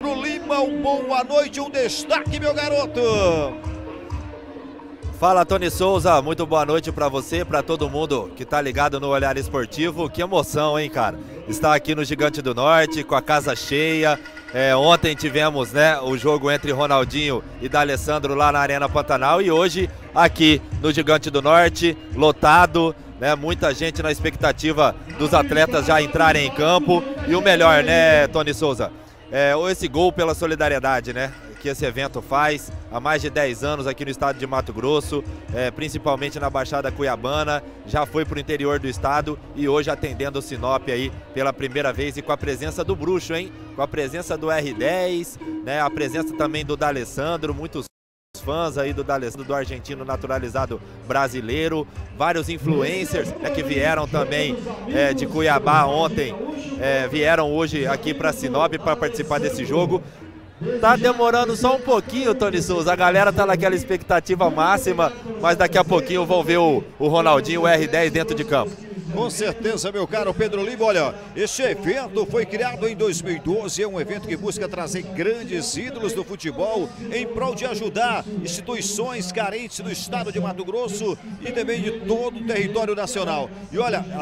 Pedro Lima, boa noite, um destaque, meu garoto. Fala, Tony Souza, muito boa noite para você, para todo mundo que tá ligado no Olhar Esportivo. Que emoção, hein, cara? Estar aqui no Gigante do Norte, com a casa cheia. Ontem tivemos, né, o jogo entre Ronaldinho e D'Alessandro lá na Arena Pantanal, e hoje aqui no Gigante do Norte, lotado, né, muita gente na expectativa dos atletas já entrarem em campo. E o melhor, né, Tony Souza, esse gol pela solidariedade, né, que esse evento faz há mais de 10 anos aqui no estado de Mato Grosso, principalmente na Baixada Cuiabana, já foi para o interior do estado e hoje atendendo o Sinop aí pela primeira vez, e com a presença do Bruxo, hein? Com a presença do R10, né? A presença também do D'Alessandro, muitos fãs aí do D'Alessandro, do argentino naturalizado brasileiro, vários influencers, né, que vieram também de Cuiabá ontem, vieram hoje aqui para Sinop para participar desse jogo. Tá demorando só um pouquinho, Tony Souza, a galera tá naquela expectativa máxima, mas daqui a pouquinho vão ver o Ronaldinho, o R10 dentro de campo. Com certeza, meu caro Pedro Lima. Olha, este evento foi criado em 2012, é um evento que busca trazer grandes ídolos do futebol em prol de ajudar instituições carentes do estado de Mato Grosso e também de todo o território nacional. E olha, a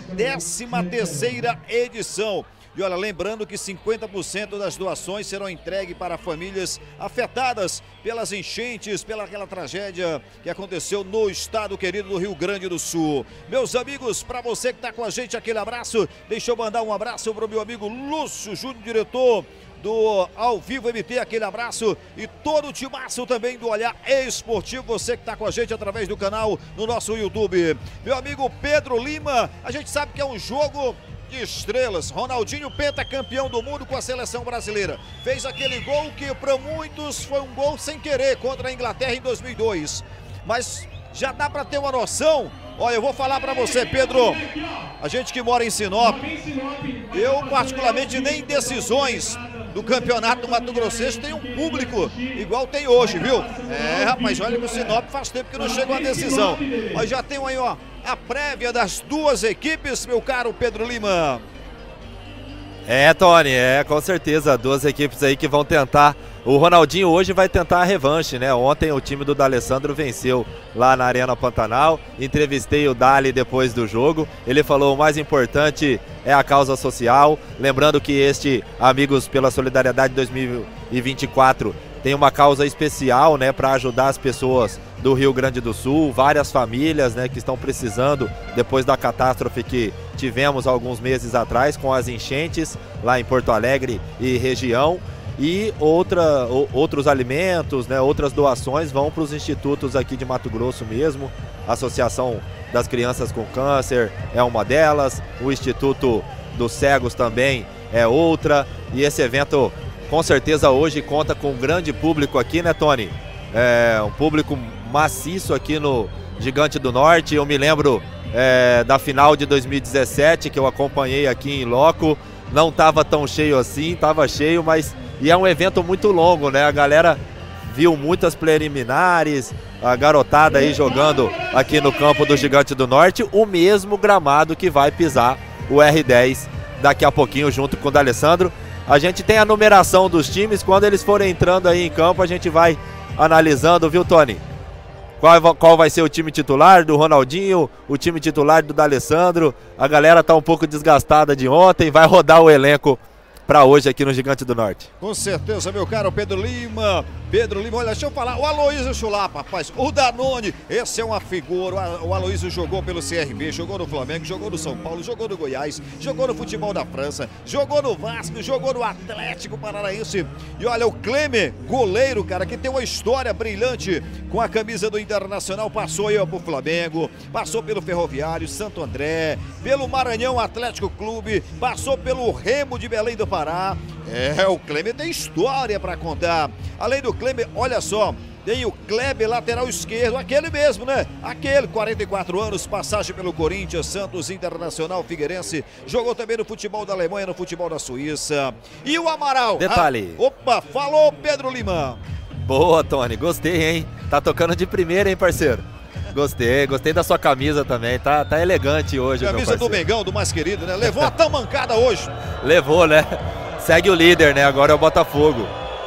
13ª edição. E olha, lembrando que 50% das doações serão entregues para famílias afetadas pelas enchentes, pela aquela tragédia que aconteceu no estado querido do Rio Grande do Sul. Meus amigos, para você que está com a gente, aquele abraço. Deixa eu mandar um abraço para o meu amigo Lúcio Júnior, diretor do Ao Vivo MT, aquele abraço, e todo o timaço também do Olhar Esportivo, você que está com a gente através do canal no nosso YouTube. Meu amigo Pedro Lima, a gente sabe que é um jogo de estrelas. Ronaldinho, pentacampeão do mundo com a seleção brasileira, fez aquele gol que para muitos foi um gol sem querer contra a Inglaterra em 2002, mas já dá para ter uma noção. Olha, eu vou falar para você, Pedro, a gente que mora em Sinop, eu particularmente nem em decisões do campeonato do Mato Grossense tem um público igual tem hoje, viu? Rapaz, olha que o Sinop faz tempo que não chega uma decisão, mas já tem aí, ó, a prévia das duas equipes, meu caro Pedro Lima. Tony, com certeza, duas equipes aí que vão tentar. O Ronaldinho hoje vai tentar a revanche, né? Ontem o time do D'Alessandro venceu lá na Arena Pantanal. Entrevistei o Dali depois do jogo. Ele falou: o mais importante é a causa social. Lembrando que este Amigos pela Solidariedade 2024 tem uma causa especial, né, para ajudar as pessoas do Rio Grande do Sul, várias famílias, né, que estão precisando depois da catástrofe que tivemos alguns meses atrás com as enchentes lá em Porto Alegre e região. E outros alimentos, né, outras doações vão para os institutos aqui de Mato Grosso mesmo. A Associação das Crianças com Câncer é uma delas, o Instituto dos Cegos também é outra. E esse evento com certeza hoje conta com um grande público aqui, né, Tony? Um público maciço aqui no Gigante do Norte. Eu me lembro da final de 2017 que eu acompanhei aqui em loco. Não estava tão cheio assim, estava cheio, mas... E é um evento muito longo, né? A galera viu muitas preliminares, a garotada aí jogando aqui no campo do Gigante do Norte, o mesmo gramado que vai pisar o R10 daqui a pouquinho junto com o D'Alessandro. A gente tem a numeração dos times, quando eles forem entrando aí em campo a gente vai analisando, viu, Tony? Qual vai ser o time titular do Ronaldinho, o time titular do D'Alessandro. A galera tá um pouco desgastada de ontem, vai rodar o elenco para hoje aqui no Gigante do Norte. Com certeza, meu caro Pedro Lima. Pedro Lima, olha, deixa eu falar, o Aloysio Chulapa, rapaz, o Danone, esse é uma figura. O Aloysio jogou pelo CRB, jogou no Flamengo, jogou no São Paulo, jogou no Goiás, jogou no futebol da França, jogou no Vasco, jogou no Atlético Paranaense. E olha, o Clemer, goleiro, cara, que tem uma história brilhante com a camisa do Internacional, passou aí pro Flamengo, passou pelo Ferroviário, Santo André, pelo Maranhão Atlético Clube, passou pelo Remo de Belém do Pará. O Clemer tem história para contar. Além do Clemer, olha só, tem o Kleber, lateral esquerdo, aquele mesmo, né? Aquele, 44 anos, passagem pelo Corinthians, Santos, Internacional, Figueirense, jogou também no futebol da Alemanha, no futebol da Suíça. E o Amaral. Detalhe. Opa, falou Pedro Lima. Boa, Tony, gostei, hein? Tá tocando de primeira, hein, parceiro? Gostei da sua camisa também, tá elegante hoje, camisa do Mengão, do mais querido, né? Levou a tamancada hoje. Levou, né? Segue o líder, né? Agora é o Botafogo.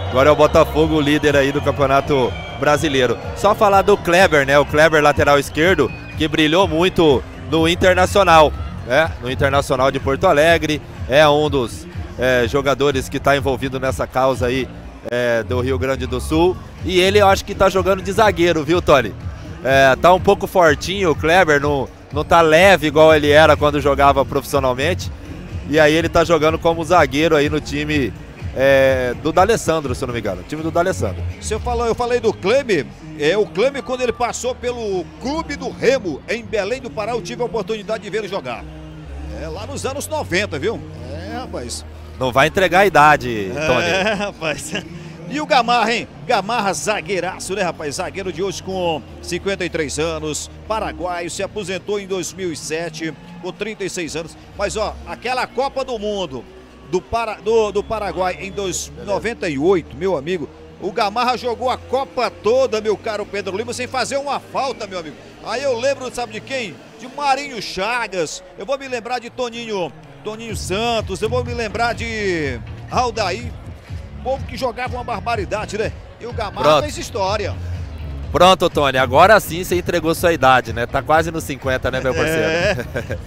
Agora é o Botafogo o líder aí do Campeonato Brasileiro. Só falar do Kleber, né? O Kleber, lateral esquerdo, que brilhou muito no Internacional, né? No Internacional de Porto Alegre. É um dos jogadores que está envolvido nessa causa aí do Rio Grande do Sul. E ele, eu acho que está jogando de zagueiro, viu, Tony? Tá um pouco fortinho o Kleber, não tá leve igual ele era quando jogava profissionalmente. E aí ele tá jogando como zagueiro aí no time do D'Alessandro, se eu não me engano. O time do D'Alessandro. Eu falei do Cleme. O Cleme, quando ele passou pelo Clube do Remo, em Belém do Pará, eu tive a oportunidade de ver ele jogar. Lá nos anos 90, viu? Rapaz. Não vai entregar a idade, Tony. Rapaz. E o Gamarra, hein? Gamarra, zagueiraço, né, rapaz? Zagueiro de hoje com 53 anos, paraguaio, se aposentou em 2007, com 36 anos. Mas, ó, aquela Copa do Mundo do Paraguai em 98, meu amigo, o Gamarra jogou a Copa toda, meu caro Pedro Lima, sem fazer uma falta, meu amigo. Aí eu lembro, sabe de quem? De Marinho Chagas, eu vou me lembrar de Toninho Santos, eu vou me lembrar de Aldair. Povo que jogava uma barbaridade, né? E o Gamarra fez história. Pronto, Tony, agora sim você entregou sua idade, né? Tá quase nos 50, né, meu parceiro?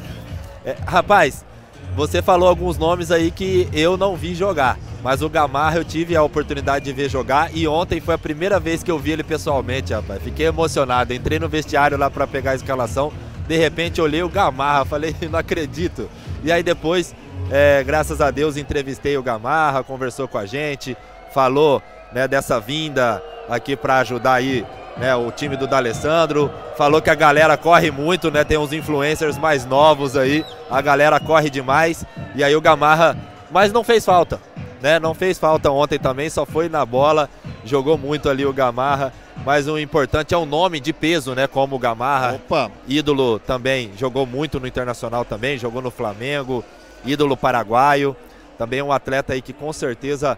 Rapaz, você falou alguns nomes aí que eu não vi jogar, mas o Gamarra eu tive a oportunidade de ver jogar e ontem foi a primeira vez que eu vi ele pessoalmente, rapaz. Fiquei emocionado, entrei no vestiário lá pra pegar a escalação, de repente olhei o Gamarra, falei, não acredito. E aí depois, graças a Deus, entrevistei o Gamarra, conversou com a gente, falou, né, dessa vinda aqui para ajudar aí, né, o time do D'Alessandro, falou que a galera corre muito, né, tem uns influencers mais novos aí, a galera corre demais, e aí o Gamarra, mas não fez falta, né, não fez falta ontem também, só foi na bola, jogou muito ali o Gamarra, mas o importante é o nome de peso, né, como o Gamarra. Opa. Ídolo também, jogou muito no Internacional também, jogou no Flamengo, ídolo paraguaio, também um atleta aí que com certeza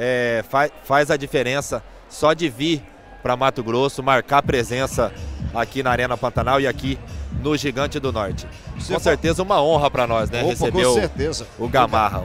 faz a diferença só de vir para Mato Grosso, marcar presença aqui na Arena Pantanal e aqui no Gigante do Norte. Com certeza uma honra para nós, né? Receber o Gamarra,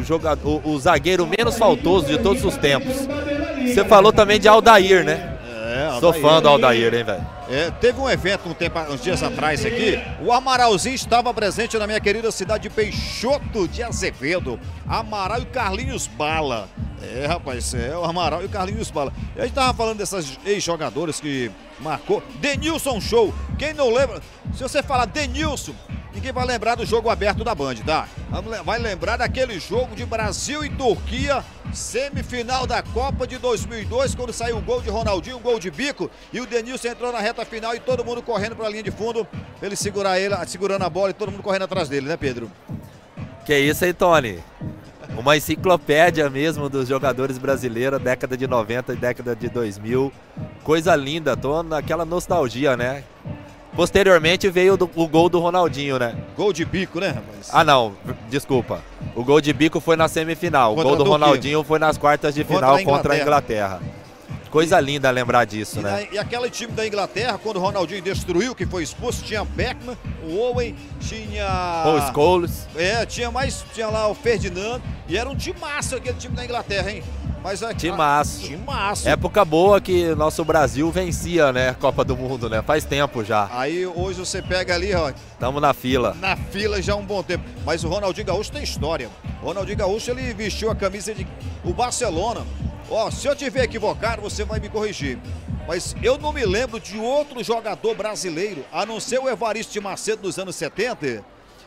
o zagueiro menos faltoso de todos os tempos. Você falou também de Aldair, né? Sou fã do Aldair, hein, velho? Teve um evento uns dias atrás aqui, o Amaralzinho estava presente na minha querida cidade de Peixoto de Azevedo. Amaral e Carlinhos Bala. Rapaz, o Amaral e o Carlinhos Bala. E a gente tava falando dessas ex-jogadores que marcou. Denilson Show. Quem não lembra, se você falar Denilson, ninguém vai lembrar do jogo aberto da Band, tá? Vai lembrar daquele jogo de Brasil e Turquia, semifinal da Copa de 2002, quando saiu o gol de Ronaldinho, um gol de bico, e o Denilson entrou na reta final e todo mundo correndo para a linha de fundo, pra ele segurando a bola e todo mundo correndo atrás dele, né, Pedro? Que isso, hein, Tony? Uma enciclopédia mesmo dos jogadores brasileiros, década de 90 e década de 2000. Coisa linda, tô naquela nostalgia, né? Posteriormente veio o gol do Ronaldinho, né? Gol de bico, né, rapaz? Ah, não, desculpa. O gol de bico foi na semifinal. O gol do Ronaldinho foi nas quartas de final contra a Inglaterra. Coisa linda lembrar disso, né? E aquele time da Inglaterra, quando o Ronaldinho destruiu, que foi expulso, tinha Beckman, o Owen, tinha... Paul Scholes. Tinha lá o Ferdinando, e era um timaço aquele time da Inglaterra, hein? Mas Timaço. Época boa que nosso Brasil vencia, né? Copa do Mundo, né? Faz tempo já. Aí hoje você pega ali, ó. Tamo na fila. Na fila já há um bom tempo. Mas o Ronaldinho Gaúcho tem história. O Ronaldinho Gaúcho, ele vestiu a camisa do Barcelona. Ó, se eu tiver equivocado, você vai me corrigir. Mas eu não me lembro de outro jogador brasileiro, a não ser o Evaristo de Macedo nos anos 70,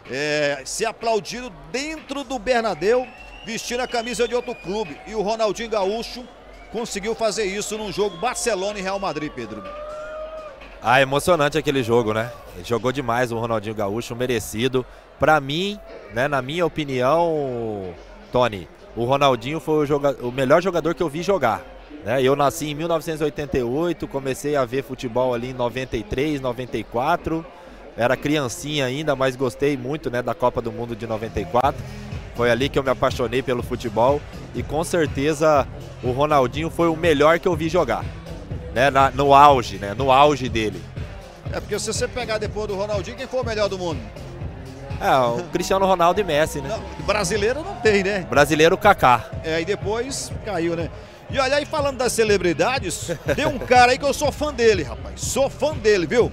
ser aplaudido dentro do Bernabéu, vestindo a camisa de outro clube. E o Ronaldinho Gaúcho conseguiu fazer isso num jogo Barcelona e Real Madrid, Pedro. Ah, emocionante aquele jogo, né? Ele jogou demais o Ronaldinho Gaúcho, merecido. Pra mim, né, na minha opinião, Tony, o Ronaldinho foi o melhor jogador que eu vi jogar. Né? Eu nasci em 1988, comecei a ver futebol ali em 93, 94. Era criancinha ainda, mas gostei muito, né, da Copa do Mundo de 94. Foi ali que eu me apaixonei pelo futebol e com certeza o Ronaldinho foi o melhor que eu vi jogar, né, no auge dele. Porque se você pegar depois do Ronaldinho, quem foi o melhor do mundo? O Cristiano Ronaldo e Messi, né? Não, brasileiro não tem, né? Brasileiro, Kaká. E depois caiu, né? E olha aí, falando das celebridades, tem um cara aí que eu sou fã dele, rapaz. Sou fã dele, viu?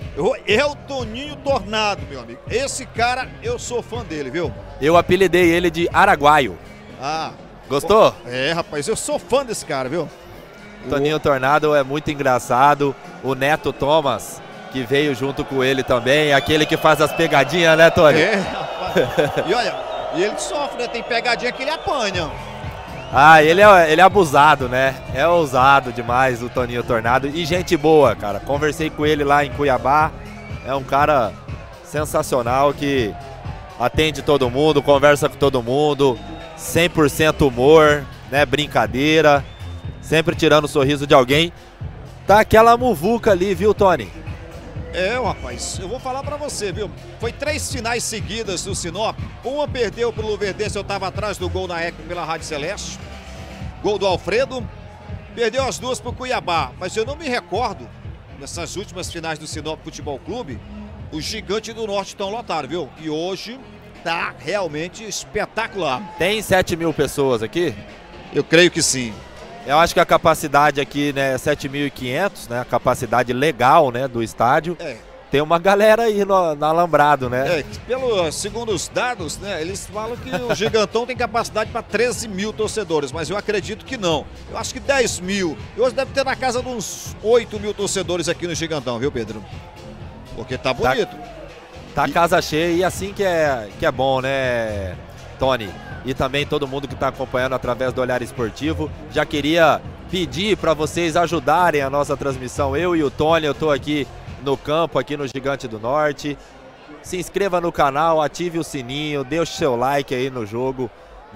É o Toninho Tornado, meu amigo. Esse cara, eu sou fã dele, viu? Eu apelidei ele de Araguaio. Ah. Gostou? É, rapaz, eu sou fã desse cara, viu? Toninho Tornado é muito engraçado. O Neto Thomas, que veio junto com ele também. Aquele que faz as pegadinhas, né, Tony? É, rapaz. E olha, ele sofre, né? Tem pegadinha que ele apanha. Ah, ele é abusado, né? É ousado demais o Toninho Tornado. E gente boa, cara. Conversei com ele lá em Cuiabá. É um cara sensacional que atende todo mundo, conversa com todo mundo. 100% humor, né? Brincadeira. Sempre tirando o sorriso de alguém. Tá aquela muvuca ali, viu, Tony? É, rapaz, eu vou falar pra você, viu? Foi 3 finais seguidas do Sinop. Uma perdeu pro Luverdense, eu tava atrás do gol na ECO pela Rádio Celeste. Gol do Alfredo. Perdeu as 2 pro Cuiabá. Mas eu não me recordo, nessas últimas finais do Sinop Futebol Clube, os Gigantes do Norte estão lotados, viu? E hoje tá realmente espetacular. Tem 7 mil pessoas aqui? Eu creio que sim. Eu acho que a capacidade aqui, né, é 7.500, né, a capacidade legal, né, do estádio. É. Tem uma galera aí no alambrado, né? Segundo os dados, né, eles falam que o Gigantão tem capacidade para 13 mil torcedores, mas eu acredito que não. Eu acho que 10 mil. E hoje deve ter na casa de uns 8 mil torcedores aqui no Gigantão, viu, Pedro? Porque tá bonito. Tá casa cheia e assim que é bom, né, Tony? E também todo mundo que está acompanhando através do Olhar Esportivo. Já queria pedir para vocês ajudarem a nossa transmissão. Eu e o Tony, eu estou aqui no campo, aqui no Gigante do Norte. Se inscreva no canal, ative o sininho, deixe o seu like aí no jogo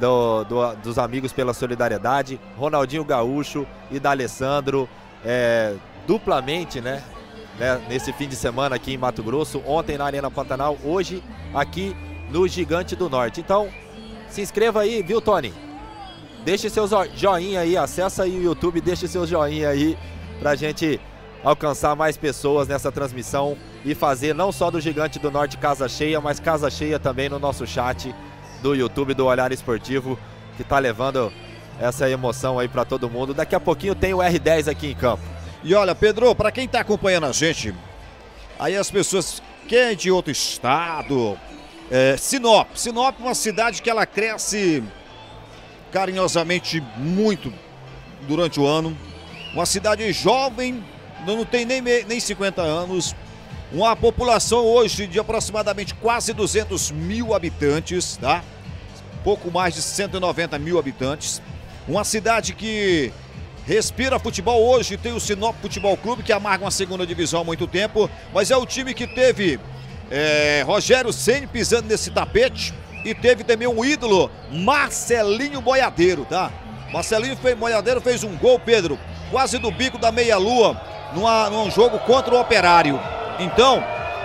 dos Amigos pela Solidariedade. Ronaldinho Gaúcho e D'Alessandro, duplamente, né, nesse fim de semana aqui em Mato Grosso. Ontem na Arena Pantanal, hoje aqui no Gigante do Norte. Então, se inscreva aí, viu, Tony? Deixe seu joinha aí, acessa aí o YouTube, deixe seu joinha aí pra gente alcançar mais pessoas nessa transmissão e fazer não só do Gigante do Norte casa cheia, mas casa cheia também no nosso chat do YouTube do Olhar Esportivo, que tá levando essa emoção aí pra todo mundo. Daqui a pouquinho tem o R10 aqui em campo. E olha, Pedro, pra quem tá acompanhando a gente, aí as pessoas que é de outro estado... Sinop é uma cidade que ela cresce carinhosamente muito durante o ano. Uma cidade jovem, não tem nem 50 anos. Uma população hoje de aproximadamente quase 200 mil habitantes, tá? Pouco mais de 190 mil habitantes. Uma cidade que respira futebol. Hoje tem o Sinop Futebol Clube, que amarga uma segunda divisão há muito tempo, mas é o time que teve... Rogério Ceni pisando nesse tapete, e teve também um ídolo, Marcelinho Boiadeiro, tá? Marcelinho Boiadeiro fez um gol, Pedro, quase do bico da meia-lua, num jogo contra o Operário. Então,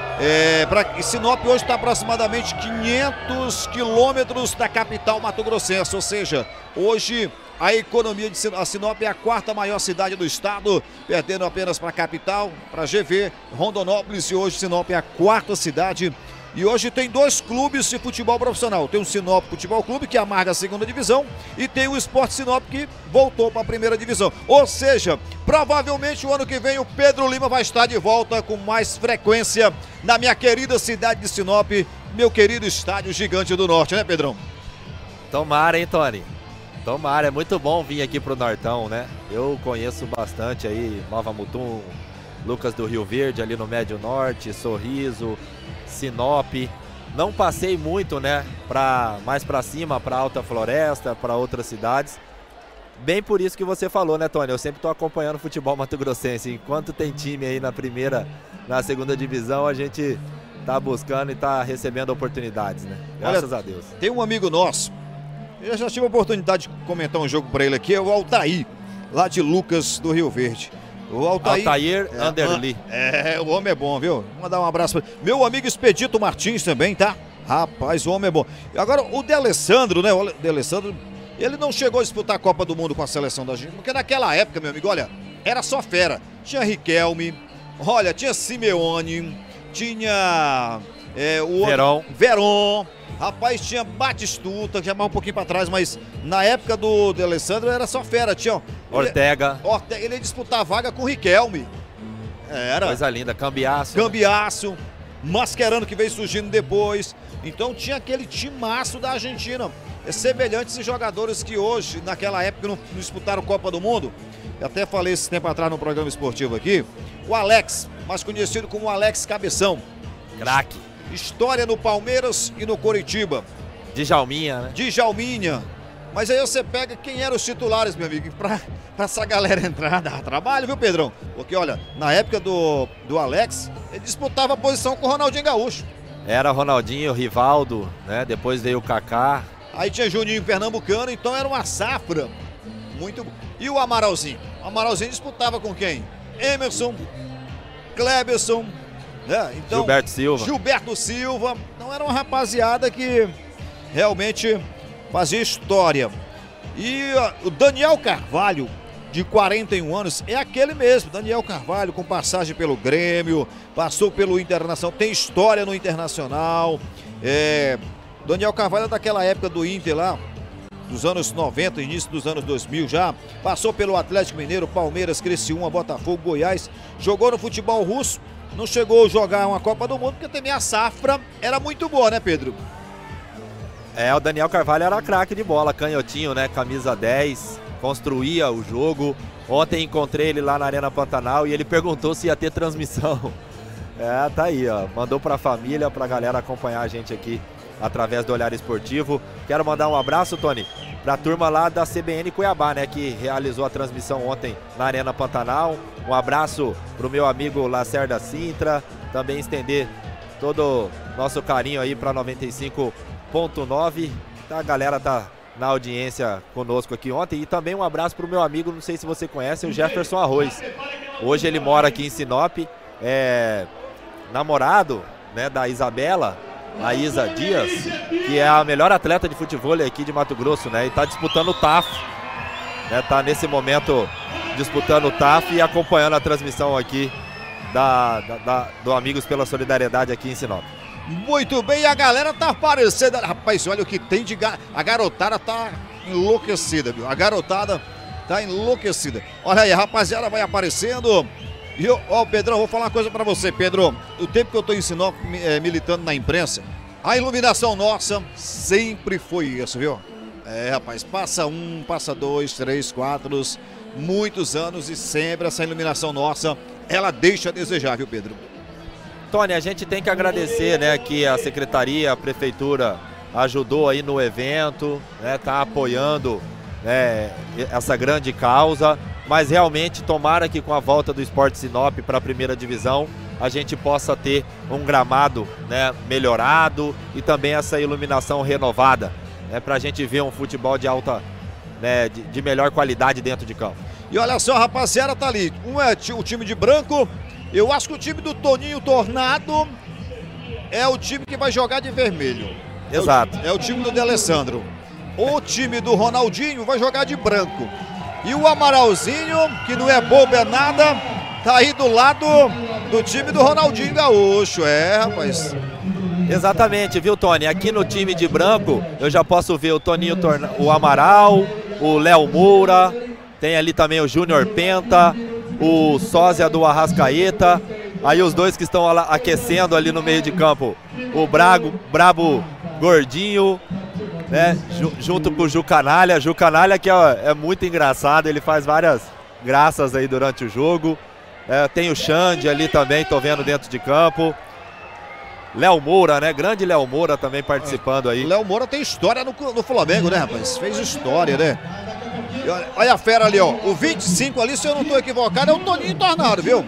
Sinop hoje está aproximadamente 500 quilômetros da capital mato-grossense, ou seja, hoje a economia de Sinop é a 4ª maior cidade do estado, perdendo apenas para a capital, para GV, Rondonópolis, e hoje Sinop é a 4ª cidade. E hoje tem 2 clubes de futebol profissional. Tem o Sinop Futebol Clube, que amarga a 2ª divisão, e tem o Sport Sinop, que voltou para a 1ª divisão. Ou seja, provavelmente o ano que vem o Pedro Lima vai estar de volta com mais frequência na minha querida cidade de Sinop, meu querido estádio Gigante do Norte, né, Pedrão? Tomara, hein, Tony? Tomara, é muito bom vir aqui pro Nortão, né? Eu conheço bastante aí, Nova Mutum, Lucas do Rio Verde, ali no Médio Norte, Sorriso, Sinop. Não passei muito, né, mais pra cima, pra Alta Floresta, pra outras cidades. Bem por isso que você falou, né, Tony? Eu sempre tô acompanhando o futebol mato-grossense. Enquanto tem time aí na 2ª divisão, a gente tá buscando e tá recebendo oportunidades, né? Graças a Deus. Tem um amigo nosso, eu já tive a oportunidade de comentar um jogo para ele aqui, é o Altair, lá de Lucas do Rio Verde. O Altair Anderli. O homem é bom, viu? Vou mandar um abraço para meu amigo Expedito Martins também, tá? Rapaz, o homem é bom. E agora o D'Alessandro, né? O D'Alessandro, ele não chegou a disputar a Copa do Mundo com a seleção da gente, porque naquela época, meu amigo, olha, era só fera. Tinha Riquelme, olha, tinha Simeone, tinha o Verón. Verón. Rapaz, tinha Batistuta, que já mais um pouquinho para trás, mas na época do D'Alessandro era só fera. Tinha Ortega. Ele ia disputar a vaga com o Riquelme. Era. Coisa linda, Cambiasso. Cambiasso, Mascherano, que veio surgindo depois. Então tinha aquele timaço da Argentina. Semelhantes jogadores que hoje, naquela época, não disputaram Copa do Mundo. Eu até falei esse tempo atrás no programa esportivo aqui. O Alex, mais conhecido como Alex Cabeção. Craque. História no Palmeiras e no Coritiba. Djalminha, né? Djalminha. Mas aí você pega quem eram os titulares, meu amigo, pra essa galera entrar, dá trabalho, viu, Pedrão? Porque, olha, na época do Alex, ele disputava a posição com o Ronaldinho Gaúcho. Era Ronaldinho, Rivaldo, né? Depois veio o Kaká. Aí tinha Juninho Pernambucano, então era uma safra muito... E o Amaralzinho? O Amaralzinho disputava com quem? Emerson, Kleberson, né? Então, Gilberto Silva. Então era uma rapaziada que realmente fazia história. E o Daniel Carvalho, de 41 anos, é aquele mesmo. Daniel Carvalho, com passagem pelo Grêmio, passou pelo Internacional, tem história no Internacional. Daniel Carvalho é daquela época do Inter lá, dos anos 90, início dos anos 2000 já. Passou pelo Atlético Mineiro, Palmeiras, Criciúma, Botafogo, Goiás. Jogou no futebol russo. Não chegou a jogar uma Copa do Mundo, porque também a safra era muito boa, né, Pedro? O Daniel Carvalho era craque de bola, canhotinho, né? Camisa 10, construía o jogo. Ontem encontrei ele lá na Arena Pantanal e ele perguntou se ia ter transmissão. Tá aí, ó. Mandou pra família, pra galera acompanhar a gente aqui através do Olhar Esportivo. Quero mandar um abraço, Tony, pra turma lá da CBN Cuiabá, né? Que realizou a transmissão ontem na Arena Pantanal. Um abraço pro meu amigo Lacerda Sintra. Também estender todo o nosso carinho aí pra 95.9. A galera tá na audiência conosco aqui ontem. E também um abraço pro meu amigo, não sei se você conhece, o Jefferson Arroz. Hoje ele mora aqui em Sinop, namorado, né, da Isabela, a Isa Dias, que é a melhor atleta de futebol aqui de Mato Grosso, né? E tá disputando o TAF, né? Tá nesse momento disputando o TAF e acompanhando a transmissão aqui do Amigos pela Solidariedade aqui em Sinop. Muito bem, e a galera tá aparecendo. Rapaz, olha o que tem de... A garotada tá enlouquecida, viu? A garotada tá enlouquecida. Olha aí, a rapaziada vai aparecendo. E Pedrão, vou falar uma coisa pra você, Pedro. O tempo que eu tô em Sinop militando na imprensa, a iluminação nossa sempre foi isso, viu? Rapaz, passa 1, passa 2, 3, 4, muitos anos e sempre essa iluminação nossa, ela deixa a desejar, viu, Pedro? Tony, a gente tem que agradecer, né, que a Secretaria, a Prefeitura ajudou aí no evento, né, tá apoiando, né, essa grande causa. Mas realmente tomara que com a volta do Sport Sinop para a primeira divisão a gente possa ter um gramado, né, melhorado e também essa iluminação renovada, né, para a gente ver um futebol de alta, né, de melhor qualidade dentro de campo. E olha só, a rapaziada tá ali, um é o time de branco, eu acho que o time do Toninho Tornado é o time que vai jogar de vermelho. Exato. É o time do D'Alessandro. O time do Ronaldinho vai jogar de branco. E o Amaralzinho, que não é bobo, é nada, tá aí do lado do time do Ronaldinho Gaúcho. Rapaz. Exatamente, viu, Tony? Aqui no time de branco, eu já posso ver o Toninho, o Amaral, o Léo Moura, tem ali também o Júnior Penta, o Sósia do Arrascaeta, aí os dois que estão aquecendo ali no meio de campo, o Brabo Gordinho, né, junto com o Ju Canalha. Ju Canalha que é muito engraçado, ele faz várias graças aí durante o jogo. Tem o Xande ali também, tô vendo dentro de campo. Léo Moura, né, grande Léo Moura também participando aí. O Léo Moura tem história no Flamengo, né, rapaz? Fez história, né? E olha a fera ali, ó, o 25 ali, se eu não tô equivocado, é o Toninho Tornado, viu?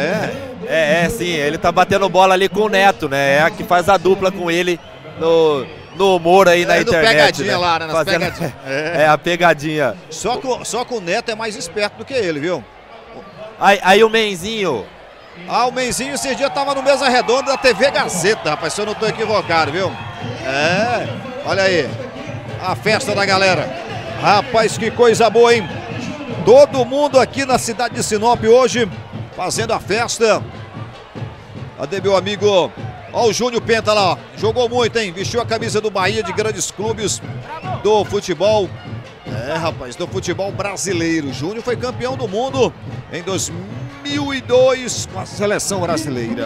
Sim, ele tá batendo bola ali com o Neto, né, é a que faz a dupla com ele no humor aí na internet, pegadinha, né? Lá, né? Nas pegadinhas. A pegadinha. Só que o Neto é mais esperto do que ele, viu? Aí o Menzinho. O Menzinho esse dia tava no Mesa Redonda da TV Gazeta, rapaz, se eu não tô equivocado, viu? Olha aí, a festa da galera. Rapaz, que coisa boa, hein? Todo mundo aqui na cidade de Sinop hoje fazendo a festa. Cadê meu amigo Ó o Júnior Penta lá, ó. Jogou muito, hein? Vestiu a camisa do Bahia, de grandes clubes do futebol. Rapaz, do futebol brasileiro. Júnior foi campeão do mundo em 2002 com a seleção brasileira.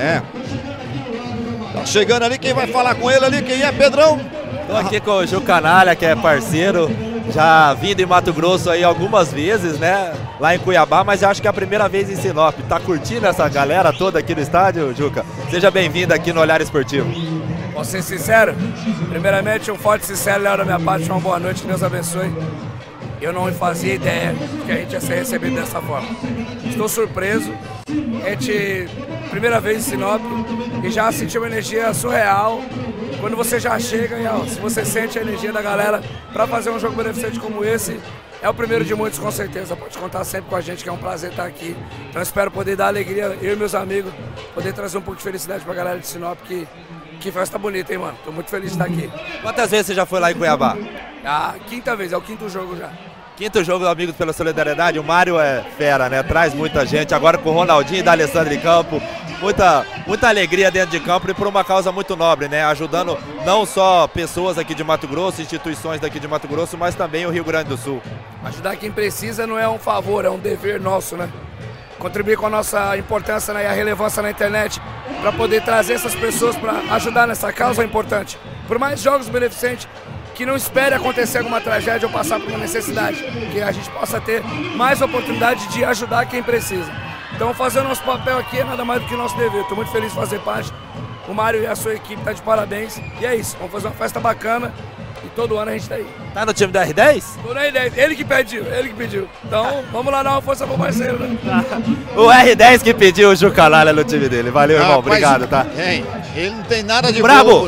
Tá chegando ali, quem vai falar com ele ali? Quem é, Pedrão? Tô aqui com o Ju Canalha, que é parceiro, já vindo em Mato Grosso aí algumas vezes, né? Lá em Cuiabá, mas acho que é a primeira vez em Sinop. Tá curtindo essa galera toda aqui no estádio, Juca? Seja bem-vindo aqui no Olhar Esportivo. Posso ser sincero? Primeiramente, um forte sincero, Léo, da minha parte, uma boa noite, que Deus abençoe. Eu não fazia ideia que a gente ia ser recebido dessa forma. Estou surpreso. A gente, primeira vez em Sinop, e já senti uma energia surreal. Quando você já chega, e ó, se você sente a energia da galera para fazer um jogo beneficente como esse, é o primeiro de muitos, com certeza. Pode contar sempre com a gente, que é um prazer estar aqui. Então espero poder dar alegria, eu e meus amigos, poder trazer um pouco de felicidade para a galera de Sinop, que festa bonita, hein, mano? Tô muito feliz de estar aqui. Quantas vezes você já foi lá em Cuiabá? A quinta vez, é o quinto jogo já. Quinto jogo do Amigos pela Solidariedade. O Mário é fera, né? Traz muita gente. Agora com o Ronaldinho e da Alessandra em campo. Muita alegria dentro de campo e por uma causa muito nobre, né? Ajudando não só pessoas aqui de Mato Grosso, instituições daqui de Mato Grosso, mas também o Rio Grande do Sul. Ajudar quem precisa não é um favor, é um dever nosso, né? Contribuir com a nossa importância, né, e a relevância na internet para poder trazer essas pessoas para ajudar nessa causa é importante. Por mais jogos beneficentes, que não espere acontecer alguma tragédia ou passar por uma necessidade, que a gente possa ter mais oportunidade de ajudar quem precisa. Então fazer o nosso papel aqui é nada mais do que o nosso dever. Estou muito feliz de fazer parte. O Mário e a sua equipe estão de parabéns. E é isso, vamos fazer uma festa bacana e todo ano a gente está aí. Tá no time do R10? Tô no R10, ele que pediu. Então vamos lá dar uma força pro parceiro, né? O R10 que pediu o Ju Canalha no time dele. Valeu, irmão, obrigado, tá? Ele não tem nada de brabo.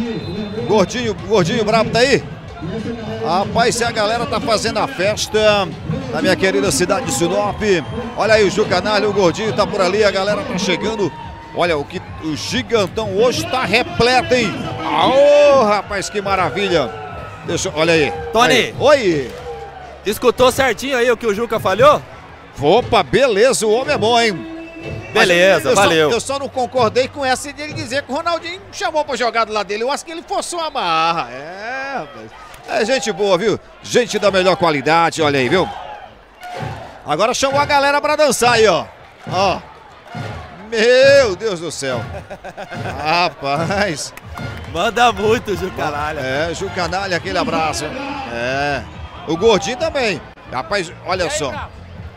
Gordinho brabo tá aí? Rapaz, se a galera tá fazendo a festa na minha querida cidade de Sinop. Olha aí o Ju Canalha, o Gordinho tá por ali, a galera tá chegando. Olha, o gigantão hoje tá repleto, hein? Ô, rapaz, que maravilha. Olha aí. Tony. Aí. Oi. Escutou certinho aí o que o Juca falhou? Opa, beleza, o homem é bom, hein? Beleza, valeu. Eu só não concordei com essa de ele dizer que o Ronaldinho chamou pra jogar do lado dele. Eu acho que ele forçou a barra. Rapaz. É gente boa, viu? Gente da melhor qualidade, olha aí, viu? Agora chamou a galera pra dançar aí, ó. Ó. Meu Deus do céu. Rapaz. Manda muito, Ju Canalha. Ju Canalha, aquele abraço. O Gordinho também. Rapaz, olha só.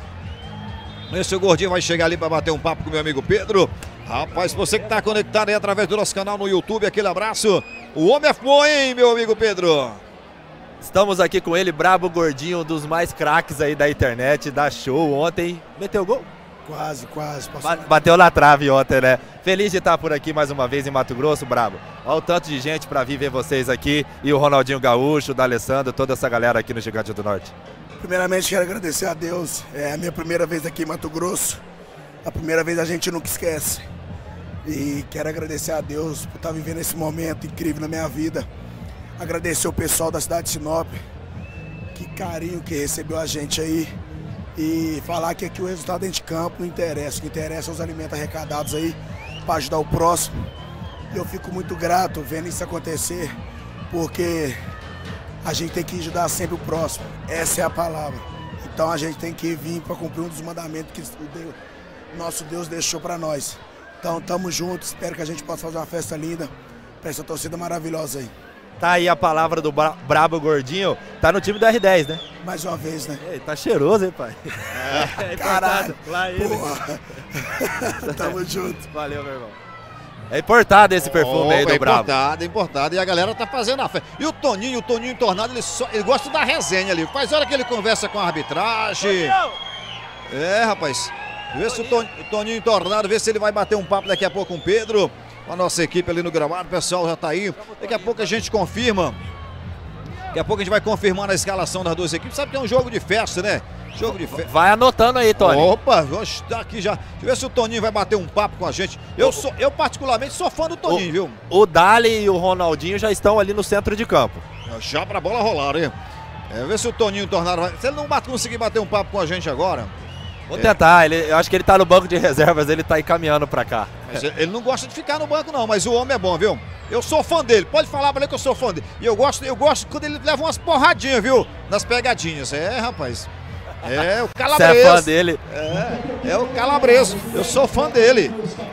Esse Gordinho vai chegar ali para bater um papo com o meu amigo Pedro. Rapaz, você que está conectado aí através do nosso canal no YouTube, aquele abraço. O homem é bom, hein, meu amigo Pedro? Estamos aqui com ele, Brabo Gordinho, um dos mais craques aí da internet, da show. Ontem meteu gol? Quase. Bateu na trave ontem, né? Feliz de estar por aqui mais uma vez em Mato Grosso, Brabo. Olha o tanto de gente para vir ver vocês aqui. E o Ronaldinho Gaúcho, o D'Alessandro, toda essa galera aqui no Gigante do Norte. Primeiramente, quero agradecer a Deus. É a minha primeira vez aqui em Mato Grosso. A primeira vez a gente nunca esquece. E quero agradecer a Deus por estar vivendo esse momento incrível na minha vida. Agradecer o pessoal da cidade de Sinop. Que carinho que recebeu a gente aí. E falar que aqui o resultado dentro de campo não interessa. O que interessa é os alimentos arrecadados aí para ajudar o próximo. E eu fico muito grato vendo isso acontecer, porque a gente tem que ajudar sempre o próximo. Essa é a palavra. Então a gente tem que vir para cumprir um dos mandamentos que o nosso Deus deixou para nós. Então tamo juntos, espero que a gente possa fazer uma festa linda para essa torcida maravilhosa aí. Tá aí a palavra do Brabo Gordinho, tá no time do R10, né? Mais uma vez, né? Ei, tá cheiroso, hein, pai? Caralho, lá ele. Porra. Tamo junto. Valeu, meu irmão. É importado esse perfume aí do Brabo. É importado. E a galera tá fazendo a festa. E o Toninho Tornado, ele gosta da resenha ali. Faz hora que ele conversa com a arbitragem. Rapaz. Vê se o Toninho Tornado, vê se ele vai bater um papo daqui a pouco com o Pedro. Com a nossa equipe ali no gramado, o pessoal já tá aí. Daqui a pouco a gente confirma. Daqui a pouco a gente vai confirmar a escalação das duas equipes. Sabe que é um jogo de festa, né? Jogo de festa. Vai anotando aí, Tony. Opa, tá aqui já. Deixa eu ver se o Toninho vai bater um papo com a gente. Eu particularmente sou fã do Toninho, viu? O Dali e o Ronaldinho já estão ali no centro de campo. Já pra bola rolar, hein? Ver se o Toninho Tornado vai... Se ele não conseguir bater um papo com a gente agora... Vou tentar, eu acho que ele tá no banco de reservas, ele tá encaminhando pra cá. Mas ele não gosta de ficar no banco não, mas o homem é bom, viu? Eu sou fã dele, pode falar pra ele que eu sou fã dele. E eu gosto quando ele leva umas porradinhas, viu? Nas pegadinhas. É, rapaz. É, o Calabreso. Você é fã dele? É o Calabreso. Eu sou fã dele.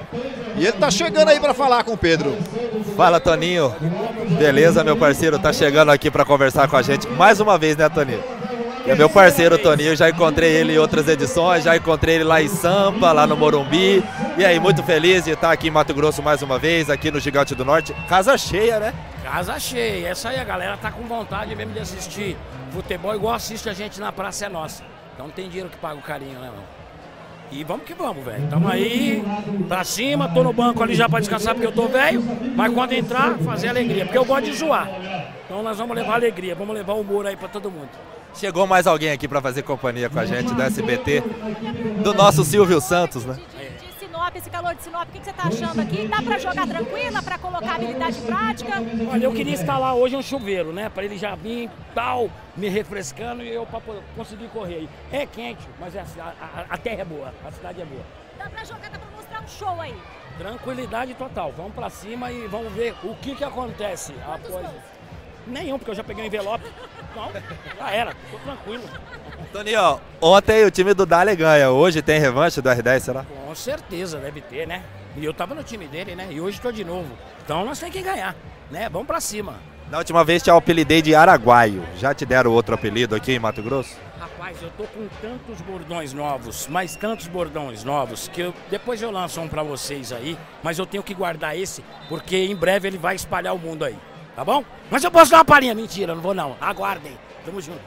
E ele tá chegando aí pra falar com o Pedro. Fala, Toninho. Beleza, meu parceiro? Tá chegando aqui pra conversar com a gente mais uma vez, né, Toninho? É meu parceiro, Toninho. Já encontrei ele em outras edições, já encontrei ele lá em Sampa, lá no Morumbi. E aí, muito feliz de estar aqui em Mato Grosso mais uma vez, aqui no Gigante do Norte. Casa cheia, né? Casa cheia. Essa aí, a galera tá com vontade mesmo de assistir futebol igual assiste a gente na Praça é Nossa. Então não tem dinheiro que paga o carinho, né, mano? E vamos que vamos, velho. Tamo aí, pra cima, tô no banco ali já pra descansar porque eu tô velho. Mas quando entrar, fazer alegria, porque eu gosto de zoar. Então nós vamos levar alegria, vamos levar humor aí pra todo mundo. Chegou mais alguém aqui para fazer companhia com a gente do SBT, do nosso Silvio Santos, né? De Sinop, esse calor de Sinop, o que você tá achando aqui? Dá para jogar tranquila, para colocar a habilidade em prática? Olha, eu queria instalar hoje um chuveiro, né? Para ele já vir, tal, me refrescando e eu para conseguir correr aí. É quente, mas a terra é boa, a cidade é boa. Dá para jogar, dá para mostrar um show aí. Tranquilidade total, vamos para cima e vamos ver o que acontece após... Nenhum, porque eu já peguei um envelope. Não, já era, tô tranquilo. Toninho, ontem o time do Dali ganha, hoje tem revanche do R10, será? Com certeza, deve ter, né? E eu tava no time dele, né? E hoje tô de novo. Então nós temos que ganhar, né? Vamos pra cima. Na última vez te apelidei de Araguaio, já te deram outro apelido aqui em Mato Grosso? Rapaz, eu tô com tantos bordões novos, mas tantos bordões novos, que depois eu lanço um pra vocês aí, mas eu tenho que guardar esse, porque em breve ele vai espalhar o mundo aí. Tá bom? Mas eu posso dar uma palhinha. Mentira, não vou não. Aguardem. Tamo junto.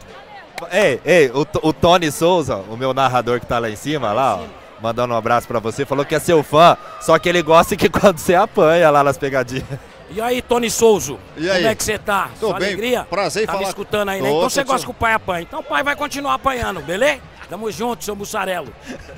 Ei, o Tony Souza, o meu narrador que tá lá em cima, lá, ó, mandando um abraço pra você, falou que é seu fã, só que ele gosta que quando você apanha lá nas pegadinhas. E aí, Tony Souza? E aí? Como é que você tá? Tô Sua bem, alegria? prazer em tá falar. me escutando aí, né? Então você gosta que o pai apanha. Então o pai vai continuar apanhando, beleza? Tamo junto, seu mussarelo.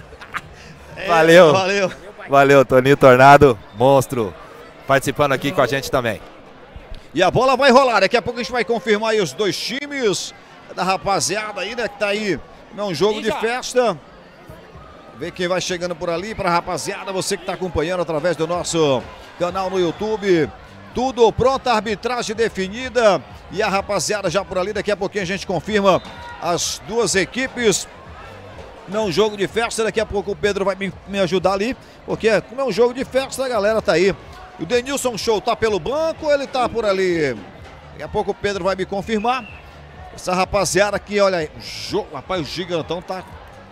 Valeu. Valeu. Valeu, Toninho Tornado, monstro, participando aqui com a gente também. E a bola vai rolar, daqui a pouco a gente vai confirmar aí os dois times da rapaziada aí, né, que tá aí, é um jogo de festa. Ver quem vai chegando por ali pra rapaziada, você que tá acompanhando através do nosso canal no YouTube. Tudo pronto, a arbitragem definida e a rapaziada já por ali, daqui a pouquinho a gente confirma as duas equipes. Não é um jogo de festa, daqui a pouco o Pedro vai me ajudar ali, porque como é um jogo de festa, a galera tá aí. O Denilson Show tá pelo banco ou ele tá por ali? Daqui a pouco o Pedro vai me confirmar. Essa rapaziada aqui, olha aí. Rapaz, o Gigantão tá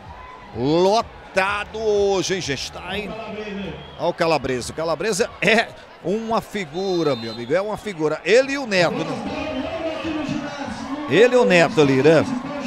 lotado hoje, hein, gente? Tá aí. Olha o Calabreso. O Calabreso é uma figura, meu amigo. É uma figura. Ele e o Neto, né? Ele e o Neto ali, né?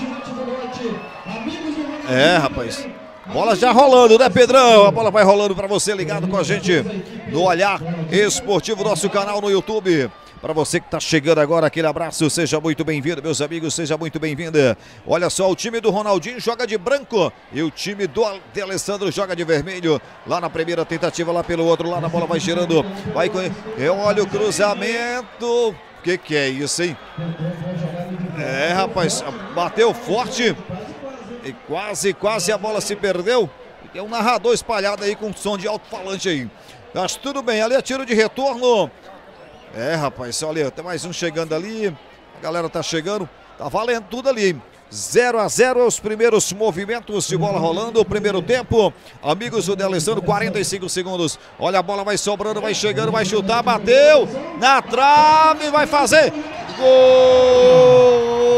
É, rapaz. Bola já rolando, né, Pedrão? A bola vai rolando para você ligado com a gente no Olhar Esportivo, nosso canal no YouTube. Para você que está chegando agora, aquele abraço, seja muito bem-vindo, meus amigos, seja muito bem-vinda. Olha só, o time do Ronaldinho joga de branco e o time do Alessandro joga de vermelho. Lá na primeira tentativa, lá pelo outro lado, a bola vai girando. Vai com... Olha o cruzamento. O que é isso, hein? É, rapaz, bateu forte. E quase a bola se perdeu. E tem um narrador espalhado aí com som de alto-falante aí. Mas tudo bem, ali é tiro de retorno. É, rapaz, olha, tem mais um chegando ali. A galera tá chegando. Tá valendo tudo ali. 0-0 os primeiros movimentos de bola rolando. O primeiro tempo. Amigos do Alessandro, 45 segundos. Olha, a bola vai sobrando, vai chegando, vai chutar, bateu. Na trave, vai fazer. Gol!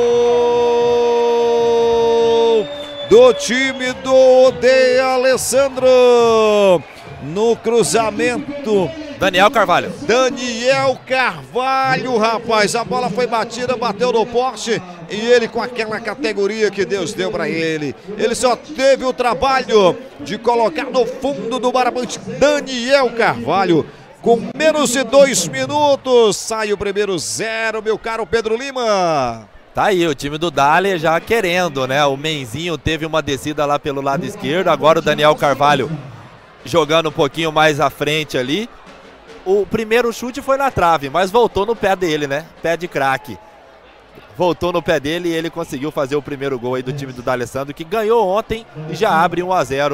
Do time do De Alessandro no cruzamento. Daniel Carvalho. Daniel Carvalho, rapaz, a bola foi batida, bateu no poste e ele com aquela categoria que Deus deu para ele. Ele só teve o trabalho de colocar no fundo do barbante. Daniel Carvalho, com menos de 2 minutos, sai o primeiro 0, meu caro Pedro Lima. Tá aí, o time do Dali já querendo, né? O Menzinho teve uma descida lá pelo lado esquerdo, agora o Daniel Carvalho jogando um pouquinho mais à frente ali. O primeiro chute foi na trave, mas voltou no pé dele, né? Pé de craque. Voltou no pé dele e ele conseguiu fazer o primeiro gol aí do time do D'Alessandro, que ganhou ontem e já abre 1-0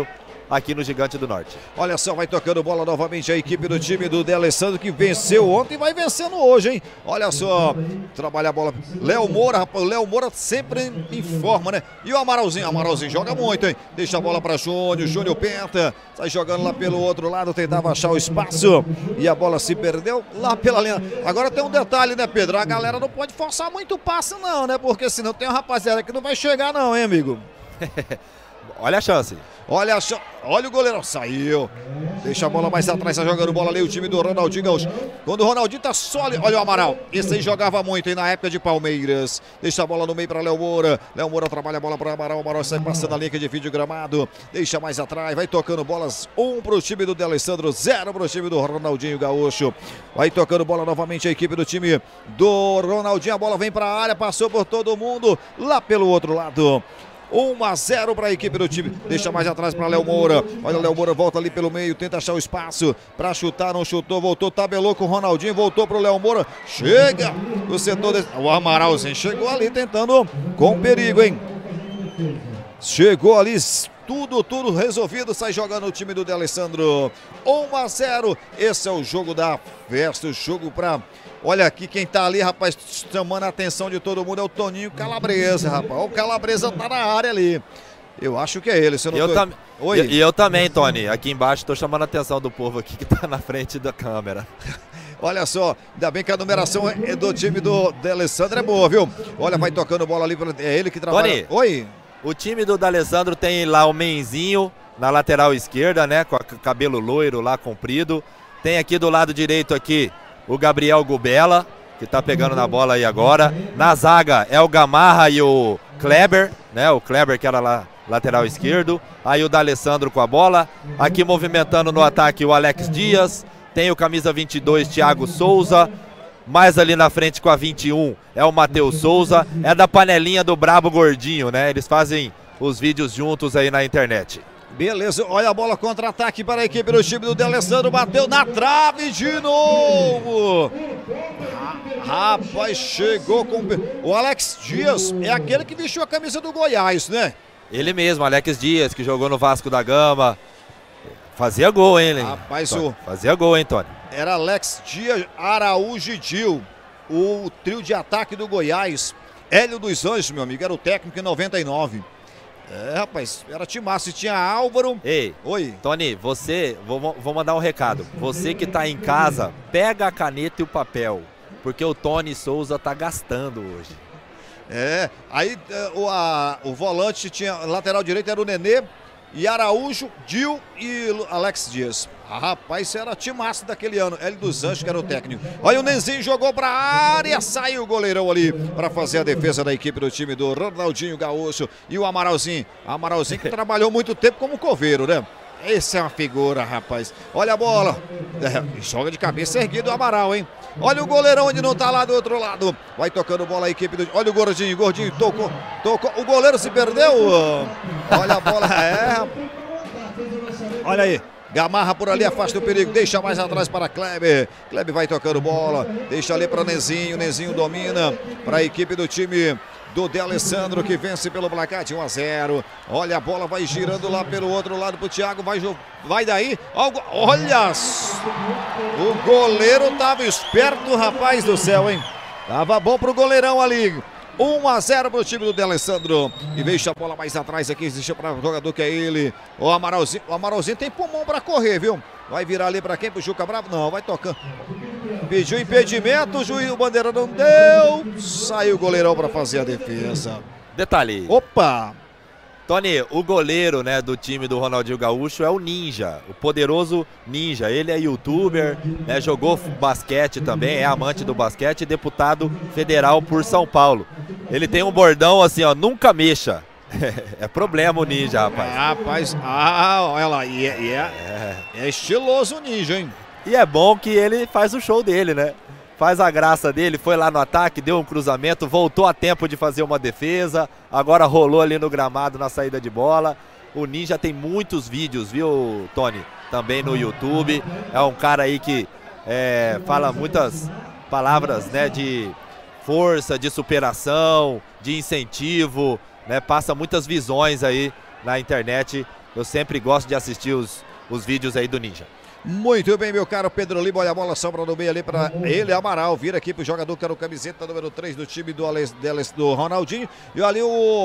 aqui no Gigante do Norte. Olha só, vai tocando bola novamente a equipe do time do D'Alessandro, que venceu ontem e vai vencendo hoje, hein? Olha só, trabalha a bola. Léo Moura, rapaz, o Léo Moura sempre em forma, né? E o Amaralzinho joga muito, hein? Deixa a bola para Júnior Penta, sai jogando lá pelo outro lado, tentava achar o espaço e a bola se perdeu lá pela linha. Agora tem um detalhe, né, Pedro? A galera não pode forçar muito o passe não, né? Porque senão tem uma rapaziada que não vai chegar não, hein, amigo? Olha a chance. Olha o goleirão, saiu. Deixa a bola mais atrás, tá jogando bola ali o time do Ronaldinho Gaúcho. Quando o Ronaldinho tá sólido, olha o Amaral. Esse aí jogava muito, hein, na época de Palmeiras. Deixa a bola no meio para Léo Moura. Léo Moura trabalha a bola para Amaral. Amaral sai passando a linha de vídeo gramado. Deixa mais atrás, vai tocando bolas. 1 pro time do D'Alessandro, 0 pro time do Ronaldinho Gaúcho. Vai tocando bola novamente a equipe do time do Ronaldinho. A bola vem para a área, passou por todo mundo. Lá pelo outro lado. 1-0 para a equipe do time. Deixa mais atrás para Léo Moura. Olha o Léo Moura, volta ali pelo meio, tenta achar o espaço para chutar, não chutou, voltou, tabelou com o Ronaldinho, voltou para o Léo Moura. Chega o setor o Amaralzinho chegou ali tentando com perigo, hein? Chegou ali, tudo resolvido, sai jogando o time do D'Alessandro. 1-0. Esse é o jogo da festa, o jogo para... Olha aqui quem tá ali, rapaz, chamando a atenção de todo mundo é o Toninho Calabresa, rapaz. O Calabresa tá na área ali. Eu acho que é ele, se eu não tô... Oi. E eu também, Tony. Aqui embaixo tô chamando a atenção do povo aqui que tá na frente da câmera. Olha só, ainda bem que a numeração do time do D'Alessandro é boa, viu? Olha, vai tocando bola ali, é ele que trabalha... Tony, oi? O time do D'Alessandro tem lá o Menzinho na lateral esquerda, né? Com o cabelo loiro lá, comprido. Tem aqui do lado direito aqui o Gabriel Gubela, que tá pegando na bola aí agora. Na zaga é o Gamarra e o Kleber, né? O Kleber que era lá lateral esquerdo. Aí o D'Alessandro com a bola. Aqui movimentando no ataque o Alex Dias. Tem o camisa 22, Thiago Souza. Mais ali na frente com a 21 é o Matheus Souza. É da panelinha do Brabo Gordinho, né? Eles fazem os vídeos juntos aí na internet. Beleza, olha a bola contra-ataque para a equipe do time do D'Alessandro, bateu na trave de novo. Rapaz, chegou com... O Alex Dias é aquele que vestiu a camisa do Goiás, né? Ele mesmo, Alex Dias, que jogou no Vasco da Gama. Fazia gol, hein, rapaz, fazia gol, hein, Tony? Era Alex Dias, Araújo e Dil, o trio de ataque do Goiás. Hélio dos Anjos, meu amigo, era o técnico em 99. É, rapaz, era timaço, tinha Álvaro. Ei, oi. Tony, você, vou mandar um recado. Você que tá em casa, pega a caneta e o papel, porque o Tony Souza tá gastando hoje. É, aí o volante tinha, lateral direito era o Nenê, e Araújo, Dil e Alex Dias. Rapaz, isso era timaço daquele ano. Hélio dos Anjos, que era o técnico. Olha o Nenzinho, jogou pra área, saiu o goleirão ali para fazer a defesa da equipe do time do Ronaldinho Gaúcho. E o Amaralzinho que trabalhou muito tempo como coveiro, né? Esse é uma figura, rapaz. Olha a bola. Joga de cabeça erguida o Amaral, hein? Olha o goleirão onde não tá lá do outro lado. Vai tocando bola a equipe do... Olha o Gordinho, tocou. O goleiro se perdeu. Olha a bola. Olha aí. Gamarra por ali, afasta o perigo, deixa mais atrás para Kleber. Kleber vai tocando bola, deixa ali para Nenzinho. Nenzinho domina para a equipe do time do D'Alessandro, que vence pelo placar de 1-0. Olha, a bola vai girando lá pelo outro lado para o Thiago, vai daí. Olha, o goleiro tava esperto, rapaz do céu, hein? Tava bom pro goleirão ali. 1-0 para o time do D'Alessandro. E deixa a bola mais atrás aqui, deixa para o jogador que é ele. O Amaralzinho tem pulmão para correr, viu? Vai virar ali para quem? Pro Juca Bravo? Não, vai tocando. Pediu impedimento, o juiz, o bandeira não deu. Saiu o goleirão para fazer a defesa. Detalhe. Opa! Tony, o goleiro, né, do time do Ronaldinho Gaúcho é o Ninja, o poderoso Ninja. Ele é youtuber, né, jogou basquete também, é amante do basquete e deputado federal por São Paulo. Ele tem um bordão assim, ó, nunca mexa. É problema o Ninja, rapaz. Rapaz, olha lá, é estiloso o Ninja, hein? E é bom que ele faz o show dele, né? Faz a graça dele, foi lá no ataque, deu um cruzamento, voltou a tempo de fazer uma defesa, agora rolou ali no gramado na saída de bola. O Ninja tem muitos vídeos, viu, Tony? Também no YouTube. É um cara aí que fala muitas palavras, né, de força, de superação, de incentivo, né? Passa muitas visões aí na internet Eu sempre gosto de assistir os vídeos aí do Ninja. Muito bem, meu caro Pedro Lima, olha a bola, sobra no meio ali para ele, Amaral, vira aqui pro jogador que era o camiseta número 3 do time do Ronaldinho, e ali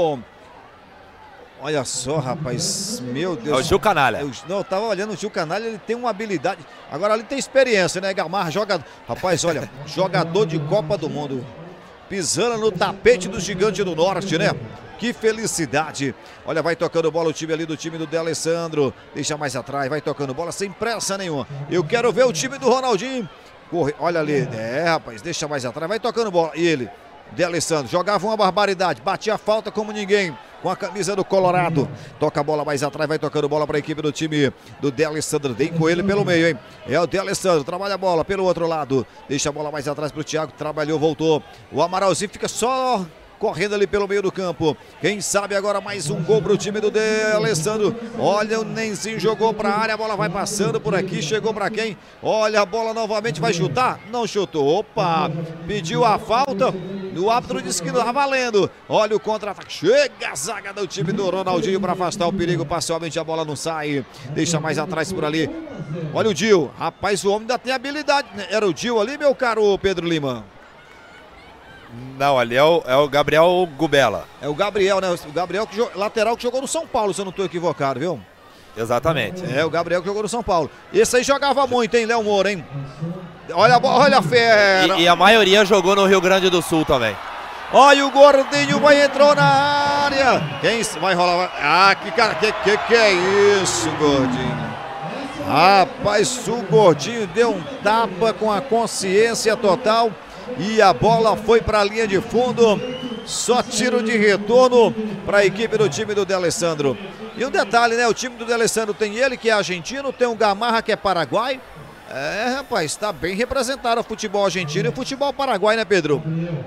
olha só, rapaz, meu Deus. É o Gil Canalha. Não, eu tava olhando o Gil Canalha, ele tem uma habilidade, agora ali tem experiência, né, Gamarra, rapaz, olha, jogador de Copa do Mundo, pisando no tapete do Gigante do Norte, né? Que felicidade. Olha, vai tocando bola o time ali do time do D'Alessandro. Deixa mais atrás, vai tocando bola sem pressa nenhuma. Eu quero ver o time do Ronaldinho. Corre, olha ali. Rapaz, deixa mais atrás, vai tocando bola. E ele, D'Alessandro, jogava uma barbaridade. Batia a falta como ninguém. Com a camisa do Colorado. Toca a bola mais atrás, vai tocando bola para a equipe do time do D'Alessandro. Vem com ele pelo meio, hein? É o D'Alessandro, trabalha a bola pelo outro lado. Deixa a bola mais atrás para o Thiago, trabalhou, voltou. O Amaralzinho fica só correndo ali pelo meio do campo. Quem sabe agora mais um gol para o time do D'Alessandro. Olha, o Nenzinho jogou para a área, a bola vai passando por aqui, chegou para quem? Olha, a bola novamente vai chutar? Não chutou. Opa, pediu a falta. O árbitro disse que não está valendo. Olha o contra-ataque. Chega a zaga do time do Ronaldinho para afastar o perigo. Parcialmente a bola não sai. Deixa mais atrás por ali. Olha o Dil. Rapaz, o homem ainda tem habilidade. Era o Dil ali, meu caro Pedro Lima? Não, ali é o Gabriel Gubela. É o Gabriel, né? O Gabriel, lateral que jogou no São Paulo, se eu não estou equivocado, viu? Exatamente. É, o Gabriel que jogou no São Paulo. Esse aí jogava muito, hein, Léo Moura, hein? Olha a fera. E a maioria jogou no Rio Grande do Sul também. Olha o Gordinho, entrou na área. Quem vai rolar? Ah, que cara, que é isso, Gordinho? Rapaz, o Gordinho deu um tapa com a consciência total. E a bola foi para a linha de fundo. Só tiro de retorno para a equipe do time do D'Alessandro. E um detalhe, né? O time do D'Alessandro tem ele que é argentino, tem o Gamarra que é paraguai. É, rapaz, está bem representado o futebol argentino e o futebol paraguai, né, Pedro?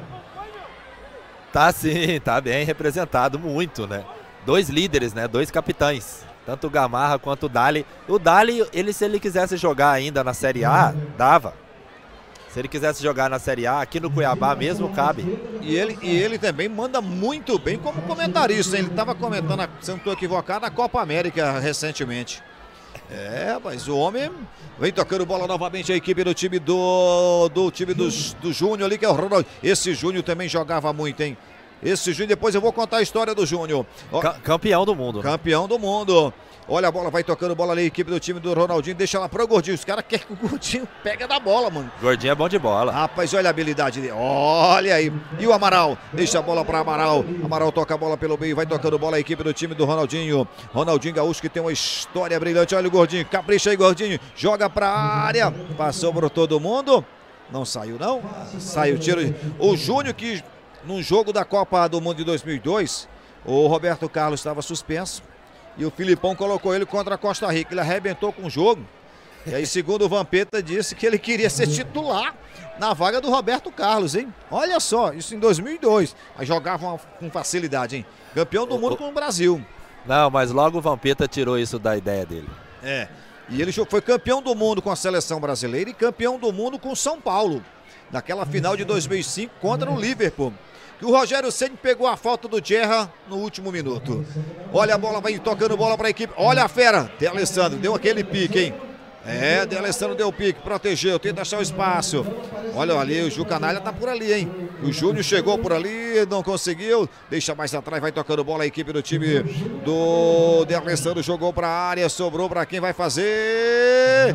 Tá sim, tá bem representado, muito, né? Dois líderes, né? Dois capitães. Tanto o Gamarra quanto o Dali. O Dali, se ele quisesse jogar ainda na Série A, dava. Se ele quisesse jogar na Série A, aqui no Cuiabá mesmo, cabe. E ele também manda muito bem como comentarista, hein? Ele estava comentando, se não estou equivocado, a Copa América recentemente. É, mas o homem vem tocando bola novamente a equipe do time do Júnior ali, que é o Ronaldo. Esse Júnior também jogava muito, hein? Esse Júnior, depois eu vou contar a história do Júnior. Campeão do mundo. Campeão do mundo. Olha a bola, vai tocando bola ali, a equipe do time do Ronaldinho, deixa lá pro Gordinho. Os caras querem que o Gordinho pega da bola, mano. Gordinho é bom de bola. Rapaz, olha a habilidade dele. Olha aí. E o Amaral, deixa a bola para Amaral. Amaral toca a bola pelo meio, vai tocando bola a equipe do time do Ronaldinho. Ronaldinho Gaúcho que tem uma história brilhante. Olha o Gordinho, capricha aí, Gordinho. Joga pra área. Passou por todo mundo. Não saiu, não. Saiu, tiro. O Júnior que num jogo da Copa do Mundo de 2002, o Roberto Carlos estava suspenso. E o Filipão colocou ele contra a Costa Rica. Ele arrebentou com o jogo. E aí, segundo o Vampeta, disse que ele queria ser titular na vaga do Roberto Carlos, hein? Olha só, isso em 2002. Mas jogava com facilidade, hein? Campeão do mundo com o Brasil. Não, mas logo o Vampeta tirou isso da ideia dele. É. E ele foi campeão do mundo com a seleção brasileira e campeão do mundo com o São Paulo. Naquela final de 2005 contra o Liverpool. Que o Rogério Ceni pegou a falta do Gerra no último minuto. Olha a bola, vai tocando bola para a equipe. Olha a fera, D'Alessandro, deu aquele pique, hein? É, D'Alessandro deu o pique, protegeu, tenta achar o espaço. Olha ali, o Gil Canalha tá por ali, hein? O Júnior chegou por ali, não conseguiu. Deixa mais atrás, vai tocando bola a equipe do time do D'Alessandro. Jogou para a área, sobrou para quem vai fazer.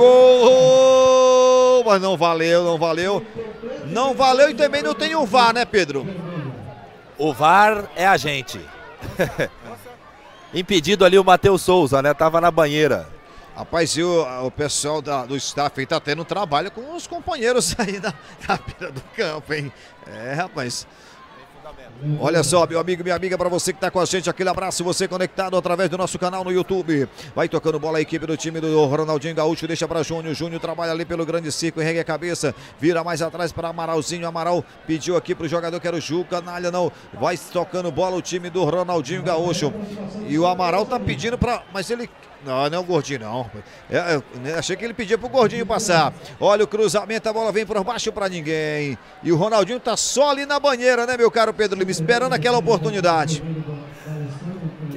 Gol! Mas não valeu, não valeu. Não valeu e também não tem o VAR, né, Pedro? O VAR é a gente. Impedido ali o Matheus Souza, né? Tava na banheira. Rapaz, e o pessoal do staff aí tá tendo trabalho com os companheiros aí na beira do campo, hein? É, rapaz. Olha só, meu amigo, minha amiga, para você que tá com a gente, aquele abraço, você conectado através do nosso canal no YouTube. Vai tocando bola a equipe do time do Ronaldinho Gaúcho, deixa para Júnior. Júnior trabalha ali pelo grande circo, ergue a cabeça, vira mais atrás para Amaralzinho. Amaral pediu aqui pro jogador que era o Gil Canalha, não. Vai tocando bola o time do Ronaldinho Gaúcho. E o Amaral tá pedindo para, mas ele não é o Gordinho, não. Achei que ele pedia pro Gordinho passar. Olha o cruzamento, a bola vem por baixo para ninguém. E o Ronaldinho tá só ali na banheira, né, meu caro Pedro Lima, esperando aquela oportunidade.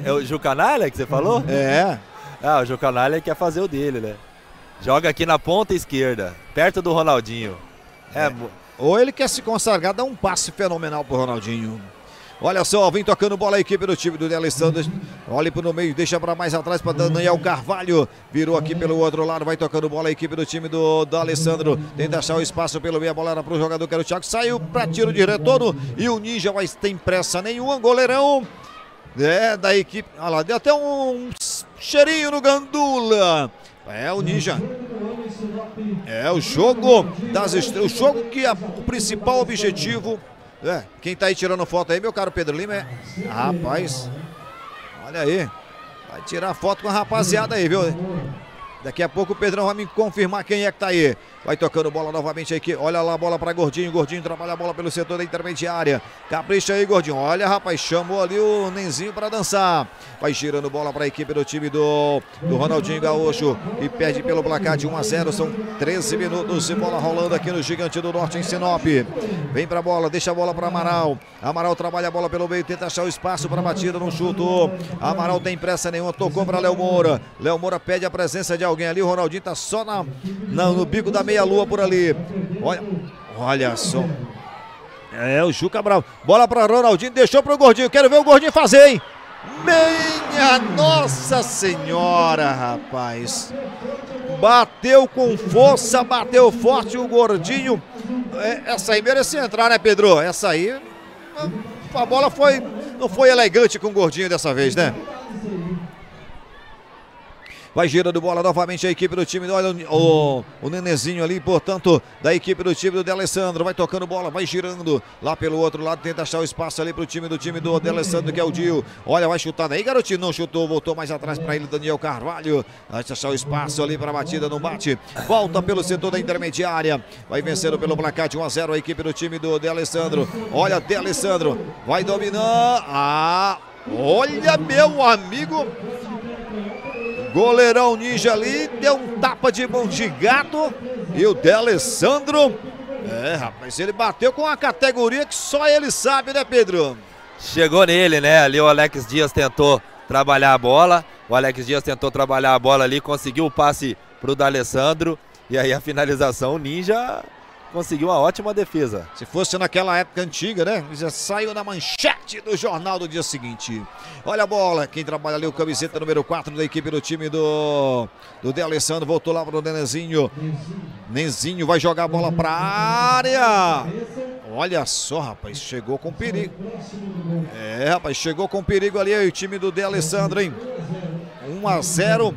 É o Jucanalha que você falou? É. Ah, o Jucanalha quer fazer o dele, né? Joga aqui na ponta esquerda, perto do Ronaldinho. Ou ele quer se consagrar, dá um passe fenomenal pro Ronaldinho. Olha só, vem tocando bola a equipe do time do D'Alessandro. Olha pro no meio, deixa para mais atrás para Daniel Carvalho. Virou aqui pelo outro lado, vai tocando bola a equipe do time do D'Alessandro. Tenta achar o espaço pelo meio, a bola era pro jogador que era o Thiago. Saiu para tiro de retorno e o Ninja vai tem pressa nenhuma, goleirão. Da equipe. Olha lá, deu até um cheirinho no Gandula. É o Ninja. É o jogo das estrelas. O jogo que o principal objetivo. Quem tá aí tirando foto aí, meu caro Pedro Lima, rapaz, olha aí, vai tirar foto com a rapaziada aí, viu? Daqui a pouco o Pedrão vai me confirmar quem é que tá aí. Vai tocando bola novamente aqui. Olha lá a bola para Gordinho. Gordinho trabalha a bola pelo setor da intermediária. Capricha aí, Gordinho. Olha, rapaz, chamou ali o Nenzinho para dançar. Vai girando bola para a equipe do time do Ronaldinho Gaúcho. E perde pelo placar de 1-0. São 13 minutos de bola rolando aqui no Gigante do Norte em Sinop. Vem para a bola, deixa a bola para Amaral. Amaral trabalha a bola pelo meio, tenta achar o espaço para a batida, não chutou. Amaral tem pressa nenhuma, tocou para Léo Moura. Léo Moura pede a presença de alguém ali. O Ronaldinho tá só no bico da meia-lua por ali. Olha só. É o Juca Bravo. Bola para Ronaldinho, deixou para o Gordinho. Quero ver o Gordinho fazer, hein? Minha Nossa Senhora, rapaz. Bateu com força, bateu forte o Gordinho. Essa aí merecia entrar, né, Pedro? Essa aí, a bola não foi elegante com o Gordinho dessa vez, né? Vai girando bola novamente a equipe do time. Olha o Nenezinho ali, portanto, da equipe do time do D'Alessandro. Vai tocando bola, vai girando lá pelo outro lado. Tenta achar o espaço ali pro time do D'Alessandro, que é o Dio. Olha, vai chutar daí, garotinho. Não chutou, voltou mais atrás para ele, Daniel Carvalho. Vai achar o espaço ali para a batida, não bate. Volta pelo setor da intermediária. Vai vencendo pelo placar de 1-0 a equipe do time do D'Alessandro. Olha, D'Alessandro vai dominar. Olha, meu amigo. Goleirão Ninja ali, deu um tapa de mão de gato. E o D'Alessandro, rapaz, ele bateu com uma categoria que só ele sabe, né, Pedro? Chegou nele, né? Ali o Alex Dias tentou trabalhar a bola. O Alex Dias tentou trabalhar a bola ali, conseguiu o passe pro D'Alessandro. E aí a finalização, o Ninja conseguiu uma ótima defesa. Se fosse naquela época antiga, né? Já saiu na manchete do jornal do dia seguinte. Olha a bola, quem trabalha ali, o camiseta número 4 da equipe do time do D'Alessandro. Voltou lá para o Nenenzinho. Nenzinho vai jogar a bola para a área. Olha só, rapaz, chegou com perigo. Rapaz, chegou com perigo ali o time do D'Alessandro, hein? 1-0.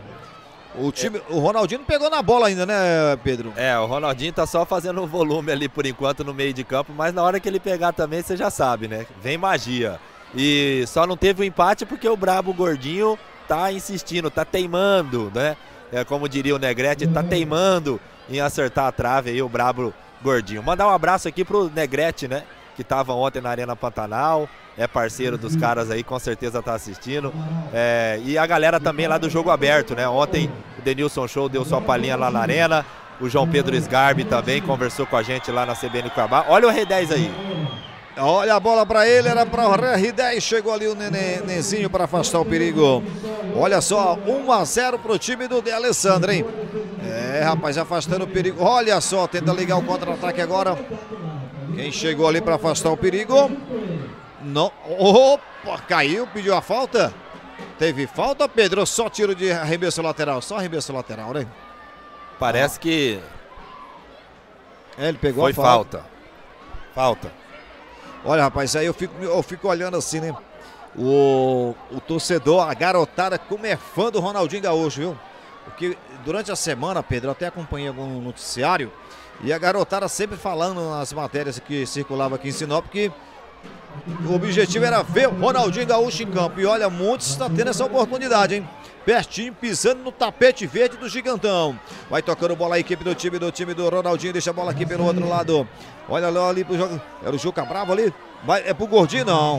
O Ronaldinho não pegou na bola ainda, né, Pedro? O Ronaldinho tá só fazendo o volume ali por enquanto no meio de campo, mas na hora que ele pegar também, você já sabe, né? Vem magia. E só não teve o empate porque o brabo Gordinho tá insistindo, tá teimando, né? Como diria o Negrete, tá teimando em acertar a trave aí, o brabo Gordinho. Mandar um abraço aqui pro Negrete, né? Que tava ontem na Arena Pantanal, é parceiro dos caras aí, com certeza tá assistindo. E a galera também lá do Jogo Aberto, né? Ontem o Denilson Show deu sua palhinha lá na Arena, o João Pedro Sgarbi também conversou com a gente lá na CBN Cuiabá. Olha o R10 aí. Olha a bola para ele, era para o R10, chegou ali o Nenenzinho para afastar o perigo. Olha só, 1-0 pro time do D'Alessandro, hein? Rapaz, afastando o perigo. Olha só, tenta ligar o contra-ataque agora. Quem chegou ali para afastar o perigo? Não. Opa, caiu, pediu a falta. Teve falta, Pedro? Só tiro de arremesso lateral. Só arremesso lateral, né? Parece que... ele pegou foi a falta. Falta. Olha, rapaz, aí eu fico olhando assim, né? O torcedor, a garotada, como é fã do Ronaldinho Gaúcho, viu? Porque durante a semana, Pedro, eu até acompanhei algum noticiário. E a garotada sempre falando nas matérias que circulavam aqui em Sinop que o objetivo era ver o Ronaldinho Gaúcho em campo. E olha, muitos estão tendo essa oportunidade, hein? Pertinho, pisando no tapete verde do Gigantão. Vai tocando bola a equipe do time do Ronaldinho. Deixa a bola aqui pelo outro lado. Olha lá ali pro jogo. Era o Juca Bravo ali. É pro Gordinho, não.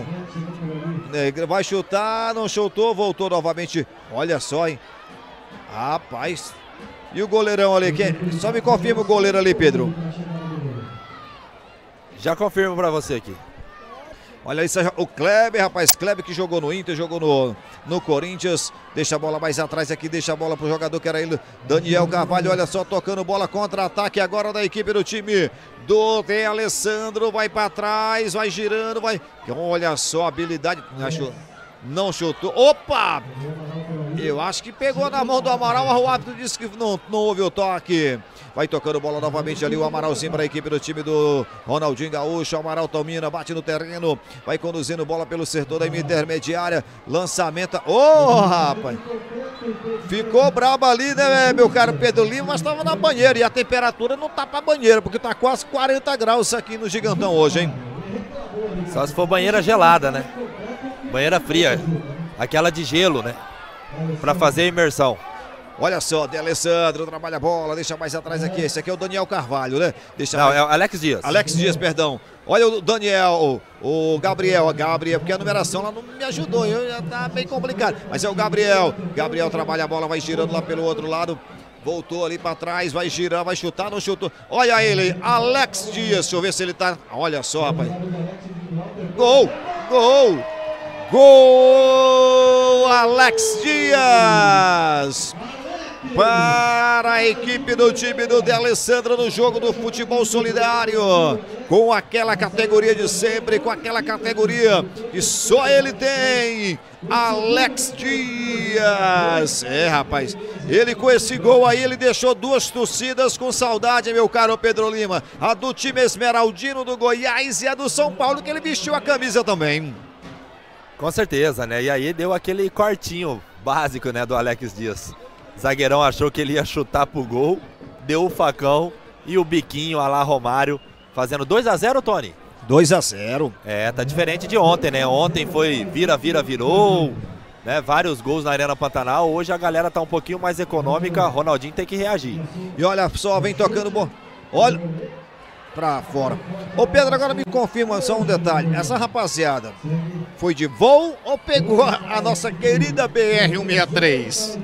Vai chutar, não chutou, voltou novamente. Olha só, hein? Rapaz. E o goleirão ali, só me confirma o goleiro ali, Pedro. Já confirmo pra você aqui. Olha isso, o Kleber, rapaz, Kleber que jogou no Inter, jogou no Corinthians. Deixa a bola mais atrás aqui, deixa a bola pro jogador que era ele, Daniel Carvalho. Olha só, tocando bola, contra-ataque agora da equipe do time do De Alessandro. Vai para trás, vai girando, vai... Olha só a habilidade, não chutou. Opa! Eu acho que pegou na mão do Amaral, o árbitro disse que não houve o toque. Vai tocando bola novamente ali o Amaralzinho para a equipe do time do Ronaldinho Gaúcho. O Amaral domina, bate no terreno, vai conduzindo bola pelo setor da intermediária. Lançamento. Rapaz! Ficou brabo ali, né, meu caro Pedro Lima, mas estava na banheira. E a temperatura não tá para banheira, porque tá quase 40 graus aqui no Gigantão hoje, hein? Só se for banheira gelada, né? Banheira fria. Aquela de gelo, né? Para fazer a imersão. Olha só, De Alessandro trabalha a bola, deixa mais atrás aqui. Esse aqui é o Daniel Carvalho, né? Não, é o Alex Dias. Alex Dias, perdão. Olha o Daniel, o Gabriel, porque a numeração lá não me ajudou, já tá bem complicado. Mas é o Gabriel. Gabriel trabalha a bola, vai girando lá pelo outro lado. Voltou ali para trás, vai girar, vai chutar, não chutou. Olha ele, Alex Dias. Deixa eu ver se ele tá... Olha só, rapaz. Gol! Gol! Gol! Alex Dias! Para a equipe do time do De Alessandro no jogo do futebol solidário, com aquela categoria de sempre, com aquela categoria que só ele tem, Alex Dias. Rapaz, ele com esse gol aí, ele deixou duas torcidas com saudade, meu caro Pedro Lima, a do time esmeraldino do Goiás e a do São Paulo, que ele vestiu a camisa também. Com certeza, né? E aí deu aquele cortinho básico, né, do Alex Dias. Zagueirão achou que ele ia chutar pro gol, deu o facão e o biquinho a lá Romário, fazendo 2-0, Tony. 2-0. Tá diferente de ontem, né? Ontem foi virou, né? Vários gols na Arena Pantanal. Hoje a galera tá um pouquinho mais econômica, Ronaldinho tem que reagir. E olha só, vem tocando bom. Olha pra fora. Ô Pedro, agora me confirma só um detalhe. Essa rapaziada foi de voo ou pegou a nossa querida BR-163?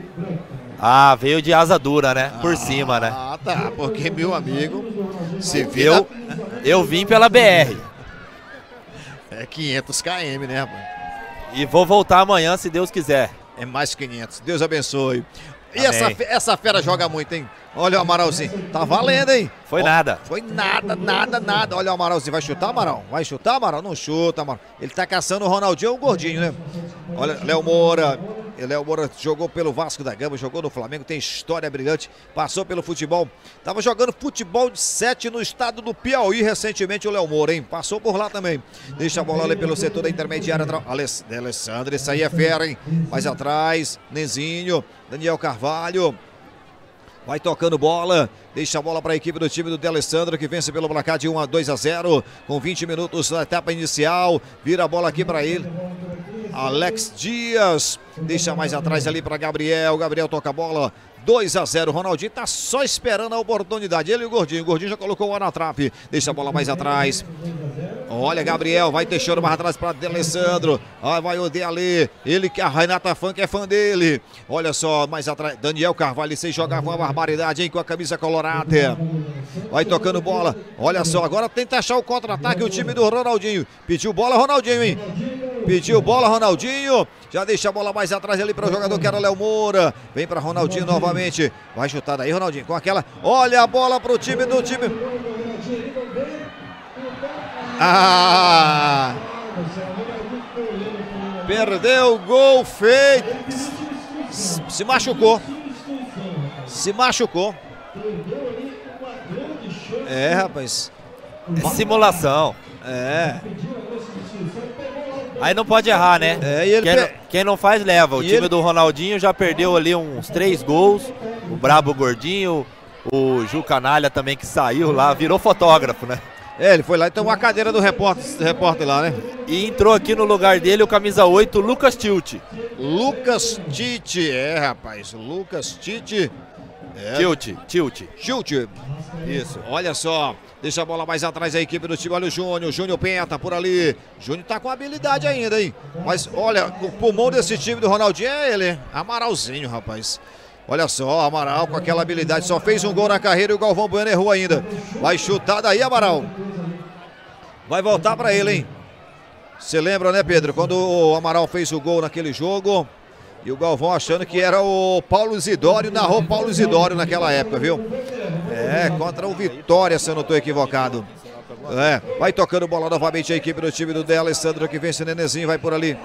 Veio de asa dura, né? Por cima, né? Tá, porque meu amigo, se vira... Eu vim pela BR. É 500 km, né, rapaz? E vou voltar amanhã, se Deus quiser. É mais 500, Deus abençoe. E essa fera joga muito, hein? Olha o Amaralzinho, tá valendo, hein? Foi nada. Foi nada. Olha o Amaralzinho, vai chutar, Amaral? Vai chutar, Amaral? Não chuta, Amaral. Ele tá caçando o Ronaldinho, o gordinho, né? Olha, Léo Moura jogou pelo Vasco da Gama, jogou no Flamengo, tem história brilhante, passou pelo futebol. Tava jogando futebol de 7 no estado do Piauí recentemente, o Léo Moura, hein? Passou por lá também. Deixa a bola ali pelo setor da intermediária. Alessandro, isso aí é fera, hein? Mais atrás, Nenzinho, Daniel Carvalho. Vai tocando bola, deixa a bola para a equipe do time do De Alessandro, que vence pelo placar de 1-2-0, com 20 minutos na etapa inicial. Vira a bola aqui para ele, Alex Dias, deixa mais atrás ali para Gabriel toca a bola, 2-0, Ronaldinho tá só esperando a oportunidade, ele e o Gordinho já colocou o na trape, deixa a bola mais atrás. Olha, Gabriel, vai deixando mais atrás para De Alessandro. Vai o De Ale, ele que a Renata Funk é fã dele. Olha só, mais atrás, Daniel Carvalho, vocês jogavam uma barbaridade, hein, com a camisa colorada. Vai tocando bola, olha só, agora tenta achar o contra-ataque o time do Ronaldinho. Pediu bola, Ronaldinho, hein? Pediu bola, Ronaldinho. Já deixa a bola mais atrás ali para o jogador que era o Léo Moura. Vem para Ronaldinho novamente. Vai chutar daí, Ronaldinho, com aquela. Olha a bola para o time do time. Perdeu o gol feito. Se machucou. Rapaz. É simulação. Aí não pode errar, né? Quem não faz, leva. O time do Ronaldinho já perdeu ali uns 3 gols. O Brabo Gordinho, o Ju Canalha também que saiu lá, virou fotógrafo, né? Ele foi lá e tomou a cadeira do repórter lá, né? E entrou aqui no lugar dele o camisa 8, Lucas Tilt. Lucas Tite, rapaz. Lucas Tite. Tilt. Isso, olha só. Deixa a bola mais atrás a equipe do time. Olha o Júnior Penta por ali. Júnior tá com habilidade ainda, hein? Mas olha, o pulmão desse time do Ronaldinho é ele, Amaralzinho, rapaz. Olha só, Amaral com aquela habilidade, só fez um gol na carreira e o Galvão Bueno errou ainda. Vai chutar daí, Amaral. Vai voltar para ele, hein? Você lembra, né, Pedro, quando o Amaral fez o gol naquele jogo e o Galvão achando que era o Paulo Isidório, narrou Paulo Isidório naquela época, viu? Contra o Vitória, se eu não estou equivocado. Vai tocando bola novamente a equipe do time do De Alessandro, que vence o Nenezinho, vai por ali.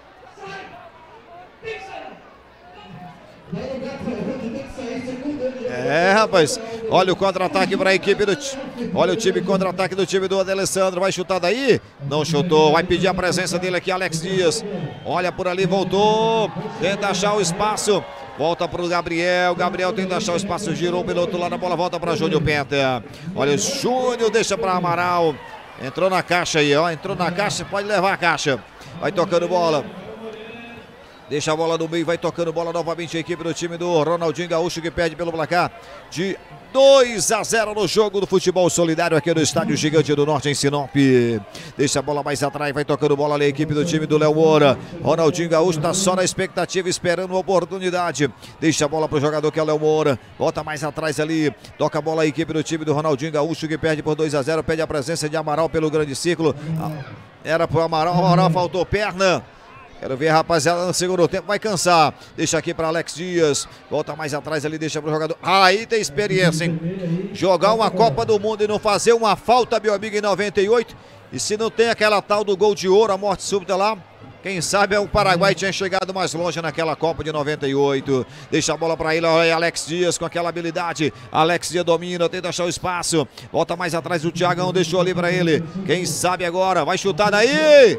Rapaz, olha o contra-ataque para a equipe do... Olha o time contra-ataque do time do De Alessandro, vai chutar daí? Não chutou, vai pedir a presença dele aqui, Alex Dias. Olha por ali, voltou, tenta achar o espaço. Volta para o Gabriel, Gabriel tenta achar o espaço, girou pelo outro lado, a bola volta para Júnior Penta. Olha o Júnior, deixa para Amaral. Entrou na caixa aí, ó, entrou na caixa, pode levar a caixa. Vai tocando bola. Deixa a bola no meio, vai tocando bola novamente a equipe do time do Ronaldinho Gaúcho, que perde pelo placar de 2-0 no jogo do futebol solidário aqui no Estádio Gigante do Norte em Sinop. Deixa a bola mais atrás, vai tocando bola ali a equipe do time do Léo Moura. Ronaldinho Gaúcho está só na expectativa, esperando uma oportunidade. Deixa a bola para o jogador que é o Léo Moura. Volta mais atrás ali, toca a bola a equipe do time do Ronaldinho Gaúcho, que perde por 2-0, pede a presença de Amaral pelo grande círculo. Era para o Amaral faltou perna. Quero ver a rapaziada no segundo tempo, vai cansar. Deixa aqui para Alex Dias. Volta mais atrás ali, deixa para o jogador. Aí tem experiência, hein? Jogar uma Copa do Mundo e não fazer uma falta, meu amigo, em 98. E se não tem aquela tal do gol de ouro, a morte súbita lá, quem sabe o Paraguai tinha chegado mais longe naquela Copa de 98. Deixa a bola para ele, olha aí, Alex Dias com aquela habilidade. Alex Dias domina, tenta achar o espaço. Volta mais atrás, o Thiagão deixou ali para ele. Quem sabe agora, vai chutar daí.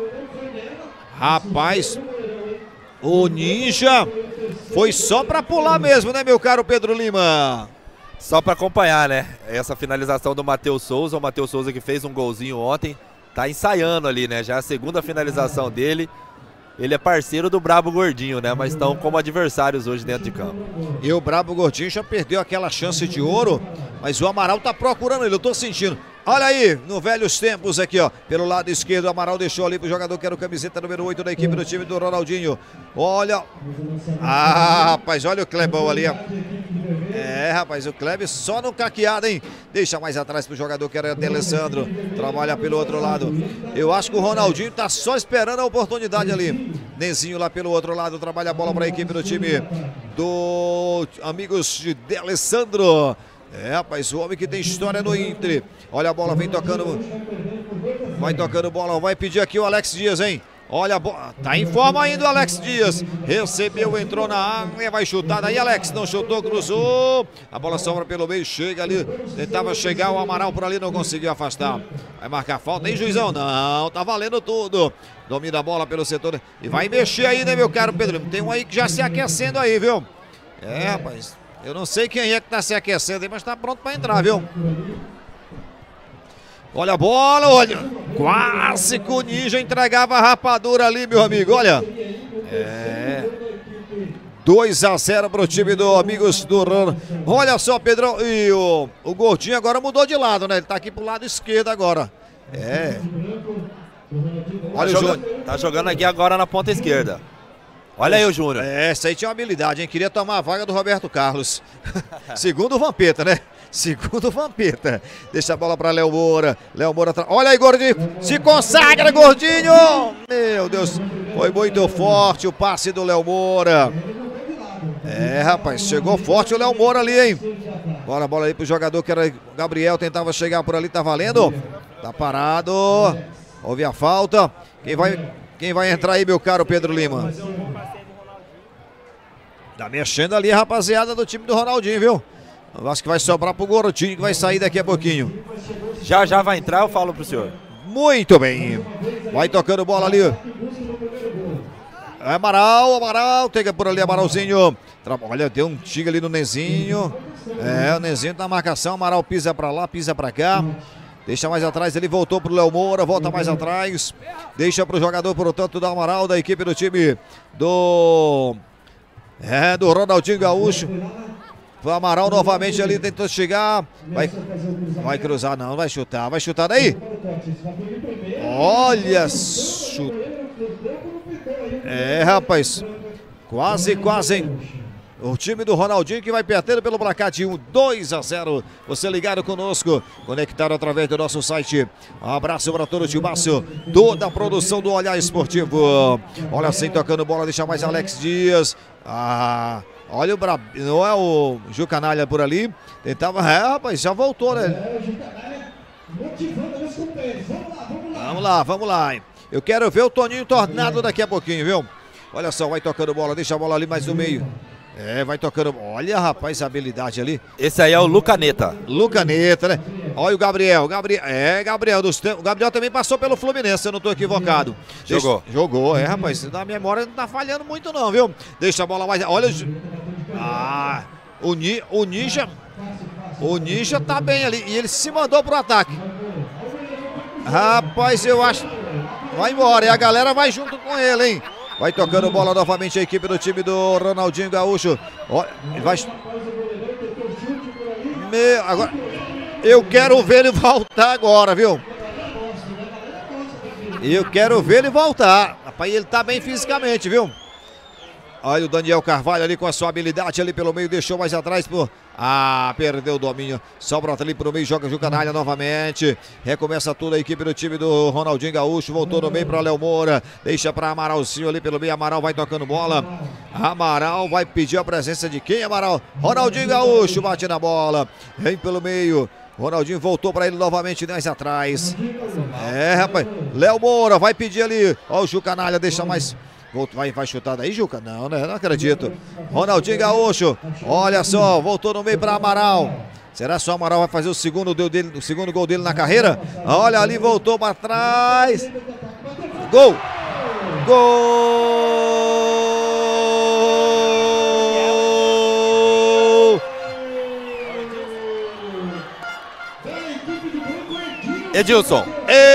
Rapaz, o Ninja foi só para pular mesmo, né, meu caro Pedro Lima? Só para acompanhar, né? Essa finalização do Matheus Souza, o Matheus Souza que fez um golzinho ontem, tá ensaiando ali, né? Já a segunda finalização dele. Ele é parceiro do Brabo Gordinho, né? Mas estão como adversários hoje dentro de campo. E o Brabo Gordinho já perdeu aquela chance de ouro, mas o Amaral tá procurando ele, eu tô sentindo. Olha aí, no velhos tempos aqui, ó. Pelo lado esquerdo, o Amaral deixou ali pro jogador que era o camiseta número 8 da equipe do time do Ronaldinho. Olha. Rapaz, olha o Clebão ali, ó. Rapaz, o Kleber só no caqueado, hein? Deixa mais atrás pro jogador que era o De Alessandro. Trabalha pelo outro lado. Eu acho que o Ronaldinho tá só esperando a oportunidade ali. Nezinho lá pelo outro lado, trabalha a bola para a equipe do time do amigos de Alessandro. Rapaz, o homem que tem história no Inter. Olha a bola, vem tocando. Vai tocando bola, vai pedir aqui o Alex Dias, hein? Olha a bola, tá em forma ainda o Alex Dias. Recebeu, entrou na área, vai chutar daí, Alex, não chutou, cruzou. A bola sobra pelo meio, chega ali. Tentava chegar o Amaral por ali, não conseguiu afastar. Vai marcar falta, hein, juizão? Não, tá valendo tudo. Domina a bola pelo setor e vai mexer aí, né, meu caro Pedro? Tem um aí que já se aquecendo aí, viu? Rapaz, eu não sei quem é que tá se aquecendo aí, mas tá pronto pra entrar, viu? Olha a bola, olha. Quase que o Ninja entregava a rapadura ali, meu amigo, olha. 2-0 pro time do Amigos do Rano. Olha só, Pedrão, e o Gordinho agora mudou de lado, né? Ele tá aqui pro lado esquerdo agora. Olha o Júnior. Tá jogando aqui agora na ponta esquerda. Olha aí o Júnior. Essa aí tinha uma habilidade, hein? Queria tomar a vaga do Roberto Carlos. Segundo o Vampeta, né? Segundo o Vampeta. Deixa a bola para Léo Moura. Léo Moura. Olha aí, Gordinho. Se consagra, Gordinho. Meu Deus. Foi muito forte o passe do Léo Moura. Rapaz. Chegou forte o Léo Moura ali, hein? Bora a bola aí pro jogador que era o Gabriel. Tentava chegar por ali. Tá valendo? Tá parado. Houve a falta. Quem vai entrar aí, meu caro Pedro Lima? Tá mexendo ali a rapaziada do time do Ronaldinho, viu? Eu acho que vai sobrar pro Gordinho, que vai sair daqui a pouquinho. Já vai entrar, eu falo pro senhor. Muito bem. Vai tocando bola ali. Amaral, pega por ali, Amaralzinho. Olha, deu um tigre ali no Nezinho. O Nezinho tá na marcação, Amaral pisa pra lá, pisa pra cá. Deixa mais atrás, ele voltou pro Léo Moura, volta mais atrás. Deixa pro jogador, portanto, do Amaral, da equipe do time do Ronaldinho Gaúcho. O Amaral novamente ali tentou chegar. Vai cruzar, não, vai chutar daí. Olha, Rapaz, quase, hein? O time do Ronaldinho que vai perdendo pelo placar de 2-0. Você ligado conosco, conectado através do nosso site. Um abraço para todo o timaço, toda a produção do Olhar Esportivo. Olha assim, tocando bola, deixa mais Alex Dias. Olha o não é o Gil Canalha por ali. Tentava, rapaz, já voltou, né? Vamos lá. Eu quero ver o Toninho Tornado daqui a pouquinho, viu? Olha só, vai tocando bola, deixa a bola ali mais no meio. Vai tocando. Olha, rapaz, a habilidade ali. Esse aí é o Lucaneta. Lucaneta, né? Olha o Gabriel. Gabriel dos tempos. O Gabriel também passou pelo Fluminense, se eu não tô equivocado. Jogou, rapaz. Na memória não tá falhando muito, não, viu? Deixa a bola mais. Olha o Ninja. O Ninja tá bem ali. E ele se mandou pro ataque. Rapaz, eu acho. Vai embora. E a galera vai junto com ele, hein? Vai tocando bola novamente a equipe do time do Ronaldinho Gaúcho. Olha, agora, eu quero ver ele voltar agora, viu? Eu quero ver ele voltar. Rapaz, ele tá bem fisicamente, viu? Olha o Daniel Carvalho ali com a sua habilidade ali pelo meio, deixou mais atrás por... perdeu o domínio. Sobra ali pro meio, joga o Canalha novamente. Recomeça tudo a equipe do time do Ronaldinho Gaúcho. Voltou no meio para Léo Moura. Deixa para Amaralzinho ali pelo meio. Amaral vai tocando bola. Amaral vai pedir a presença de quem, Amaral? Ronaldinho Gaúcho bate na bola. Vem pelo meio. Ronaldinho voltou para ele novamente, 10 atrás. Rapaz. Léo Moura vai pedir ali. Ó, o Gil Canalha deixa mais... Vai chutar daí, Juca? Não, né? Não acredito. Ronaldinho Gaúcho. Olha só, voltou no meio para Amaral. Será que o Amaral vai fazer o segundo gol dele na carreira? Olha ali, voltou para trás. Gol! Edilson,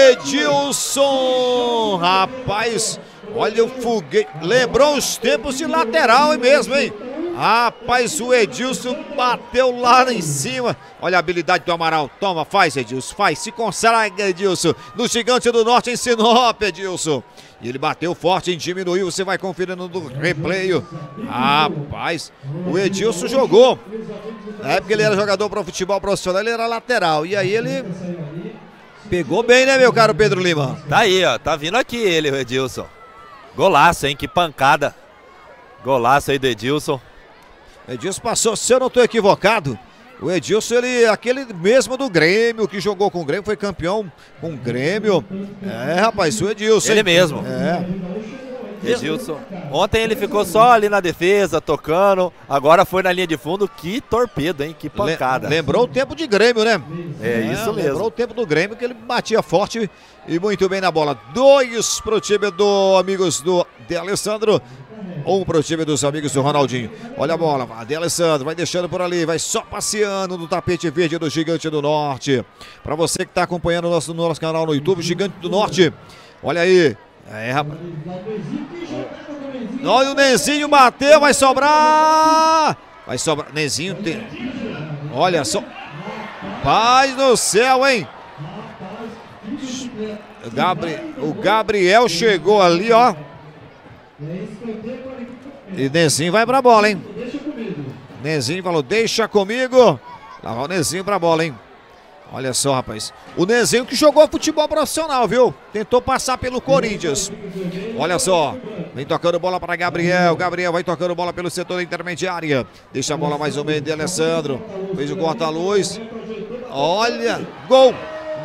rapaz, olha o foguete, lembrou os tempos de lateral mesmo, hein? Rapaz, o Edilson bateu lá em cima. Olha a habilidade do Amaral. Toma, faz, Edilson, faz. Se consagra, Edilson. No Gigante do Norte em Sinop, Edilson. E ele bateu forte, diminuiu. Você vai conferindo no replay. Rapaz, o Edilson jogou. Na época ele era jogador para futebol profissional, ele era lateral. E aí ele pegou bem, né, meu caro Pedro Lima? Tá aí, ó. Tá vindo aqui ele, o Edilson. Golaço, hein? Que pancada. Golaço aí do Edilson. Edilson passou, se eu não estou equivocado, o Edilson, ele é aquele mesmo do Grêmio, que jogou com o Grêmio, foi campeão com o Grêmio. Rapaz, o Edilson. Ele mesmo. Edilson. Ontem ele ficou só ali na defesa, tocando. Agora foi na linha de fundo. Que torpedo, hein? Que pancada. Lembrou o tempo de Grêmio, né? Isso mesmo. Lembrou o tempo do Grêmio, que ele batia forte e muito bem na bola. 2 pro time do amigos do De Alessandro. 1 pro time dos amigos do Ronaldinho. Olha a bola, De Alessandro vai deixando por ali, vai só passeando no tapete verde do Gigante do Norte. Para você que está acompanhando o nosso canal no YouTube, Gigante do Norte. Olha aí. Rapaz. Olha o Nezinho, bateu, vai sobrar. Vai sobrar. Nezinho tem. Olha só. Paz do céu, hein? O Gabriel chegou ali, ó. E Nezinho vai pra bola, hein? Nezinho falou, deixa comigo. Lá vai o Nezinho pra bola, hein? Olha só, rapaz. O Nezinho que jogou futebol profissional, viu? Tentou passar pelo Corinthians. Olha só. Vem tocando bola para Gabriel. Gabriel vai tocando bola pelo setor intermediária. Deixa a bola mais ou menos de Alessandro. Fez o corta-luz. Olha. Gol.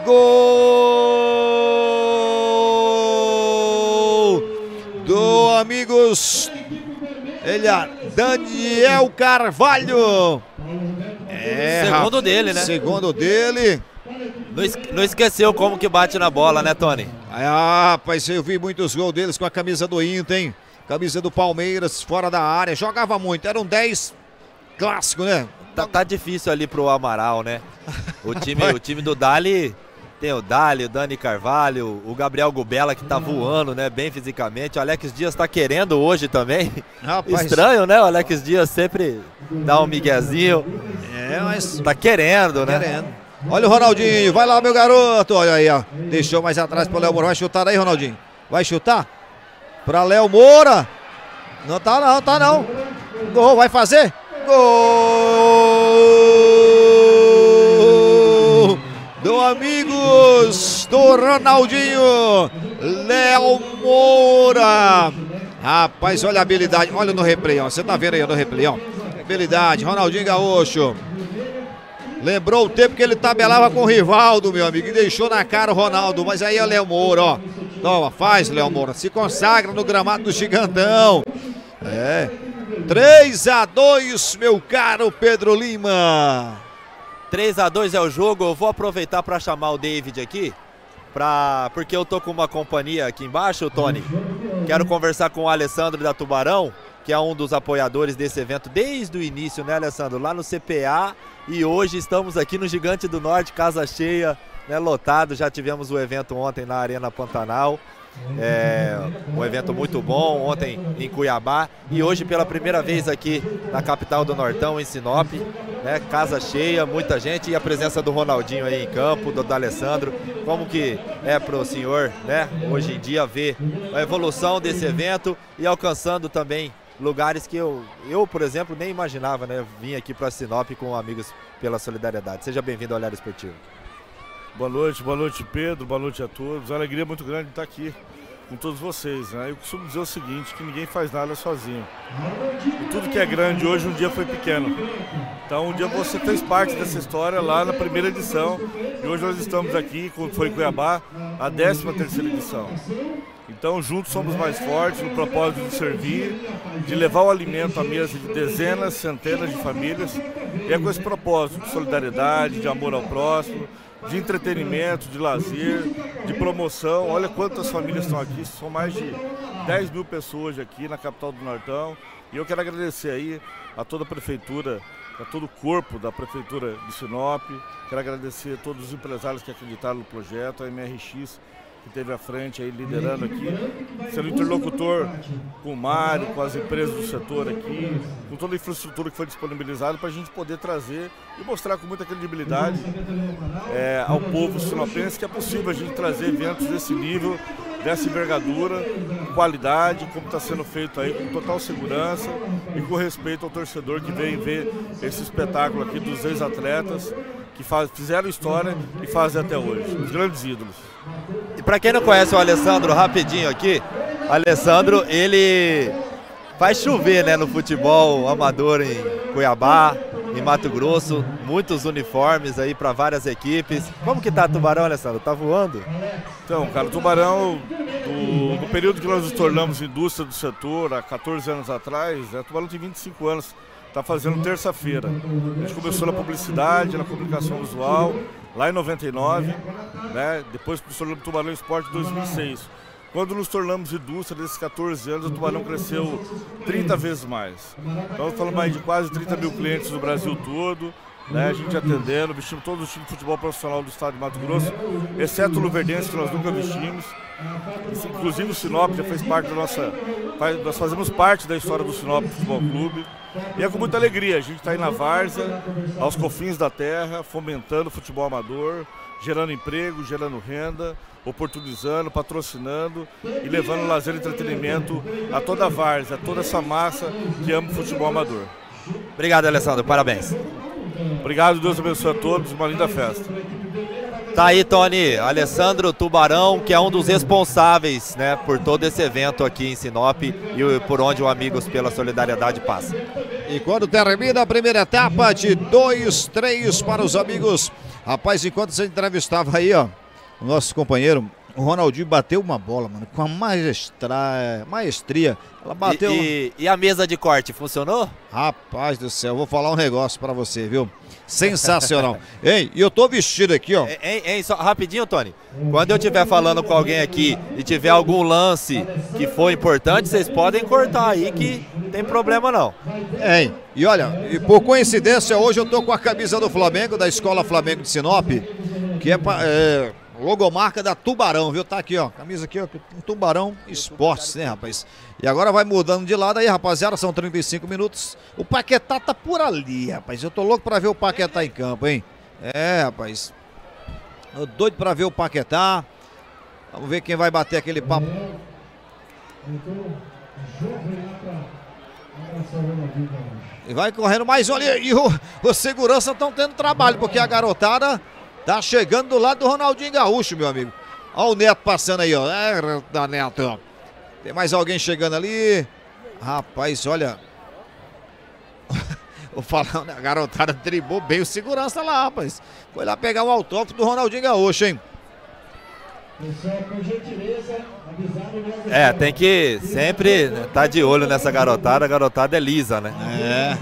Gol do amigos. Ele é Daniel Carvalho. Segundo dele, né? Segundo dele. Não esqueceu como que bate na bola, né, Tony? Rapaz, eu vi muitos gols deles com a camisa do Inter, hein? Camisa do Palmeiras, fora da área. Jogava muito, era um 10 clássico, né? Tá difícil ali pro Amaral, né? O time do Dali... Tem o Dali, o Dani Carvalho, o Gabriel Gubela que tá voando, né? Bem fisicamente. O Alex Dias tá querendo hoje também. Rapaz. Estranho, né? O Alex Dias sempre dá um miguezinho. Mas... Tá querendo, né? Olha o Ronaldinho, vai lá, meu garoto. Olha aí, ó. Deixou mais atrás pro Léo Moura. Vai chutar daí, Ronaldinho. Vai chutar? Pra Léo Moura. Não tá não, tá não. Gol, vai fazer? Gol do amigos do Ronaldinho, Léo Moura. Rapaz, olha a habilidade, olha no replay, ó. Você tá vendo aí no replay, ó. Habilidade, Ronaldinho Gaúcho. Lembrou o tempo que ele tabelava com o Rivaldo, meu amigo, e deixou na cara o Ronaldo. Mas aí é o Léo Moura, ó. Toma, faz, Léo Moura. Se consagra no gramado do Gigantão. 3-2, meu caro Pedro Lima. 3-2 é o jogo. Eu vou aproveitar para chamar o David aqui, porque eu tô com uma companhia aqui embaixo, Tony. Quero conversar com o Alessandro da Tubarão, que é um dos apoiadores desse evento desde o início, né, Alessandro? Lá no CPA, e hoje estamos aqui no Gigante do Norte, casa cheia, né, lotado. Já tivemos o evento ontem na Arena Pantanal. Um evento muito bom ontem em Cuiabá, e hoje pela primeira vez aqui na capital do Nortão, em Sinop, né, casa cheia, muita gente, e a presença do Ronaldinho aí em campo, do Alessandro. Como que é pro senhor, né, hoje em dia ver a evolução desse evento e alcançando também lugares que eu por exemplo, nem imaginava, né? Vim aqui para Sinop com Amigos pela Solidariedade. Seja bem-vindo ao Olhar Esportivo. Boa noite Pedro, boa noite a todos. Uma alegria muito grande estar aqui com todos vocês, né? Eu costumo dizer o seguinte, que ninguém faz nada sozinho. E tudo que é grande hoje, um dia foi pequeno. Então um dia você fez parte dessa história lá na primeira edição, e hoje nós estamos aqui, como foi em Cuiabá, a 13ª edição. Então juntos somos mais fortes no propósito de servir, de levar o alimento à mesa de dezenas, centenas de famílias, e é com esse propósito de solidariedade, de amor ao próximo, de entretenimento, de lazer, de promoção. Olha quantas famílias estão aqui, são mais de 10 mil pessoas aqui na capital do Nortão. E eu quero agradecer aí a toda a prefeitura, a todo o corpo da prefeitura de Sinop. Quero agradecer a todos os empresários que acreditaram no projeto, a MRX, que esteve à frente aí, liderando aqui, sendo interlocutor com o Mário, com as empresas do setor aqui, com toda a infraestrutura que foi disponibilizada para a gente poder trazer e mostrar com muita credibilidade ao povo sinopense que é possível a gente trazer eventos desse nível, dessa envergadura, com qualidade, como está sendo feito aí, com total segurança e com respeito ao torcedor que vem ver esse espetáculo aqui dos ex-atletas que fizeram história e fazem até hoje, os grandes ídolos. E para quem não conhece o Alessandro, rapidinho aqui, Alessandro, ele faz chover, né, no futebol amador em Cuiabá, em Mato Grosso, muitos uniformes aí para várias equipes. Como que tá Tubarão, Alessandro? Tá voando? Então, cara, o Tubarão, no período que nós nos tornamos indústria do setor, há 14 anos atrás, o Tubarão tem 25 anos, está fazendo terça-feira. A gente começou na publicidade, na comunicação visual, lá em 99, né? Depois nos tornamos Tubarão Esporte em 2006. Quando nos tornamos indústria, desses 14 anos, o Tubarão cresceu 30 vezes mais. Então, falamos mais de quase 30 mil clientes do Brasil todo, né? A gente atendendo, vestimos todos os times de futebol profissional do estado de Mato Grosso, exceto o Luverdense, que nós nunca vestimos. Inclusive o Sinop já fez parte da nossa... Nós fazemos parte da história do Sinop Futebol Clube. E é com muita alegria, a gente está aí na várzea, aos confins da terra, fomentando o futebol amador, gerando emprego, gerando renda, oportunizando, patrocinando e levando lazer e entretenimento a toda a várzea, a toda essa massa que ama o futebol amador. Obrigado, Alessandro, parabéns. Obrigado, Deus abençoe a todos, uma linda festa. Tá aí, Tony, Alessandro Tubarão, que é um dos responsáveis, né, por todo esse evento aqui em Sinop e por onde o Amigos pela Solidariedade passa. E quando termina a primeira etapa de 2-3 para os amigos. Rapaz, enquanto você entrevistava aí, ó, o nosso companheiro, o Ronaldinho bateu uma bola, mano, com a maestria. Ela bateu. E a mesa de corte, funcionou? Rapaz do céu, vou falar um negócio pra você, viu? Sensacional. Hein, e eu tô vestido aqui, ó. Só rapidinho, Tony. Quando eu estiver falando com alguém aqui e tiver algum lance que for importante, vocês podem cortar aí que não tem problema não. Hein, e olha, e por coincidência, hoje eu tô com a camisa do Flamengo, da Escola Flamengo de Sinop, que é logomarca da Tubarão, viu? Tá aqui, ó, camisa aqui, ó, Tubarão Esportes, né, rapaz? E agora vai mudando de lado aí, rapaziada, são 35 minutos. O Paquetá tá por ali, rapaz. Eu tô louco pra ver o Paquetá em campo, hein? É, rapaz. Tô doido pra ver o Paquetá. Vamos ver quem vai bater aquele papo. E vai correndo mais um ali. E os seguranças estão tendo trabalho, porque a garotada tá chegando do lado do Ronaldinho Gaúcho, meu amigo. Olha o Neto passando aí, ó. Da Neto. Tem mais alguém chegando ali. Rapaz, olha. Vou falar, a garotada driblou bem o segurança lá, rapaz. Foi lá pegar o autógrafo do Ronaldinho Gaúcho, hein? É, tem que sempre tá de olho nessa garotada. A garotada é lisa, né? É.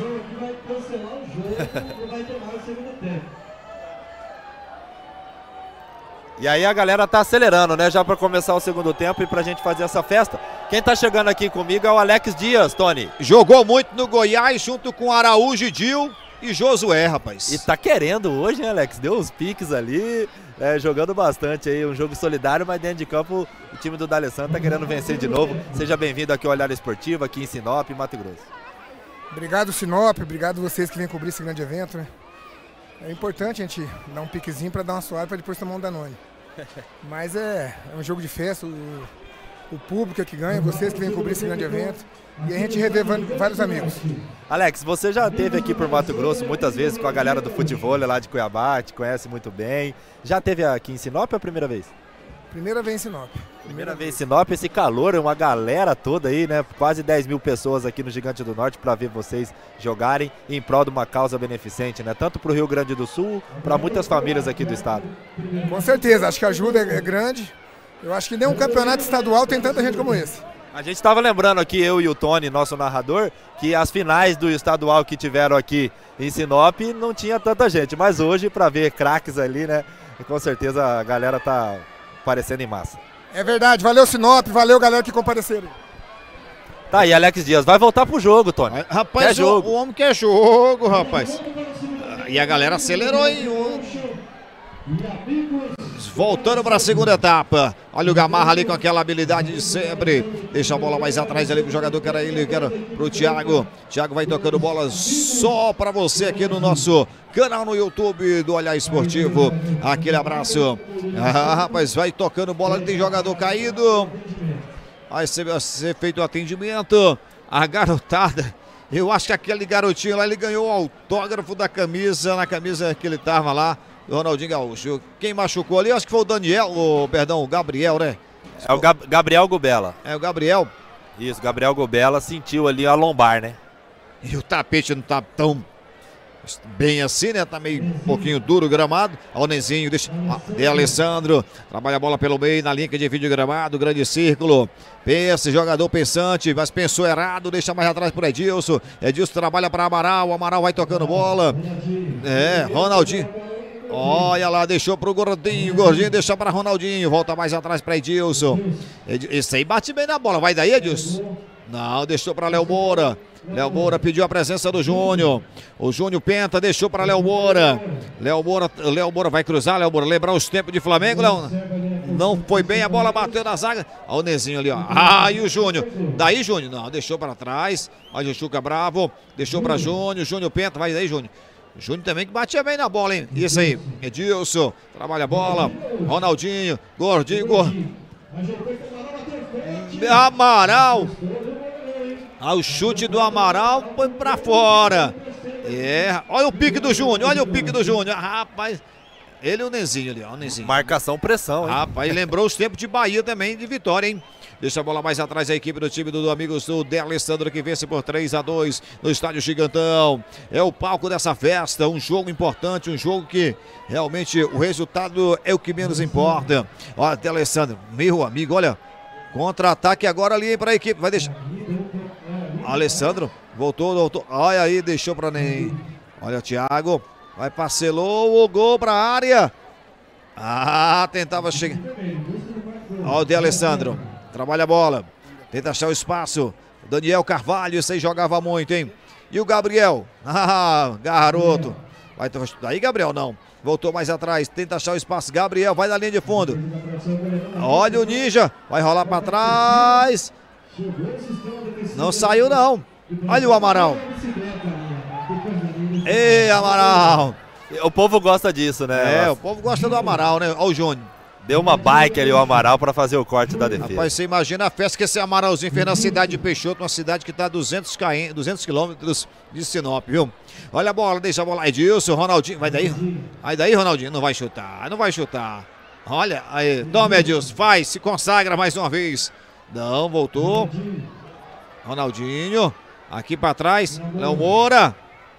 E aí a galera tá acelerando, né? Já para começar o segundo tempo e pra gente fazer essa festa. Quem tá chegando aqui comigo é o Alex Dias, Tony. Jogou muito no Goiás junto com Araújo, Dil e Josué, rapaz. E tá querendo hoje, hein, Alex? Deu uns piques ali, jogando bastante aí. Um jogo solidário, mas dentro de campo o time do D'Alessandro tá querendo vencer de novo. Seja bem-vindo aqui ao Olhar Esportivo, aqui em Sinop, Mato Grosso. Obrigado, Sinop. Obrigado vocês que vêm cobrir esse grande evento, né? É importante a gente dar um piquezinho para dar uma suave para depois tomar um Danone. Mas é um jogo de festa, o público é que ganha, vocês que vêm cobrir esse grande evento. E a gente rever vários amigos. Alex, você já esteve aqui por Mato Grosso muitas vezes com a galera do futebol lá de Cuiabá, te conhece muito bem. Já esteve aqui em Sinop ou a primeira vez? Primeira vez em Sinop. Primeira vez em Sinop, esse calor, uma galera toda aí, né? Quase 10 mil pessoas aqui no Gigante do Norte para ver vocês jogarem em prol de uma causa beneficente, né? Tanto para o Rio Grande do Sul, para muitas famílias aqui do estado. Com certeza, acho que a ajuda é grande. Eu acho que nem um campeonato estadual tem tanta gente como esse. A gente estava lembrando aqui, eu e o Tony, nosso narrador, que as finais do estadual que tiveram aqui em Sinop não tinha tanta gente, mas hoje para ver craques ali, né? Com certeza a galera tá aparecendo em massa. É verdade, valeu Sinop, valeu galera que compareceram. Tá aí, Alex Dias, vai voltar pro jogo, Tony. Rapaz, quer jogo. O homem quer jogo, rapaz. E a galera acelerou, hein? Voltando para a segunda etapa. Olha o Gamarra ali com aquela habilidade de sempre. Deixa a bola mais atrás ali pro jogador, que era ele, que era pro Thiago. Thiago vai tocando bola só para você aqui no nosso canal no YouTube do Olhar Esportivo. Aquele abraço. Rapaz, vai tocando bola, tem jogador caído. Vai ser feito o atendimento. A garotada. Eu acho que aquele garotinho lá, ele ganhou o autógrafo da camisa, na camisa que ele tava lá. Do Ronaldinho Gaúcho. Quem machucou ali, acho que foi o Daniel, o Gabriel, né? É o Gabriel Gubela. É o Gabriel. Isso, Gabriel Gubela sentiu ali a lombar, né? E o tapete não tá tão bem assim, né? Tá meio um pouquinho duro o gramado. Olha o Nezinho, deixa. De Alessandro. Trabalha a bola pelo meio, na linha de vídeo gramado, grande círculo. Pensa, jogador pensante, mas pensou errado, deixa mais atrás por Edilson. Edilson trabalha para Amaral, o Amaral vai tocando bola. É, Ronaldinho. Olha lá, deixou pro Gordinho, Gordinho deixa para Ronaldinho, volta mais atrás para Edilson. Esse aí bate bem na bola, vai daí, Edilson? Não, deixou para Léo Moura. Léo Moura pediu a presença do Júnior. O Júnior Penta deixou para Léo Moura. Léo Moura vai cruzar, Léo Moura, lembrar os tempos de Flamengo, Léo. Não foi bem, a bola bateu na zaga. Olha o Nezinho ali, ó. Ah, e o Júnior. Daí, Júnior, não, deixou para trás. Mas o Chuca Bravo, deixou para Júnior. Júnior Penta, vai daí, Júnior. Júnior também que batia bem na bola, hein? Isso aí, Edilson, trabalha a bola. Ronaldinho, Gordinho. Amaral. O chute do Amaral foi pra fora. É, olha o pique do Júnior, olha o pique do Júnior. Rapaz, ele e o Nezinho ali, ó, o Nezinho. Marcação, pressão, hein? Rapaz, lembrou os tempos de Bahia também, de vitória, hein? Deixa a bola mais atrás a equipe do time do Amigos do D'Alessandro, que vence por 3-2 no Estádio Gigantão. É o palco dessa festa, um jogo importante, um jogo que realmente o resultado é o que menos importa. Olha, D'Alessandro, meu amigo, olha, contra-ataque agora ali para a equipe, vai deixar. Alessandro, voltou, olha aí, deixou para nem. Olha o Thiago, vai, parcelou o gol para a área. Ah, tentava chegar. Olha o D'Alessandro. Trabalha a bola, tenta achar o espaço. Daniel Carvalho, esse aí jogava muito, hein? E o Gabriel, garoto. Vai daí, Gabriel, não. Voltou mais atrás, tenta achar o espaço. Gabriel, vai na linha de fundo. Olha o Ninja, vai rolar para trás. Não saiu, não. Olha o Amaral. Ei, Amaral. O povo gosta disso, né? É, o povo gosta do Amaral, né? Olha o Júnior. Deu uma bike ali o Amaral para fazer o corte da defesa. Rapaz, você imagina a festa que esse Amaralzinho fez na cidade de Peixoto, uma cidade que está a 200 quilômetros de Sinop, viu? Olha a bola, deixa a bola. Edilson, Ronaldinho, vai daí? Vai daí, Ronaldinho? Não vai chutar, não vai chutar. Olha, aí, toma, Edilson, faz, se consagra mais uma vez. Não, voltou. Ronaldinho, aqui para trás, Léo Moura.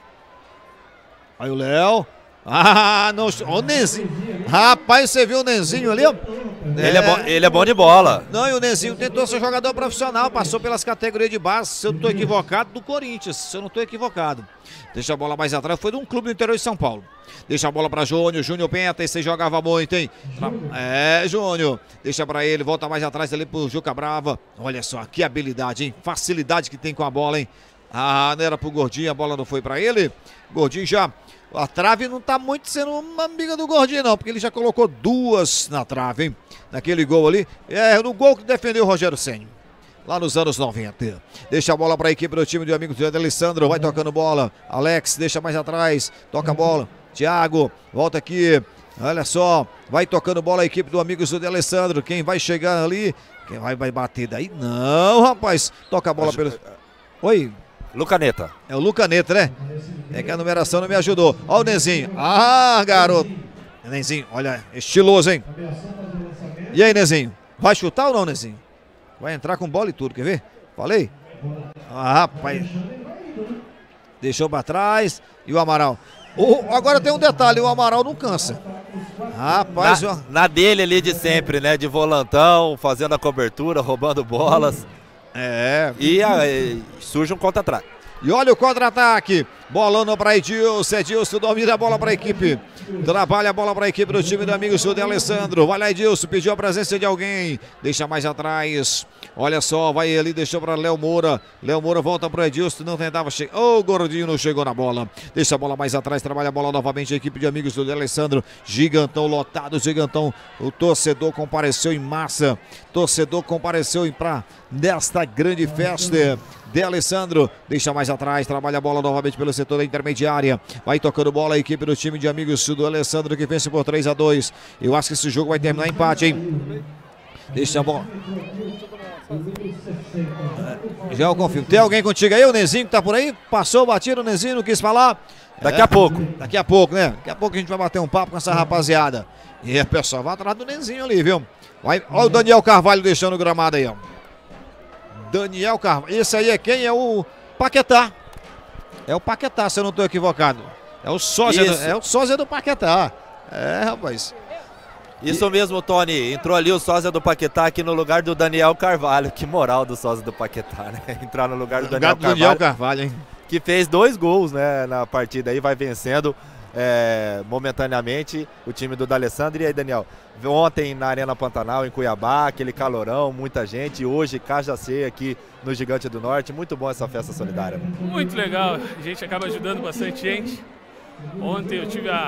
Aí o Léo. Ah, não, o Nenzinho. Rapaz, você viu o Nenzinho ali? Ele é bom de bola. Não, e o Nenzinho tentou ser jogador profissional, passou pelas categorias de base, se eu não estou equivocado, do Corinthians, se eu não estou equivocado. Deixa a bola mais atrás, foi de um clube do interior de São Paulo. Deixa a bola para Júnior, Júnior Penta, esse jogava muito, hein? Júnior, deixa para ele, volta mais atrás ali pro Juca Brava. Olha só, que habilidade, hein? Facilidade que tem com a bola, hein? Ah, não era pro Gordinho, a bola não foi para ele. Gordinho já... A trave não tá muito sendo uma amiga do Gordinho, não, porque ele já colocou duas na trave, hein? Naquele gol ali. No gol que defendeu o Rogério Ceni, lá nos anos 90. Deixa a bola para a equipe do time do amigo do Alessandro. Vai tocando bola. Alex, deixa mais atrás. Toca a bola. Thiago, volta aqui. Olha só. Vai tocando bola a equipe do amigo do Alessandro. Quem vai chegar ali? Quem vai bater daí? Não, rapaz. Toca a bola pelo... Oi. Lucaneta. É o Lucaneta, né? É que a numeração não me ajudou. Olha o Nenzinho. Ah, garoto. Nenzinho, olha, estiloso, hein? E aí, Nenzinho? Vai chutar ou não, Nenzinho? Vai entrar com bola e tudo, quer ver? Falei? Ah, rapaz. Deixou pra trás. E o Amaral. Agora tem um detalhe, o Amaral não cansa. Rapaz, na dele ali de sempre, né? De volantão, fazendo a cobertura, roubando bolas. E surge um contra-ataque. E olha o contra-ataque. Bolando para Edilson. Edilson domina a bola para a equipe. Trabalha a bola para a equipe do time do amigo José Alessandro. Vai lá, Edilson. Pediu a presença de alguém. Deixa mais atrás. Olha só, vai ali, deixou para Léo Moura. Léo Moura volta para o Edilson. Não tentava chegar. O Gordinho não chegou na bola. Deixa a bola mais atrás. Trabalha a bola novamente a equipe de amigos do Alessandro. Gigantão lotado, gigantão. O torcedor compareceu em massa. Torcedor compareceu nesta grande festa de Alessandro. Deixa mais atrás. Trabalha a bola novamente pelo setor da intermediária. Vai tocando bola a equipe do time de amigos do Alessandro, que vence por 3-2. Eu acho que esse jogo vai terminar empate, hein? Deixa a bola. Já eu confirmo. Tem alguém contigo aí? O Nenzinho que tá por aí? Passou, batido, o Nenzinho não quis falar? Daqui a pouco. Daqui a pouco, né? Daqui a pouco a gente vai bater um papo com essa rapaziada. E o pessoal vai atrás do Nenzinho ali, viu? Olha o Daniel Carvalho deixando o gramado aí, ó. Daniel Carvalho. Esse aí é quem? É o Paquetá. É o Paquetá, se eu não estou equivocado. É o sósia do Paquetá. Rapaz. Isso mesmo, Tony. Entrou ali o sósia do Paquetá aqui no lugar do Daniel Carvalho. Que moral do sósia do Paquetá, né? Entrar no lugar do Daniel Carvalho, hein? Que fez 2 gols, né, na partida aí, vai vencendo momentaneamente o time do D'Alessandro. E aí, Daniel, ontem na Arena Pantanal, em Cuiabá, aquele calorão, muita gente. Hoje, Cajacê aqui no Gigante do Norte. Muito bom essa festa solidária. Muito legal, a gente acaba ajudando bastante gente. Ontem eu tive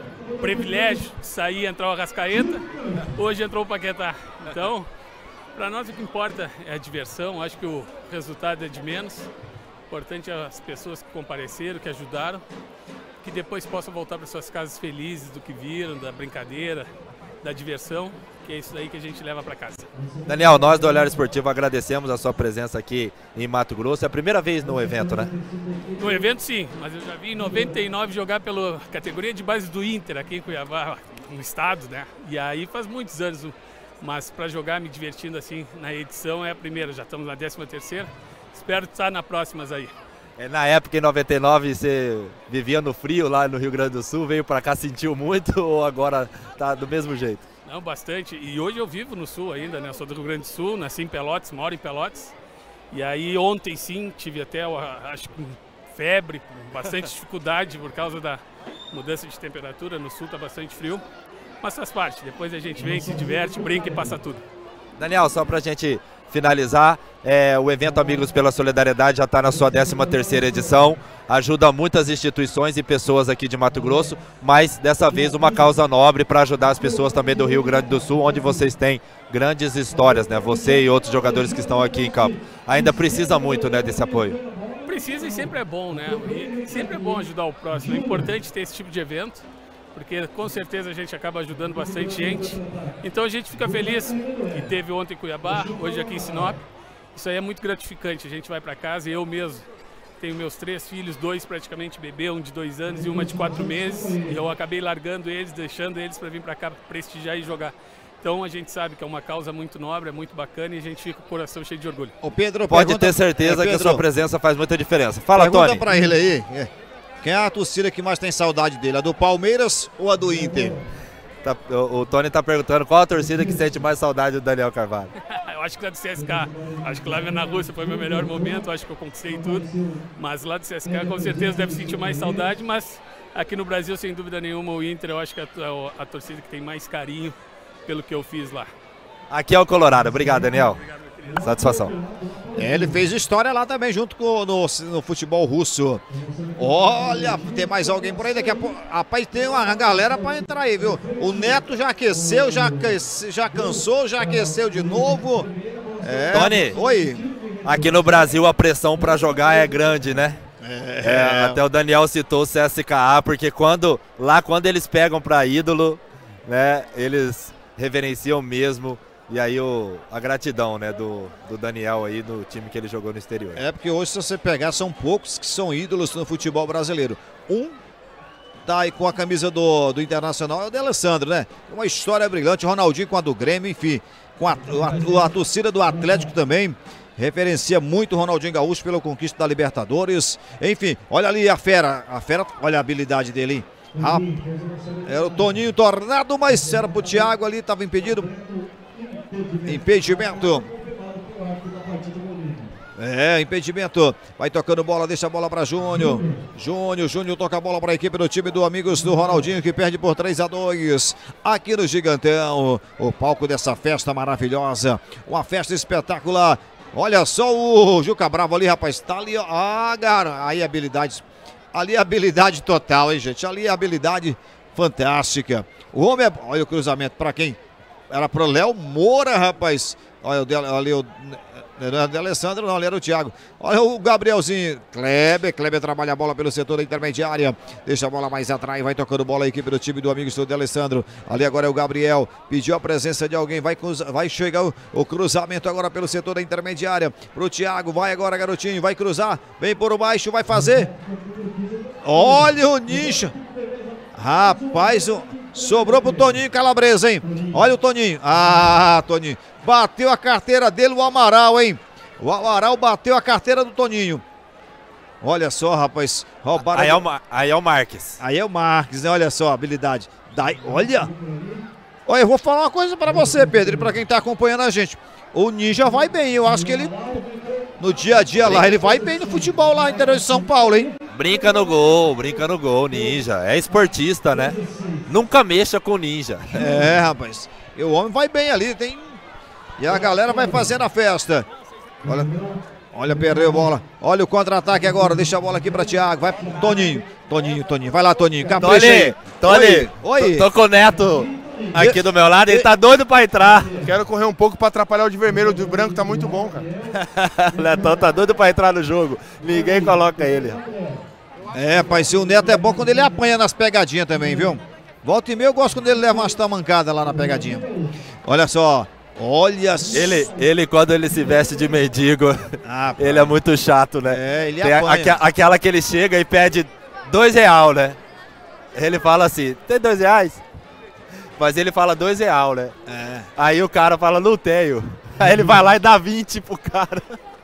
o privilégio de sair e entrar o Arrascaeta, hoje entrou o Paquetá. Então, para nós o que importa é a diversão, acho que o resultado é de menos. O importante é as pessoas que compareceram, que ajudaram, que depois possam voltar para suas casas felizes do que viram, da brincadeira, da diversão, que é isso daí que a gente leva para casa. Daniel, nós do Olhar Esportivo agradecemos a sua presença aqui em Mato Grosso. É a primeira vez no evento, né? No evento sim, mas eu já vi em 99 jogar pela categoria de base do Inter aqui em Cuiabá, no estado, né? E aí faz muitos anos, mas para jogar me divertindo assim na edição é a primeira, já estamos na 13ª. Espero estar na próximas aí. Na época, em 99, você vivia no frio lá no Rio Grande do Sul, veio para cá, sentiu muito ou agora tá do mesmo jeito? Não, bastante. E hoje eu vivo no Sul ainda, né? Eu sou do Rio Grande do Sul, nasci em Pelotas, moro em Pelotas. E aí ontem sim, tive até, acho que febre, bastante dificuldade por causa da mudança de temperatura. No Sul tá bastante frio, mas faz parte. Depois a gente vem, se diverte, brinca e passa tudo. Daniel, só pra gente finalizar, o evento Amigos pela Solidariedade já está na sua 13ª edição, ajuda muitas instituições e pessoas aqui de Mato Grosso, mas dessa vez uma causa nobre para ajudar as pessoas também do Rio Grande do Sul, onde vocês têm grandes histórias, né? Você e outros jogadores que estão aqui em campo. Ainda precisa muito, né, desse apoio. Precisa e sempre é bom, né? E sempre é bom ajudar o próximo, é importante ter esse tipo de evento, porque com certeza a gente acaba ajudando bastante gente. Então a gente fica feliz que teve ontem em Cuiabá, hoje aqui em Sinop. Isso aí é muito gratificante, a gente vai para casa e eu mesmo tenho meus 3 filhos, 2 praticamente bebê, um de 2 anos e uma de 4 meses. E eu acabei largando eles, deixando eles para vir para cá prestigiar e jogar. Então a gente sabe que é uma causa muito nobre, é muito bacana e a gente fica com o coração cheio de orgulho. O Pedro pode ter certeza que a sua presença faz muita diferença. Fala, pergunta Tony. Pergunta pra ele aí, quem é a torcida que mais tem saudade dele? A do Palmeiras ou a do Inter? O Tony tá perguntando qual a torcida que sente mais saudade do Daniel Carvalho. Eu acho que lá do CSK, acho que lá na Rússia foi meu melhor momento, acho que eu conquistei tudo, mas lá do CSK com certeza deve sentir mais saudade, mas aqui no Brasil, sem dúvida nenhuma, o Inter eu acho que é a torcida que tem mais carinho pelo que eu fiz lá. Aqui é o Colorado, obrigado, Daniel. Obrigado, meu querido. Satisfação. Ele fez história lá também, junto com no futebol russo. Olha, tem mais alguém por aí daqui a pouco. Rapaz, tem uma galera pra entrar aí, viu? O Neto já aqueceu, já cansou, já aqueceu de novo. Tony, oi. Aqui no Brasil a pressão pra jogar é grande, né? Até o Daniel citou o CSKA, porque quando eles pegam pra ídolo, né, eles reverenciam mesmo. E aí a gratidão, né, do Daniel aí, do time que ele jogou no exterior. Porque hoje, se você pegar, são poucos que são ídolos no futebol brasileiro. Um tá aí com a camisa do Internacional, é o D'Alessandro, né? Uma história brilhante, Ronaldinho com a do Grêmio, enfim. Com a torcida do Atlético também. Referencia muito o Ronaldinho Gaúcho pela conquista da Libertadores. Enfim, olha ali a fera, olha a habilidade dele, hein? Era o Toninho Tornado, mas era pro Thiago ali, estava impedido. Impedimento. Impedimento. Vai tocando bola, deixa a bola para Júnior. Júnior toca a bola para a equipe do time do Amigos do Ronaldinho, que perde por 3-2 aqui no Gigantão. O palco dessa festa maravilhosa, uma festa espetacular. Olha só o Juca Bravo ali, rapaz. Tá ali, ó. Cara, aí habilidade. Ali é habilidade total, hein, gente? Ali é habilidade fantástica. O homem olha o cruzamento para quem? Era pro Léo Moura, rapaz. Olha ali o não era o D'Alessandro, não, ali era o Thiago. Olha o Gabrielzinho. Kleber trabalha a bola pelo setor da intermediária. Deixa a bola mais atrás, vai tocando bola a equipe do time do Amigos do D'Alessandro. Ali agora é o Gabriel. Pediu a presença de alguém. Vai chegar o cruzamento agora pelo setor da intermediária. Pro Thiago. Vai agora, garotinho. Vai cruzar. Vem por baixo, vai fazer. Olha o Ninja. Rapaz, sobrou pro Toninho Calabresa, hein? Olha o Toninho. Toninho. Bateu a carteira dele o Amaral, hein? O Amaral bateu a carteira do Toninho. Olha só, rapaz. Roubaram. Aí é o Marques. Aí é o Marques, né? Olha só a habilidade. Olha, eu vou falar uma coisa pra você, Pedro, e pra quem tá acompanhando a gente. O Ninja vai bem, eu acho que ele, no dia a dia lá, ele vai bem no futebol lá no interior de São Paulo, hein? Brinca no gol, Ninja. É esportista, né? Nunca mexa com o Ninja. Rapaz. E o homem vai bem ali, tem... E a galera vai fazendo a festa. Olha, perdeu a bola. Olha o contra-ataque agora. Deixa a bola aqui para Thiago. Vai Toninho. Vai lá, Toninho. Capricha. Tony. Oi. Tô com o Neto aqui do meu lado. Ele tá doido para entrar. Quero correr um pouco para atrapalhar o de vermelho. O de branco tá muito bom, cara. O Netão tá doido para entrar no jogo. Ninguém coloca ele. Pai, se o Neto é bom quando ele apanha nas pegadinhas também, viu? Volta e meia eu gosto quando ele leva umas tamancadas lá na pegadinha. Olha só. Olha ele quando ele se veste de mendigo, ele é muito chato, né? Ele tem apanha. Aquela que ele chega e pede R$2, né? Ele fala assim, tem R$2? Mas ele fala R$2, né? Aí o cara fala, não tenho. Aí ele vai lá e dá 20 pro cara.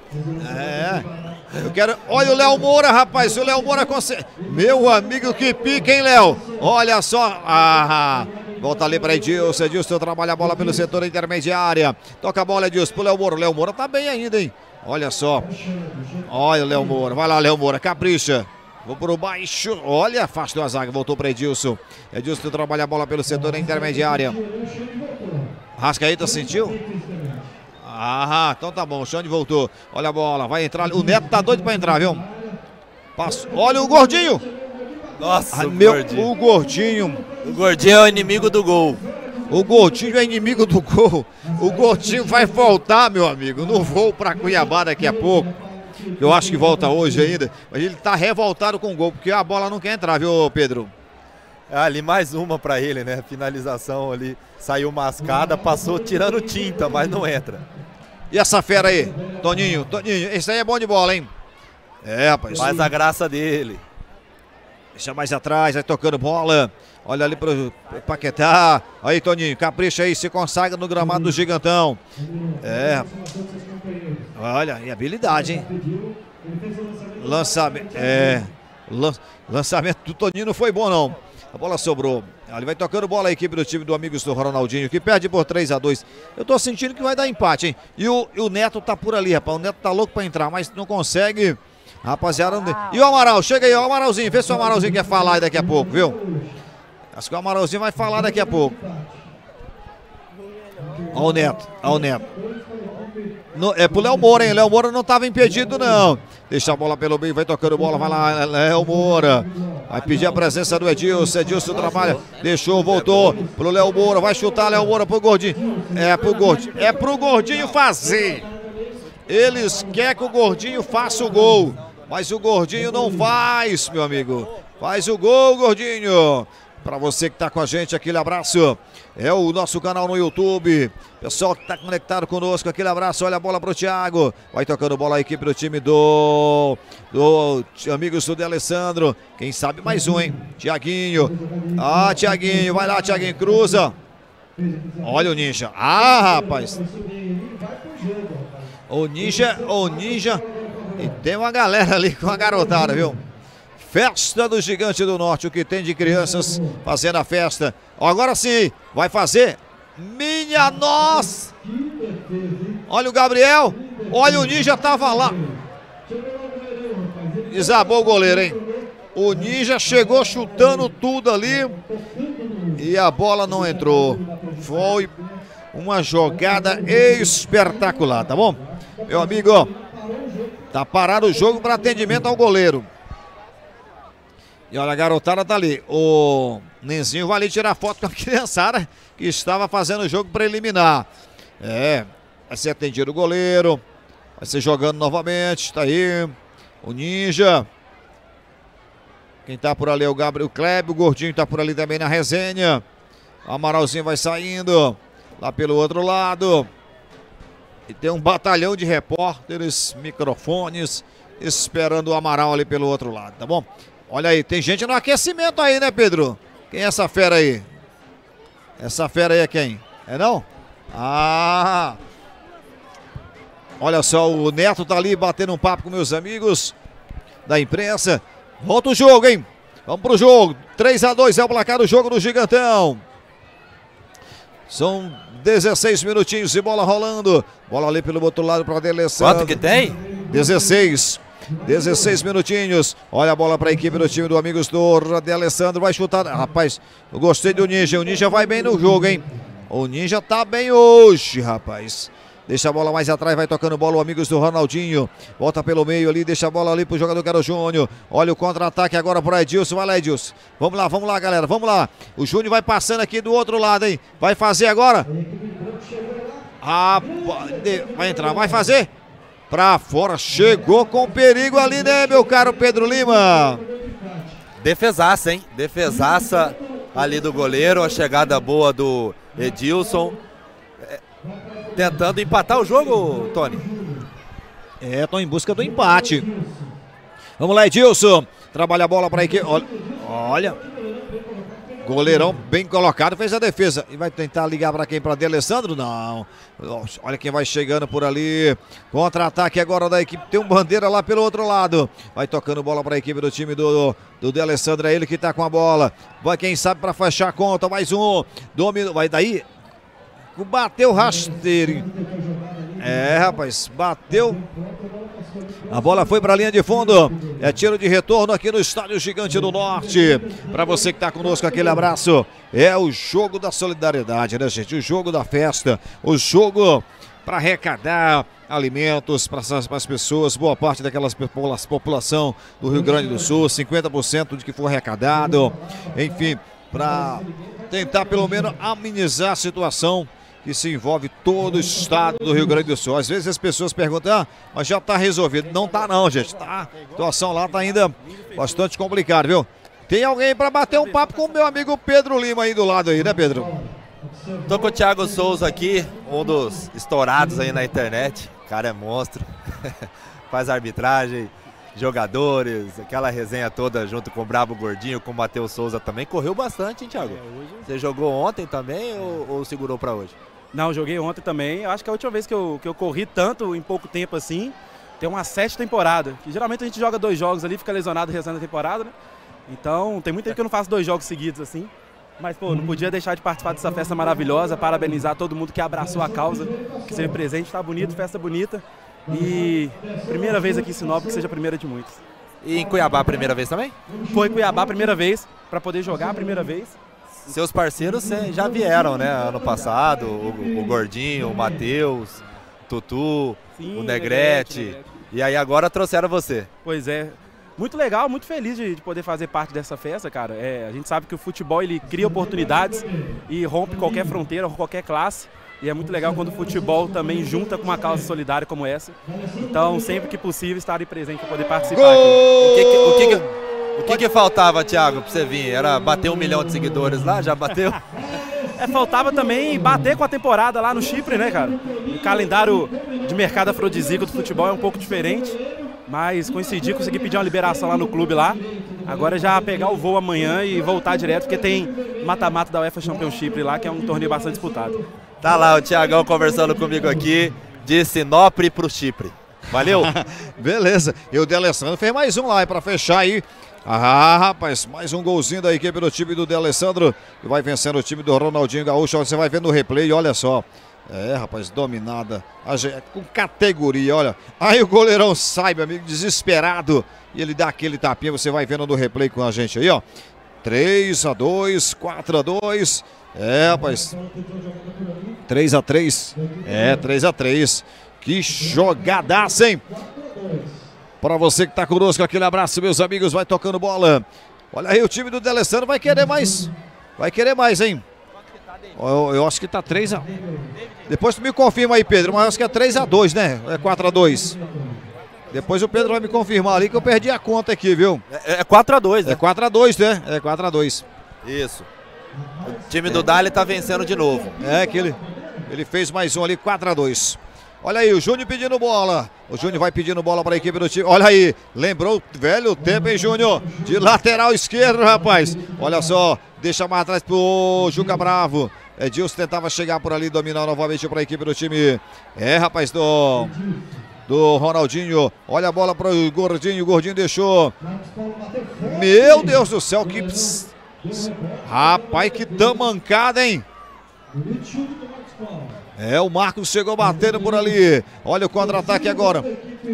Eu quero... Olha o Léo Moura, rapaz. O Léo Moura consegue... Meu amigo, que pica, hein, Léo? Olha só. Volta ali para Edilson. Edilson trabalha a bola pelo setor da intermediária. Toca a bola, Edilson, pro Léo Moura. O Léo Moura tá bem ainda, hein? Olha só. Olha o Léo Moura. Vai lá, Léo Moura. Capricha. Vou por baixo. Olha, afastou a zaga. Voltou para Edilson. Edilson trabalha a bola pelo setor da intermediária. Rascaeta sentiu? Então tá bom, o Xande voltou. Olha a bola, vai entrar. O Neto tá doido pra entrar, viu? Olha o Gordinho. Nossa, Gordinho. O Gordinho. O Gordinho é o inimigo do gol. O Gordinho é inimigo do gol. O Gordinho vai voltar, meu amigo, no voo pra Cuiabá daqui a pouco. Eu acho que volta hoje ainda. Mas ele tá revoltado com o gol, porque a bola não quer entrar, viu, Pedro? Ali mais uma pra ele, né? Finalização ali, saiu mascada, passou tirando tinta, mas não entra. E essa fera aí, Toninho, esse aí é bom de bola, hein? É, rapaz. Faz a graça dele. Deixa mais atrás, vai tocando bola. Olha ali pro Paquetá. Aí, Toninho, capricha aí, se consagra no gramado do Gigantão. É. Olha, e habilidade, hein? Lançamento. Lançamento do Toninho não foi bom, não. A bola sobrou. Ele vai tocando bola a equipe do time do Amigos do Ronaldinho, que perde por 3-2. Eu tô sentindo que vai dar empate, hein? E o Neto tá por ali, rapaz. O Neto tá louco pra entrar, mas não consegue. Rapaziada, e o Amaral, chega aí, ó, o Amaralzinho, vê se o Amaralzinho quer falar aí daqui a pouco, viu? Acho que o Amaralzinho vai falar daqui a pouco. Ó o Neto, ó o Neto. É pro Léo Moura, hein? Léo Moura não estava impedido, não. Deixa a bola pelo meio, vai tocando bola, vai lá, Léo Moura. Vai pedir a presença do Edilson. Edilson trabalha, deixou, voltou pro Léo Moura. Vai chutar Léo Moura pro Gordinho. É pro Gordinho fazer. Eles querem que o Gordinho faça o gol. Mas o Gordinho não faz, meu amigo. Faz o gol, Gordinho. Para você que está com a gente, aquele abraço. É o nosso canal no YouTube. Pessoal que está conectado conosco, aquele abraço. Olha a bola para o Thiago. Vai tocando bola a equipe do time do Amigos do D'Alessandro. Quem sabe mais um, hein? Thiaguinho. Ah, Thiaguinho. Vai lá, Thiaguinho. Cruza. Olha o Ninja. Ah, rapaz. O Ninja. E tem uma galera ali com a garotada, viu? Festa do Gigante do Norte, o que tem de crianças fazendo a festa. Agora sim, vai fazer. Minha nossa! Olha o Gabriel, olha o Ninja, tava lá. Desabou o goleiro, hein? O Ninja chegou chutando tudo ali e a bola não entrou. Foi uma jogada espetacular, tá bom? Meu amigo, tá parado o jogo para atendimento ao goleiro. E olha, a garotada tá ali. O Nenzinho vai ali tirar foto com a criançada que estava fazendo o jogo preliminar. Vai ser atendido o goleiro. Vai ser jogando novamente. Tá aí. O Ninja. Quem tá por ali é o Gabriel Kleber. O Gordinho tá por ali também na resenha. O Amaralzinho vai saindo. Lá pelo outro lado. E tem um batalhão de repórteres, microfones, esperando o Amaral ali pelo outro lado, tá bom? Olha aí, tem gente no aquecimento aí, né, Pedro? Quem é essa fera aí? Essa fera aí é quem? É não? Ah! Olha só, o Neto tá ali batendo um papo com meus amigos da imprensa. Volta o jogo, hein? Vamos pro jogo. 3-2 é o placar do jogo do Gigantão. São 16 minutinhos de bola rolando. Bola ali pelo outro lado para D'Alessandro. Quanto que tem? 16 minutinhos. Olha a bola para a equipe do time do Amigos do D'Alessandro. Vai chutar. Rapaz, eu gostei do Ninja. O Ninja vai bem no jogo, hein? O Ninja tá bem hoje, rapaz. Deixa a bola mais atrás, vai tocando bola o Amigos do Ronaldinho. Volta pelo meio ali, deixa a bola ali pro jogador Caro Júnior. Olha o contra-ataque agora pro Edilson. Vai lá, Edilson. Vamos lá, galera. Vamos lá. O Júnior vai passando aqui do outro lado, hein? Vai fazer agora. Vai entrar, vai fazer. Pra fora, chegou com perigo ali, né, meu caro Pedro Lima? Defesaça, hein? Defesaça ali do goleiro. A chegada boa do Edilson. Tentando empatar o jogo, Tony. Tô em busca do empate. Vamos lá, Edilson. Trabalha a bola para a equipe. Olha. Goleirão bem colocado, fez a defesa. E vai tentar ligar para quem? Para D'Alessandro? Não. Olha quem vai chegando por ali. Contra-ataque agora da equipe. Tem um Bandeira lá pelo outro lado. Vai tocando bola para a equipe do time do D'Alessandro. É ele que tá com a bola. Vai, quem sabe, para fechar a conta. Mais um. Domínio. Vai daí. Bateu rasteiro. Rapaz, bateu. A bola foi para a linha de fundo. É tiro de retorno aqui no Estádio Gigante do Norte. Para você que está conosco, aquele abraço. É o jogo da solidariedade, né, gente? O jogo da festa. O jogo para arrecadar alimentos para as pessoas. Boa parte daquelas população do Rio Grande do Sul. 50% de que for arrecadado. Enfim, para tentar pelo menos amenizar a situação que se envolve todo o estado do Rio Grande do Sul. Às vezes as pessoas perguntam, mas já está resolvido. Não está não, gente. A situação lá está ainda bastante complicada, viu? Tem alguém para bater um papo com o meu amigo Pedro Lima aí do lado aí, né, Pedro? Tô com o Thiago Souza aqui, um dos estourados aí na internet. O cara é monstro. Faz arbitragem, jogadores, aquela resenha toda junto com o Brabo Gordinho, com o Matheus Souza também. Correu bastante, hein, Thiago? Você jogou ontem também ou segurou para hoje? Não, joguei ontem também. Eu acho que é a última vez que eu corri tanto em pouco tempo assim, tem umas 7 temporadas. Que geralmente a gente joga 2 jogos ali, fica lesionado o restante da temporada, né? Então tem muito tempo que eu não faço 2 jogos seguidos assim. Mas, pô, não podia deixar de participar dessa festa maravilhosa, parabenizar todo mundo que abraçou a causa, que esteve presente, tá bonito, festa bonita. E primeira vez aqui em Sinop, que seja a primeira de muitas. E em Cuiabá a primeira vez também? Foi em Cuiabá a primeira vez, para poder jogar a primeira vez. Seus parceiros já vieram, né? Ano passado, o Gordinho, o Matheus, o Tutu, sim, o Negrete. E aí agora trouxeram você. Pois é. Muito legal, muito feliz de poder fazer parte dessa festa, cara. A gente sabe que o futebol ele cria oportunidades e rompe qualquer fronteira, qualquer classe. E é muito legal quando o futebol também junta com uma causa solidária como essa. Então, sempre que possível, estarem presente para poder participar aqui. O que faltava, Thiago, para você vir? Era bater 1 milhão de seguidores lá? Já bateu? Faltava também bater com a temporada lá no Chipre, né, cara? O calendário de mercado afrodisíaco do futebol é um pouco diferente. Mas consegui pedir uma liberação lá no clube lá. Agora já pegar o voo amanhã e voltar direto, porque tem mata-mata da UEFA Championship lá, que é um torneio bastante disputado. Tá lá o Thiagão conversando comigo aqui, de Sinop pro Chipre. Valeu? Beleza. E o D'Alessandro fez mais um lá para fechar aí. Ah, rapaz, mais um golzinho da equipe do time do D'Alessandro. E vai vencendo o time do Ronaldinho Gaúcho. Você vai vendo o replay, olha só. É, rapaz, dominada, com categoria, olha. Aí o goleirão sai, meu amigo, desesperado. E ele dá aquele tapinha, você vai vendo no replay com a gente aí, ó. 3-2, 4-2. É, rapaz. 3-3. É, 3-3. Que jogadaça, hein? Para você que tá conosco, aquele abraço, meus amigos. Vai tocando bola. Olha aí, o time do D'Alessandro vai querer mais. Vai querer mais, hein? Eu acho que tá 3-1. Depois tu me confirma aí, Pedro, mas eu acho que é 3-2, né? É 4-2. Depois o Pedro vai me confirmar ali que eu perdi a conta aqui, viu? É 4-2, né? É 4-2, né? É 4-2. Isso. O time do Dali tá vencendo de novo. É que ele fez mais um ali, 4-2. Olha aí, o Júnior pedindo bola. O Júnior vai pedindo bola para a equipe do time. Olha aí, lembrou o velho tempo, hein, Júnior? De lateral esquerdo, rapaz. Olha só, deixa mais atrás pro Juca Bravo. Edilson tentava chegar por ali, dominar novamente para a equipe do time. É, rapaz, do Ronaldinho. Olha a bola para o Gordinho. O Gordinho deixou. Meu Deus do céu, que... Rapaz, que tamancada, hein? É, o Marcos chegou batendo por ali. Olha o contra-ataque agora.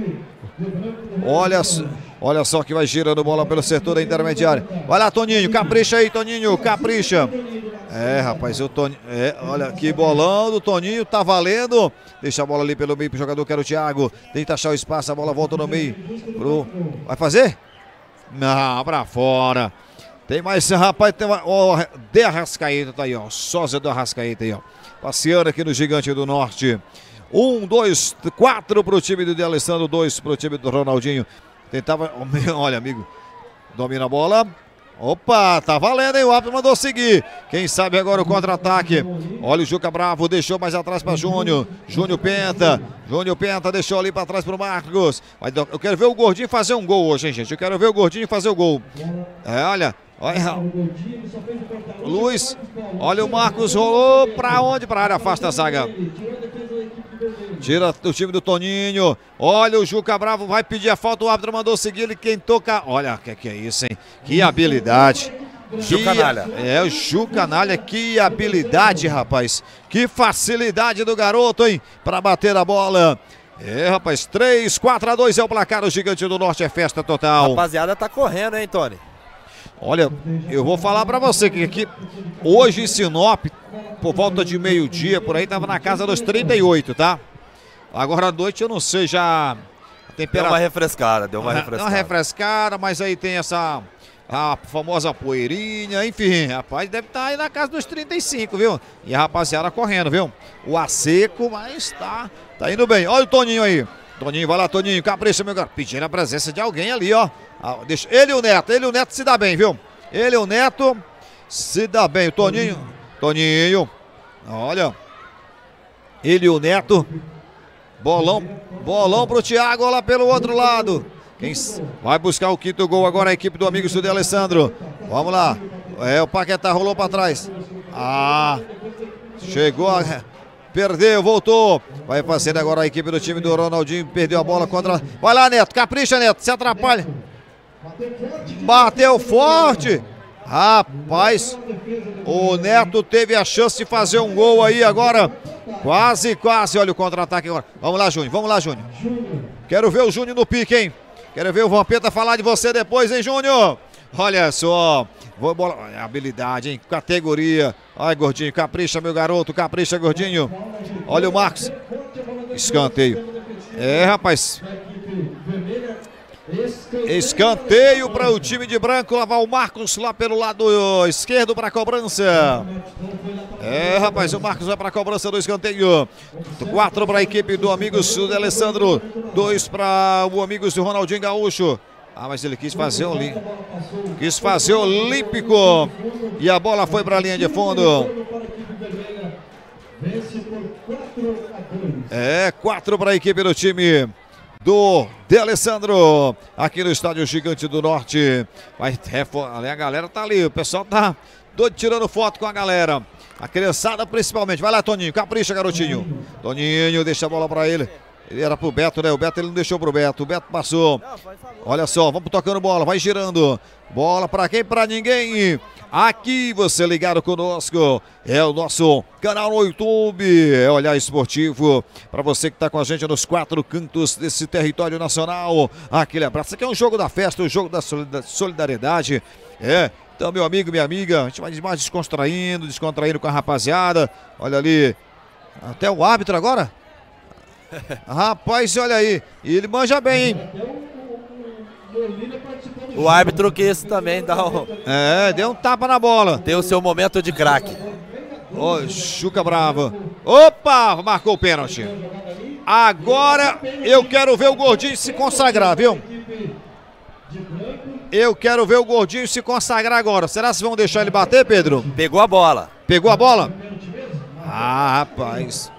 Olha só que vai girando bola pelo setor da intermediária. Vai lá, Toninho, capricha aí, Toninho, capricha. É, rapaz, o Toninho, olha que bolão do Toninho, tá valendo. Deixa a bola ali pelo meio pro jogador que era o Thiago. Tenta achar o espaço, a bola volta no meio. Vai fazer? Não, pra fora. Tem mais, rapaz, tem uma... De Arrascaeta tá aí, ó. Sósia do Arrascaeta aí, ó. Passeando aqui no Gigante do Norte. 1, 2, 4 pro time do D'Alessandro, 2 pro time do Ronaldinho. Tentava, olha, amigo, domina a bola. Opa, tá valendo, hein? O árbitro mandou seguir. Quem sabe agora o contra-ataque. Olha o Juca Bravo, deixou mais atrás para Júnior. Júnior Penta deixou ali para trás pro Marcos. Eu quero ver o Gordinho fazer um gol hoje, hein, gente? Eu quero ver o Gordinho fazer o gol. É, olha. Luiz, olha o Marcos, rolou pra onde? Pra área, afasta a zaga. Tira o time do Toninho. Olha o Juca Bravo, vai pedir a falta, o árbitro mandou seguir, ele quem toca. Olha, que é isso, hein? Que habilidade. Jucanalha. É, o Jucanalha, que habilidade, rapaz. Que facilidade do garoto, hein? Pra bater a bola. É, rapaz, 3-4-2 é o placar, o Gigante do Norte, é festa total. Rapaziada, tá correndo, hein, Tony? Olha, eu vou falar pra você que aqui, hoje em Sinop, por volta de meio-dia, por aí, tava na casa dos 38, tá? Agora à noite eu não sei, já... A temperatura... Deu uma refrescada. Mas aí tem a famosa poeirinha, enfim, rapaz, deve estar aí na casa dos 35, viu? E a rapaziada correndo, viu? O ar seco, mas tá indo bem. Olha o Toninho aí. Toninho, vai lá, Toninho, capricha, meu garoto. Pedindo a presença de alguém ali, ó. Deixa ele e o Neto se dá bem, viu? Ele, o Neto, se dá bem. O Toninho, olha. Ele e o Neto. Bolão pro Thiago lá pelo outro lado. Quem vai buscar o quinto gol agora a equipe do amigo Sudê Alessandro. Vamos lá. O Paquetá rolou para trás. Chegou, perdeu, voltou. Vai fazendo agora a equipe do time do Ronaldinho. Perdeu a bola contra... Vai lá, Neto, capricha, Neto, se atrapalha. Bateu forte. Rapaz, o Neto teve a chance de fazer um gol aí agora. Quase. Olha o contra-ataque agora. Vamos lá, Júnior. Quero ver o Júnior no pique, hein? Quero ver o Vampeta falar de você depois, hein, Júnior? Olha só. Habilidade, hein? Categoria. Ai, gordinho, capricha, meu garoto. Capricha, gordinho. Olha o Marcos. Escanteio. Rapaz. Escanteio para o time de branco. Lá vai o Marcos lá pelo lado esquerdo para a cobrança. Rapaz, o Marcos vai para a cobrança do escanteio. 4 para a equipe do amigo Sudê Alessandro. 2 para o amigo do Ronaldinho Gaúcho. Mas ele quis fazer o olímpico. E a bola foi para a linha de fundo. 4 para a equipe do time do de Alessandro, aqui no Estádio Gigante do Norte. A galera tá ali, o pessoal tá doido tirando foto com a galera. A criançada principalmente. Vai lá, Toninho, capricha, garotinho. Toninho, deixa a bola para ele. Ele era pro Beto, né? O Beto ele não deixou pro Beto. O Beto passou. Olha só, vamos tocando bola, vai girando. Bola para quem? Para ninguém. Aqui você ligado conosco, é o nosso canal no YouTube, é Olhar Esportivo, para você que está com a gente nos 4 cantos desse território nacional, aquele abraço. Isso aqui é um jogo da festa, um jogo da solidariedade, então meu amigo, minha amiga, a gente vai mais descontraindo com a rapaziada. Olha ali, até o árbitro agora, rapaz, olha aí, e ele manja bem, hein? O árbitro quis também dar deu um tapa na bola. Tem o seu momento de craque. Chuca brava. Opa, marcou o pênalti. Agora eu quero ver o Gordinho se consagrar, viu? Eu quero ver o Gordinho se consagrar agora. Será que vão deixar ele bater, Pedro? Pegou a bola. Pegou a bola? Rapaz.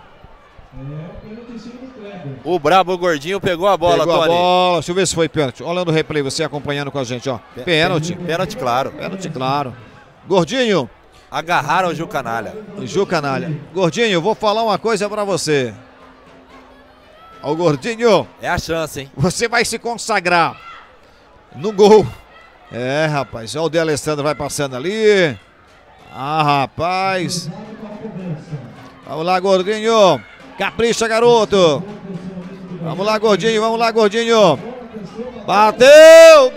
O brabo Gordinho pegou a bola, Tony. Deixa eu ver se foi pênalti. Olhando o replay, você acompanhando com a gente, ó. Pênalti. Pênalti, claro. Pênalti, claro. Gordinho. Agarraram o Ju Canalha. Gordinho, eu vou falar uma coisa pra você. Ó, Gordinho. É a chance, hein? Você vai se consagrar no gol. Rapaz. Ó, o de Alessandro vai passando ali. Rapaz. Vamos lá, Gordinho. Capricha, garoto. Vamos lá, Gordinho. Bateu!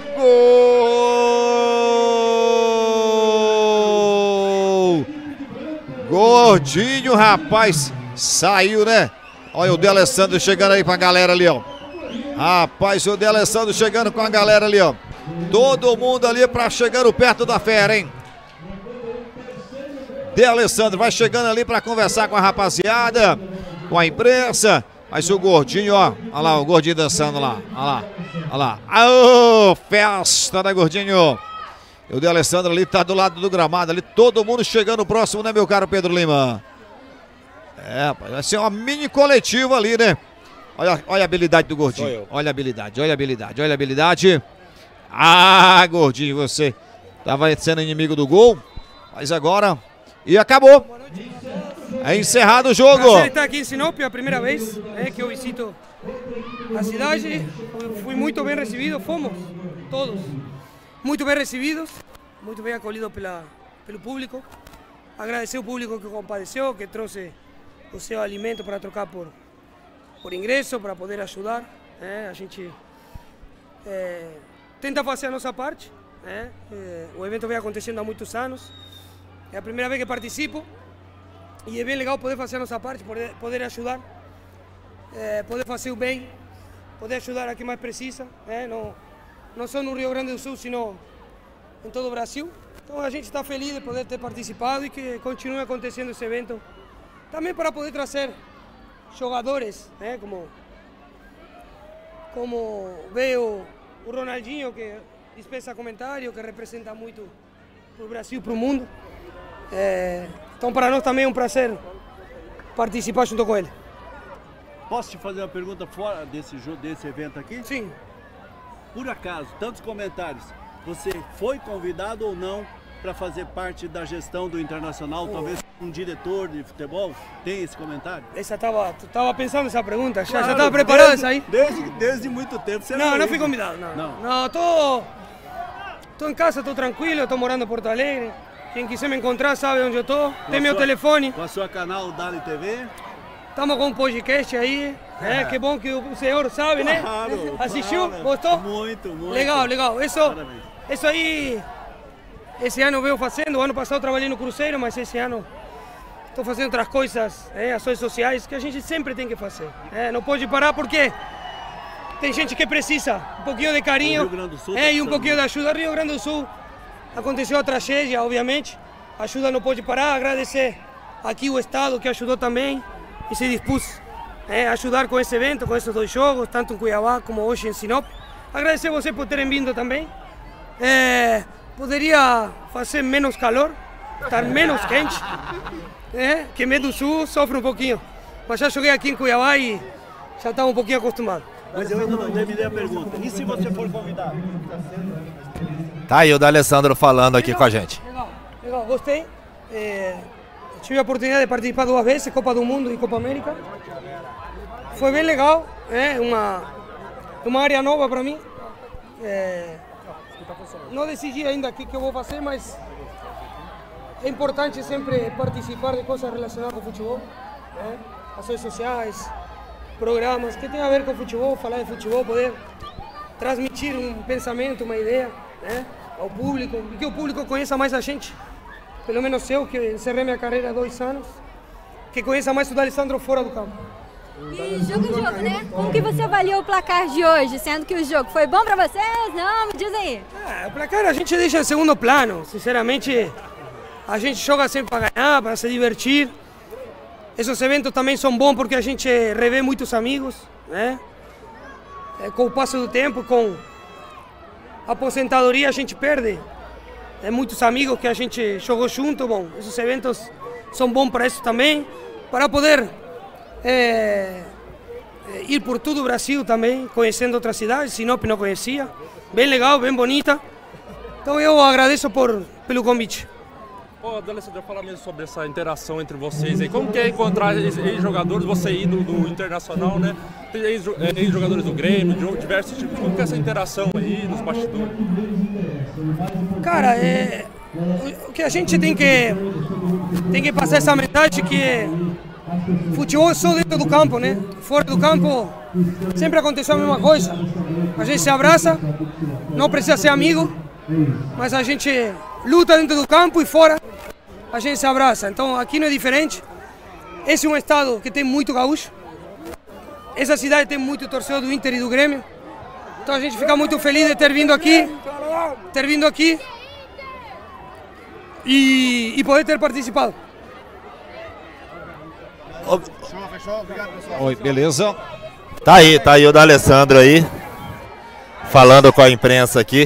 Gol! Gordinho, rapaz. Saiu, né? Olha o de Alessandro chegando aí pra galera ali, ó. Rapaz, o de Alessandro chegando com a galera ali, ó. Todo mundo ali chegando perto da fera, hein? De Alessandro vai chegando ali pra conversar com a rapaziada, com a imprensa. Mas o Gordinho, ó. Olha lá, o Gordinho dançando lá. Olha lá. Festa da Gordinho. E o de Alessandro ali tá do lado do gramado ali. Todo mundo chegando próximo, né, meu caro Pedro Lima? Rapaz, vai ser uma mini coletiva ali, né? Olha a habilidade do Gordinho. Olha a habilidade. Gordinho, você tava sendo inimigo do gol. Mas agora... E acabou. É encerrado o jogo. Prazer estar aqui em Sinop, a primeira vez que eu visito a cidade. Fui muito bem recebido, fomos todos muito bem recebidos, muito bem acolhidos pelo público. Agradecer o público que compadeceu, que trouxe o seu alimento para trocar por ingresso, para poder ajudar. A gente tenta fazer a nossa parte. O evento vem acontecendo há muitos anos. É a primeira vez que participo e é bem legal poder fazer a nossa parte, poder ajudar, poder fazer o bem, poder ajudar a quem mais precisa, não só no Rio Grande do Sul, sino em todo o Brasil. Então a gente está feliz de poder ter participado e que continue acontecendo esse evento, também para poder trazer jogadores, como veio o Ronaldinho, que dispensa comentário, que representa muito para o Brasil, para o mundo. Então, para nós também é um prazer participar junto com ele. Posso te fazer uma pergunta fora desse evento aqui? Sim. Por acaso, tantos comentários, você foi convidado ou não para fazer parte da gestão do Internacional? Talvez um diretor de futebol tem esse comentário? Tava pensando nessa pergunta, Claro, já estava preparado isso aí? Desde muito tempo você não fui convidado, não, tô em casa, tô tranquilo, tô morando em Porto Alegre. Quem quiser me encontrar sabe onde eu tô, tem meu telefone. Com a sua canal Dali TV? Estamos com um podcast aí, que bom que o senhor sabe, né? Claro, assistiu? claro. Gostou? Muito. Legal. Isso aí, esse ano eu venho fazendo. O ano passado eu trabalhei no Cruzeiro, mas esse ano estou fazendo outras coisas, ações sociais que a gente sempre tem que fazer. Não pode parar porque tem gente que precisa um pouquinho de carinho e um pouquinho de ajuda. Rio Grande do Sul aconteceu a tragédia, obviamente. A ajuda não pode parar. Agradecer aqui o Estado que ajudou também e se dispôs a ajudar com esse evento, com esses 2 jogos, tanto em Cuiabá como hoje em Sinop. Agradecer a vocês por terem vindo também. Poderia fazer menos calor, estar menos quente, que meio do Sul sofre um pouquinho. Mas já joguei aqui em Cuiabá e já estava um pouquinho acostumado. Mas eu ainda não terminei a pergunta. E se você for convidado? Tá aí o D'Alessandro falando aqui com a gente. Legal, gostei. Tive a oportunidade de participar 2 vezes, Copa do Mundo e Copa América. Foi bem legal, uma área nova para mim. Não decidi ainda o que eu vou fazer, mas é importante sempre participar de coisas relacionadas com o futebol. Ações sociais, programas que tem a ver com o futebol, falar de futebol, poder transmitir um pensamento, uma ideia ao público, e que o público conheça mais a gente. Pelo menos eu, que encerrei minha carreira há 2 anos, que conheça mais o D'Alessandro fora do campo. E jogo, né? Como que você avaliou o placar de hoje, sendo que o jogo foi bom pra vocês? Não, me diz aí. O placar a gente deixa em segundo plano. Sinceramente, a gente joga sempre para ganhar, para se divertir. Esses eventos também são bons porque a gente revê muitos amigos, né? Com o passo do tempo, com a aposentadoria, a gente perde muitos amigos que a gente jogou junto. Bom, esses eventos são bons para isso também, para poder ir por todo o Brasil também, conhecendo outras cidades. Sinop não conhecia, bem legal, bem bonita. Então eu agradeço pelo convite. D'Alessandro, eu falar mesmo sobre essa interação entre vocês aí. Como que é encontrar ex-jogadores, você ir do Internacional, né? Tem ex-jogadores do Grêmio, de diversos tipos. Como que é essa interação aí nos bastidores? Cara, o que a gente tem que passar essa mensagem que futebol é só dentro do campo, né? Fora do campo sempre aconteceu a mesma coisa. A gente se abraça, não precisa ser amigo, mas a gente luta dentro do campo e fora a gente se abraça. Então aqui não é diferente. Esse é um estado que tem muito gaúcho. Essa cidade tem muito torcedor do Inter e do Grêmio. Então a gente fica muito feliz de ter vindo aqui e poder ter participado. Oi, beleza? Tá aí o D'Alessandro aí, falando com a imprensa aqui.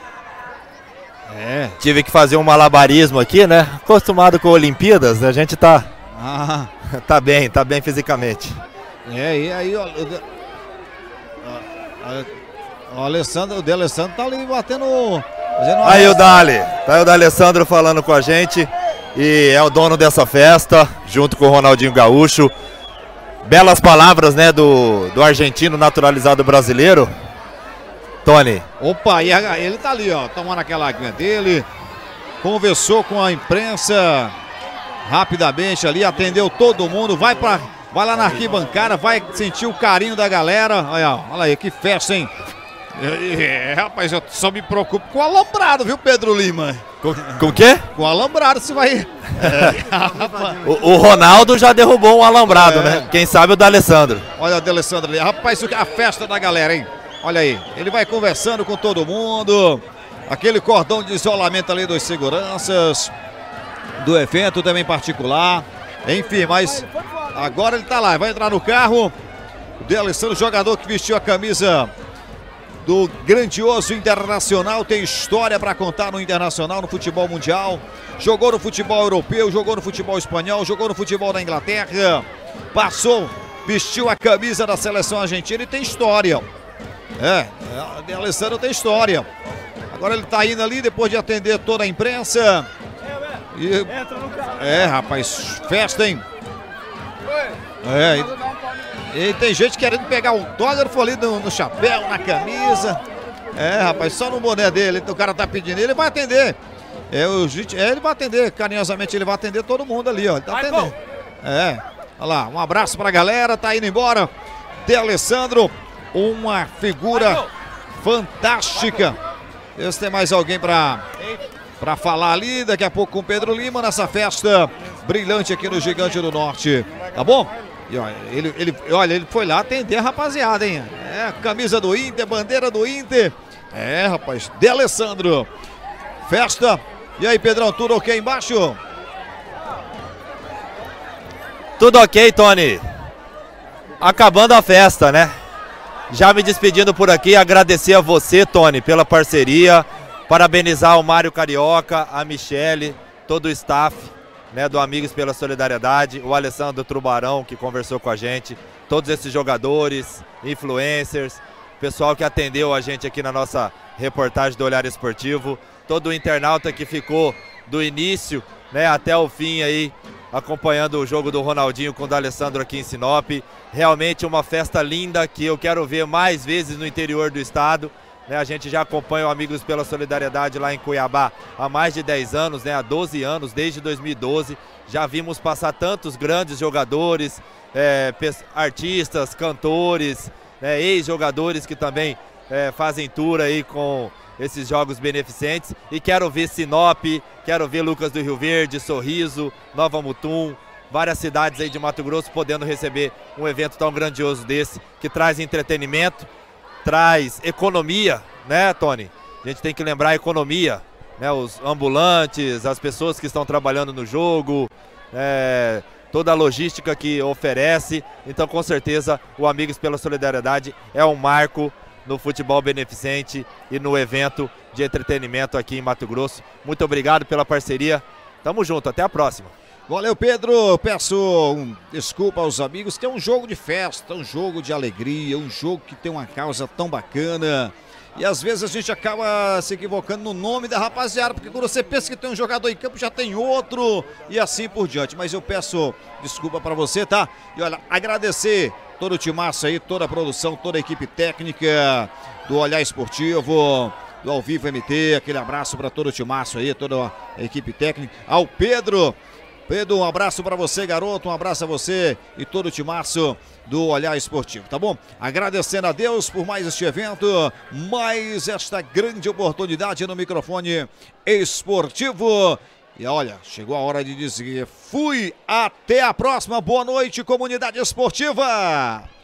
Tive que fazer um malabarismo aqui, né? Acostumado com Olimpíadas, a gente tá bem fisicamente. E aí, o D'Alessandro tá ali batendo. Aí o Dali, tá aí o D'Alessandro falando com a gente e é o dono dessa festa, junto com o Ronaldinho Gaúcho. Belas palavras, né, do argentino naturalizado brasileiro. Tony. Opa, e ele tá ali, ó, tomando aquela aguinha dele, conversou com a imprensa rapidamente ali, atendeu todo mundo, vai lá na arquibancada, vai sentir o carinho da galera. Olha aí, que festa, hein? Rapaz, eu só me preocupo com o alambrado, viu, Pedro Lima? Com o quê? Com o alambrado, se vai... O Ronaldo já derrubou um alambrado, né? Quem sabe o D'Alessandro. Olha o D'Alessandro ali. Rapaz, isso aqui é a festa da galera, hein? Olha aí, ele vai conversando com todo mundo. Aquele cordão de isolamento ali dos seguranças do evento também particular. Enfim, mas agora ele tá lá, vai entrar no carro. O D'Alessandro, jogador que vestiu a camisa do grandioso Internacional, tem história para contar no Internacional, no futebol mundial. Jogou no futebol europeu, jogou no futebol espanhol, jogou no futebol da Inglaterra. Passou, vestiu a camisa da seleção argentina e tem história. De Alessandro tem história. Agora ele tá indo ali depois de atender toda a imprensa. Rapaz, festa, hein? E tem gente querendo pegar o autógrafo ali no chapéu, na camisa. Rapaz, só no boné dele. O cara tá pedindo, ele vai atender. Ele vai atender, carinhosamente, ele vai atender todo mundo ali, ó. Ele tá atendendo. Olha lá, um abraço pra galera, tá indo embora. De Alessandro, uma figura fantástica. Vê se tem mais alguém pra falar ali, daqui a pouco com o Pedro Lima, nessa festa brilhante aqui no Gigante do Norte, tá bom? E olha, ele foi lá atender a rapaziada, hein? Camisa do Inter, bandeira do Inter. Rapaz, De Alessandro. Festa. E aí, Pedrão, tudo ok embaixo? Tudo ok, Tony. Acabando a festa, né? Já me despedindo por aqui, agradecer a você, Tony, pela parceria. Parabenizar o Mário Carioca, a Michele, todo o staff, né, do Amigos pela Solidariedade, o Alessandro Trubarão, que conversou com a gente, todos esses jogadores, influencers, pessoal que atendeu a gente aqui na nossa reportagem do Olhar Esportivo, todo o internauta que ficou do início, né, até o fim aí, acompanhando o jogo do Ronaldinho com o D'Alessandro aqui em Sinop. Realmente uma festa linda que eu quero ver mais vezes no interior do estado. A gente já acompanha o Amigos pela Solidariedade lá em Cuiabá há mais de 10 anos, há 12 anos, desde 2012. Já vimos passar tantos grandes jogadores, artistas, cantores, ex-jogadores que também fazem tour aí com esses jogos beneficentes. E quero ver Sinop, quero ver Lucas do Rio Verde, Sorriso, Nova Mutum, várias cidades aí de Mato Grosso podendo receber um evento tão grandioso desse, que traz entretenimento, traz economia, né, Tony? A gente tem que lembrar a economia, né? Os ambulantes, as pessoas que estão trabalhando no jogo, toda a logística que oferece. Então, com certeza, o Amigos pela Solidariedade é um marco no futebol beneficente e no evento de entretenimento aqui em Mato Grosso. Muito obrigado pela parceria. Tamo junto, até a próxima. Valeu, Pedro. Peço desculpa aos amigos, que é um jogo de festa, um jogo de alegria, um jogo que tem uma causa tão bacana. E às vezes a gente acaba se equivocando no nome da rapaziada, porque quando você pensa que tem um jogador em campo, já tem outro e assim por diante. Mas eu peço desculpa para você, tá? E olha, agradecer todo o timaço aí, toda a produção, toda a equipe técnica do Olhar Esportivo, do Ao Vivo MT, aquele abraço para todo o timaço aí, toda a equipe técnica. Ao Pedro, um abraço para você, garoto, um abraço a você e todo o timaço do Olhar Esportivo, tá bom? Agradecendo a Deus por mais este evento, mais esta grande oportunidade no microfone esportivo. E olha, chegou a hora de dizer fui, até a próxima, boa noite, comunidade esportiva!